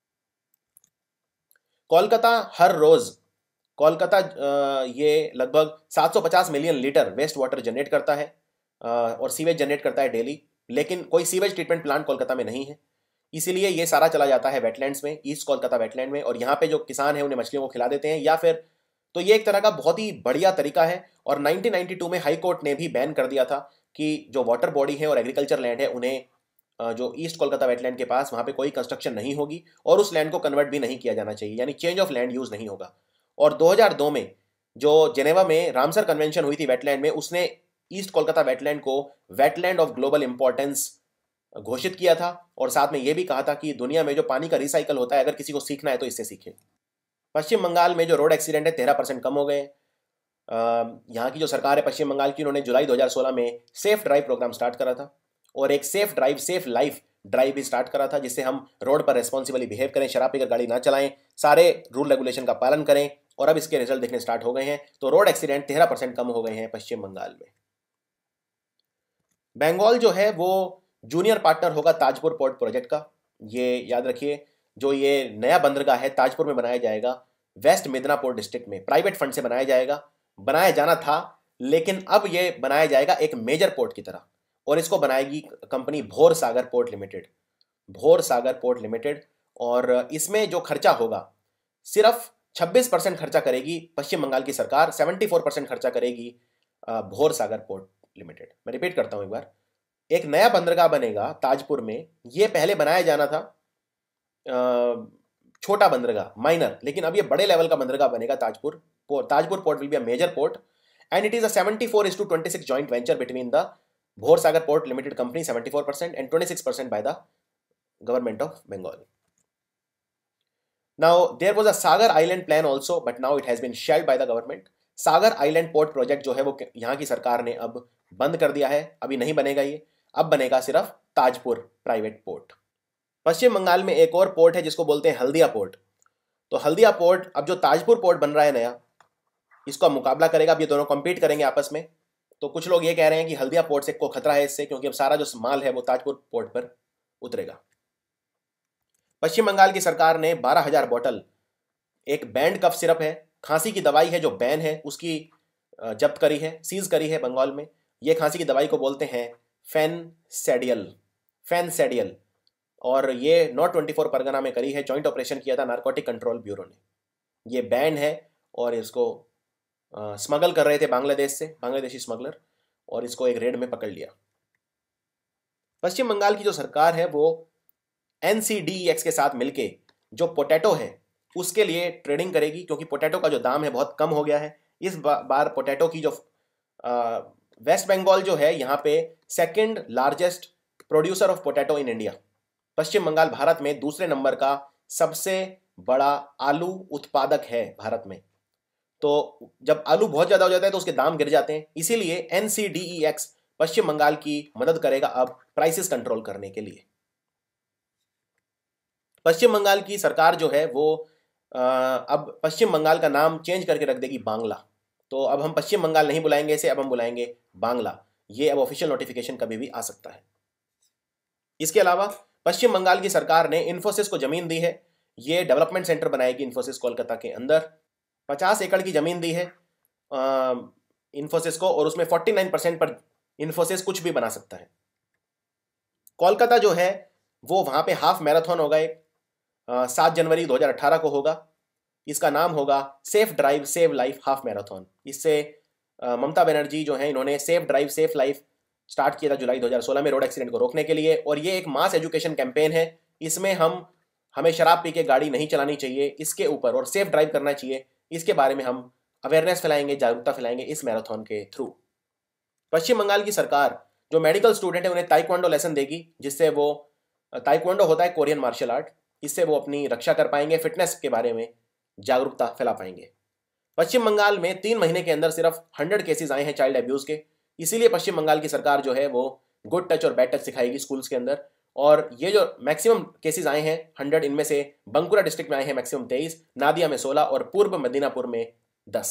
कोलकाता हर रोज कोलकाता ये लगभग सात सौ पचास million litre waste water generate करता है और सीवेज जनरेट करता है डेली। लेकिन कोई सीवेज ट्रीटमेंट प्लांट कोलकाता में नहीं है, इसीलिए ये सारा चला जाता है वेटलैंड्स में, ईस्ट कोलकाता वेटलैंड में। और यहाँ पे जो किसान हैं उन्हें मछलियों को खिला देते हैं, या फिर तो ये एक तरह का बहुत ही बढ़िया तरीका है। और नाइनटीन नाइंटी टू में हाई कोर्ट ने भी बैन कर दिया था कि जो वाटर बॉडी है और एग्रीकल्चर लैंड है उन्हें जो ईस्ट कोलकाता वेटलैंड के पास वहाँ पे कोई कंस्ट्रक्शन नहीं होगी और उस लैंड को कन्वर्ट भी नहीं किया जाना चाहिए, यानी चेंज ऑफ लैंड यूज नहीं होगा। और दो हज़ार दो में जो जेनेवा में रामसर कन्वेंशन हुई थी वेटलैंड में, उसने ईस्ट कोलकाता वेटलैंड को वेटलैंड ऑफ ग्लोबल इंपॉर्टेंस घोषित किया था। और साथ में यह भी कहा था कि दुनिया में जो पानी का रिसाइकल होता है, अगर किसी को सीखना है तो इससे सीखे। पश्चिम बंगाल में जो रोड एक्सीडेंट है तेरह परसेंट कम हो गए। यहाँ की जो सरकार है पश्चिम बंगाल की, उन्होंने जुलाई दो हज़ार सोलह में सेफ ड्राइव प्रोग्राम स्टार्ट करा था और एक safe drive safe life drive भी स्टार्ट करा था, जिससे हम रोड पर रेस्पॉन्सिबली बिहेव करें, शराब पीकर गाड़ी ना चलाएं, सारे रूल रेगुलेशन का पालन करें। और अब इसके रिजल्ट दिखने स्टार्ट हो गए हैं। तो रोड एक्सीडेंट तेरह परसेंट कम हो गए हैं पश्चिम बंगाल में। बंगाल जो है वो जूनियर पार्टनर होगा ताजपुर पोर्ट प्रोजेक्ट का। ये याद रखिए, जो ये नया बंदरगाह है ताजपुर में बनाया जाएगा, वेस्ट मिदनापुर डिस्ट्रिक्ट में प्राइवेट फंड से बनाया जाएगा। बनाया जाना था, लेकिन अब ये बनाया जाएगा एक मेजर पोर्ट की तरह, और इसको बनाएगी कंपनी भोर सागर पोर्ट लिमिटेड, भोर सागर पोर्ट लिमिटेड। और इसमें जो खर्चा होगा सिर्फ छब्बीस परसेंट खर्चा करेगी पश्चिम बंगाल की सरकार, चौहत्तर परसेंट खर्चा करेगी भोर सागर पोर्ट लिमिटेड। मैं रिपीट करता हूं एक बार, एक नया बंदरगाह बनेगा ताजपुर में। ये पहले बनाया जाना था छोटा बंदरगाह, माइनर, लेकिन अब ये बड़े लेवल का बंदरगाह बनेगा Tajpur port. Tajpur port will be a major port and it is a seventy four is to twenty six joint venture between the Bhor Sagar port limited company seventy four percent and twenty six percent by the government of Bengal. Now there was a Sagar Island plan also, but now it has been shelved by the government. Sagar island port project जो है वो यहाँ की सरकार ने अब बंद कर दिया है, अभी नहीं बनेगा ये, अब बनेगा सिर्फ ताजपुर प्राइवेट पोर्ट। पश्चिम बंगाल में एक और पोर्ट है जिसको बोलते हैं हल्दिया पोर्ट। तो हल्दिया पोर्ट, अब जो ताजपुर पोर्ट बन रहा है नया, इसका मुकाबला करेगा। अब ये दोनों कम्पीट करेंगे आपस में। तो कुछ लोग ये कह रहे हैं कि हल्दिया पोर्ट से को खतरा है इससे, क्योंकि अब सारा जो माल है वो ताजपुर पोर्ट पर उतरेगा। पश्चिम बंगाल की सरकार ने बारह हज़ार बोतल, एक बैंड कफ सिरप है, खांसी की दवाई है जो बैन है, उसकी जब्त करी है, सीज करी है बंगाल में। ये खांसी की दवाई को बोलते हैं फेनसेडियल, फेनसेडियल। और ये नॉर्थ ट्वेंटी फोर परगना में करी है, जॉइंट ऑपरेशन किया था नारकोटिक कंट्रोल ब्यूरो ने। ये बैन है और इसको स्मगल कर रहे थे बांग्लादेश से, बांग्लादेशी स्मगलर, और इसको एक रेड में पकड़ लिया। पश्चिम बंगाल की जो सरकार है वो N C D E X के साथ मिलके जो पोटैटो है उसके लिए ट्रेडिंग करेगी, क्योंकि पोटैटो का जो दाम है बहुत कम हो गया है। इस बार पोटैटो की जो आ, वेस्ट बंगाल जो है यहाँ पे second largest producer of potato in India. Paschim Bangal Bharat में दूसरे नंबर का सबसे बड़ा आलू उत्पादक है भारत में। तो जब आलू बहुत ज़्यादा हो जाता है तो उसके दाम गिर जाते हैं, इसीलिए N C D E X Paschim Bangal की मदद करेगा अब प्राइसेस कंट्रोल करने के लिए। पश्चिम बंगाल की सरकार जो है वो आ, अब पश्चिम बंगाल का नाम चेंज करके रख देगी बांग्ला। तो अब हम पश्चिम बंगाल नहीं बुलाएंगे इसे, अब हम बुलाएंगे बांग्ला। ये अब ऑफिशियल नोटिफिकेशन कभी भी आ सकता है। इसके अलावा पश्चिम बंगाल की सरकार ने इन्फोसिस को जमीन दी है, ये डेवलपमेंट सेंटर बनाएगी इन्फोसिस कोलकाता के अंदर। पचास एकड़ की जमीन दी है इन्फोसिस को, और उसमें फोर्टी नाइन परसेंट पर इन्फोसिस कुछ भी बना सकता है। कोलकाता जो है वो वहाँ पे हाफ मैराथन होगा, एक सात जनवरी दो हज़ार अठारह को होगा, इसका नाम होगा safe drive save life half marathon. इससे ममता बनर्जी जो है इन्होंने safe drive safe life start किया था जुलाई दो हज़ार सोलह में रोड एक्सीडेंट को रोकने के लिए, और ये एक मास एजुकेशन कैंपेन है। इसमें हम हमें शराब पी के गाड़ी नहीं चलानी चाहिए इसके ऊपर, और सेफ ड्राइव करना चाहिए इसके बारे में हम अवेयरनेस फैलाएंगे, जागरूकता फैलाएंगे इस मैराथन के थ्रू। पश्चिम बंगाल की सरकार जो मेडिकल स्टूडेंट है उन्हें ताइक्वांडो लेसन देगी, जिससे वो, ताइक्वांडो होता है कोरियन मार्शल आर्ट, इससे वो अपनी रक्षा कर पाएंगे, फिटनेस के बारे में जागरूकता फैला पाएंगे। पश्चिम बंगाल में तीन महीने के अंदर सिर्फ हंड्रेड केसेस आए हैं चाइल्ड अब्यूज के, इसीलिए पश्चिम बंगाल की सरकार जो है वो गुड टच और बैड टच सिखाएगी स्कूल्स के अंदर। और ये जो मैक्सिमम केसेस आए हैं हंड्रेड, इनमें से बंकुरा डिस्ट्रिक्ट में आए हैं मैक्सिमम तेईस, नादिया में सोलह और पूर्व मेदिनीपुर में दस।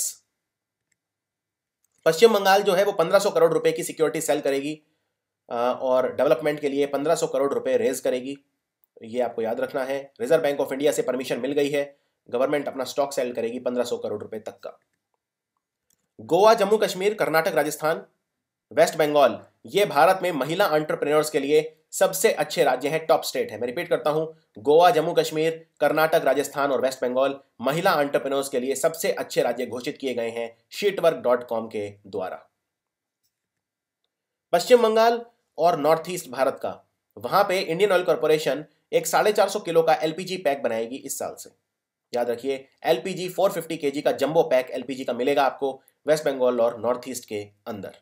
पश्चिम बंगाल जो है वो पंद्रह सौ करोड़ रुपए की सिक्योरिटी सेल करेगी और डेवलपमेंट के लिए पंद्रह सौ करोड़ रुपए रेज करेगी, ये आपको याद रखना है। रिजर्व बैंक ऑफ इंडिया से परमिशन मिल गई है, गवर्नमेंट अपना स्टॉक सेल करेगी पंद्रह सौ करोड़ रुपए तक का। गोवा, जम्मू कश्मीर, कर्नाटक, राजस्थान, वेस्ट बंगाल ये भारत में महिला एंटरप्रेन्योर्स के लिए सबसे अच्छे राज्य हैं, टॉप स्टेट है। मैं रिपीट करता हूं, गोवा, जम्मू कश्मीर, कर्नाटक, राजस्थान और वेस्ट बंगाल महिला एंटरप्रेन्योर्स के लिए सबसे अच्छे राज्य घोषित किए गए हैं शीटवर्क डॉट कॉम के द्वारा। पश्चिम बंगाल और नॉर्थ ईस्ट भारत का, वहां पे इंडियन ऑयल कॉर्पोरेशन एक साढ़े चार सौ किलो का एलपीजी पैक बनाएगी इस साल से। याद रखिए, एलपीजी चार सौ पचास केजी का जंबो पैक एलपीजी का मिलेगा आपको वेस्ट बंगाल और नॉर्थ ईस्ट के अंदर।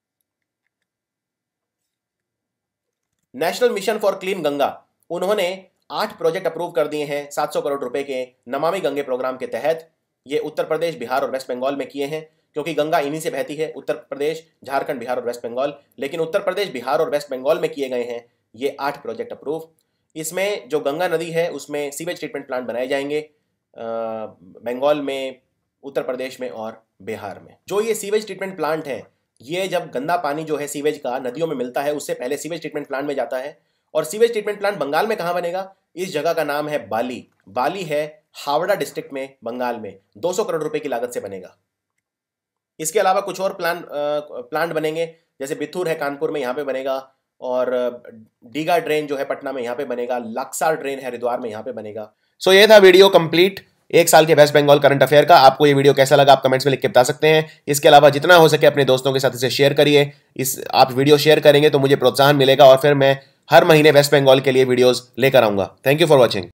National Mission for Clean Ganga, उन्होंने आठ प्रोजेक्ट अप्रूव कर दिए हैं सात सौ करोड़ रुपए के नमामि गंगे प्रोग्राम के तहत। ये उत्तर प्रदेश, बिहार और वेस्ट बंगाल में किए हैं, क्योंकि गंगा इन्हीं से बहती है, उत्तर प्रदेश, झारखंड, बिहार और वेस्ट बंगाल। लेकिन उत्तर प्रदेश, बिहार और वेस्ट बंगाल में किए गए हैं ये आठ प्रोजेक्ट अप्रूव। इसमें जो गंगा नदी है उसमें सीवेज ट्रीटमेंट प्लांट बनाए जाएंगे बंगाल में, उत्तर प्रदेश में और बिहार में। जो ये सीवेज ट्रीटमेंट प्लांट है, ये जब गंदा पानी जो है सीवेज का नदियों में मिलता है उससे पहले सीवेज ट्रीटमेंट प्लांट में जाता है। और सीवेज ट्रीटमेंट प्लांट बंगाल में कहाँ बनेगा? इस जगह का नाम है बाली। बाली है हावड़ा डिस्ट्रिक्ट में, बंगाल में। दो सौ करोड़ रुपए की लागत से बनेगा। इसके अलावा कुछ और प्लान प्लांट बनेंगे, जैसे बिथुर है कानपुर में, यहाँ पे बनेगा, और डीगा ड्रेन जो है पटना में यहाँ पे बनेगा, लाक्सार ड्रेन है हरिद्वार में यहाँ पे बनेगा। सो so, ये था वीडियो कंप्लीट एक साल के वेस्ट बंगाल करंट अफेयर का। आपको ये वीडियो कैसा लगा आप कमेंट्स में लिख के बता सकते हैं। इसके अलावा जितना हो सके अपने दोस्तों के साथ इसे शेयर करिए। इस आप वीडियो शेयर करेंगे तो मुझे प्रोत्साहन मिलेगा और फिर मैं हर महीने वेस्ट बंगाल के लिए वीडियोस लेकर आऊंगा। Thank you for watching.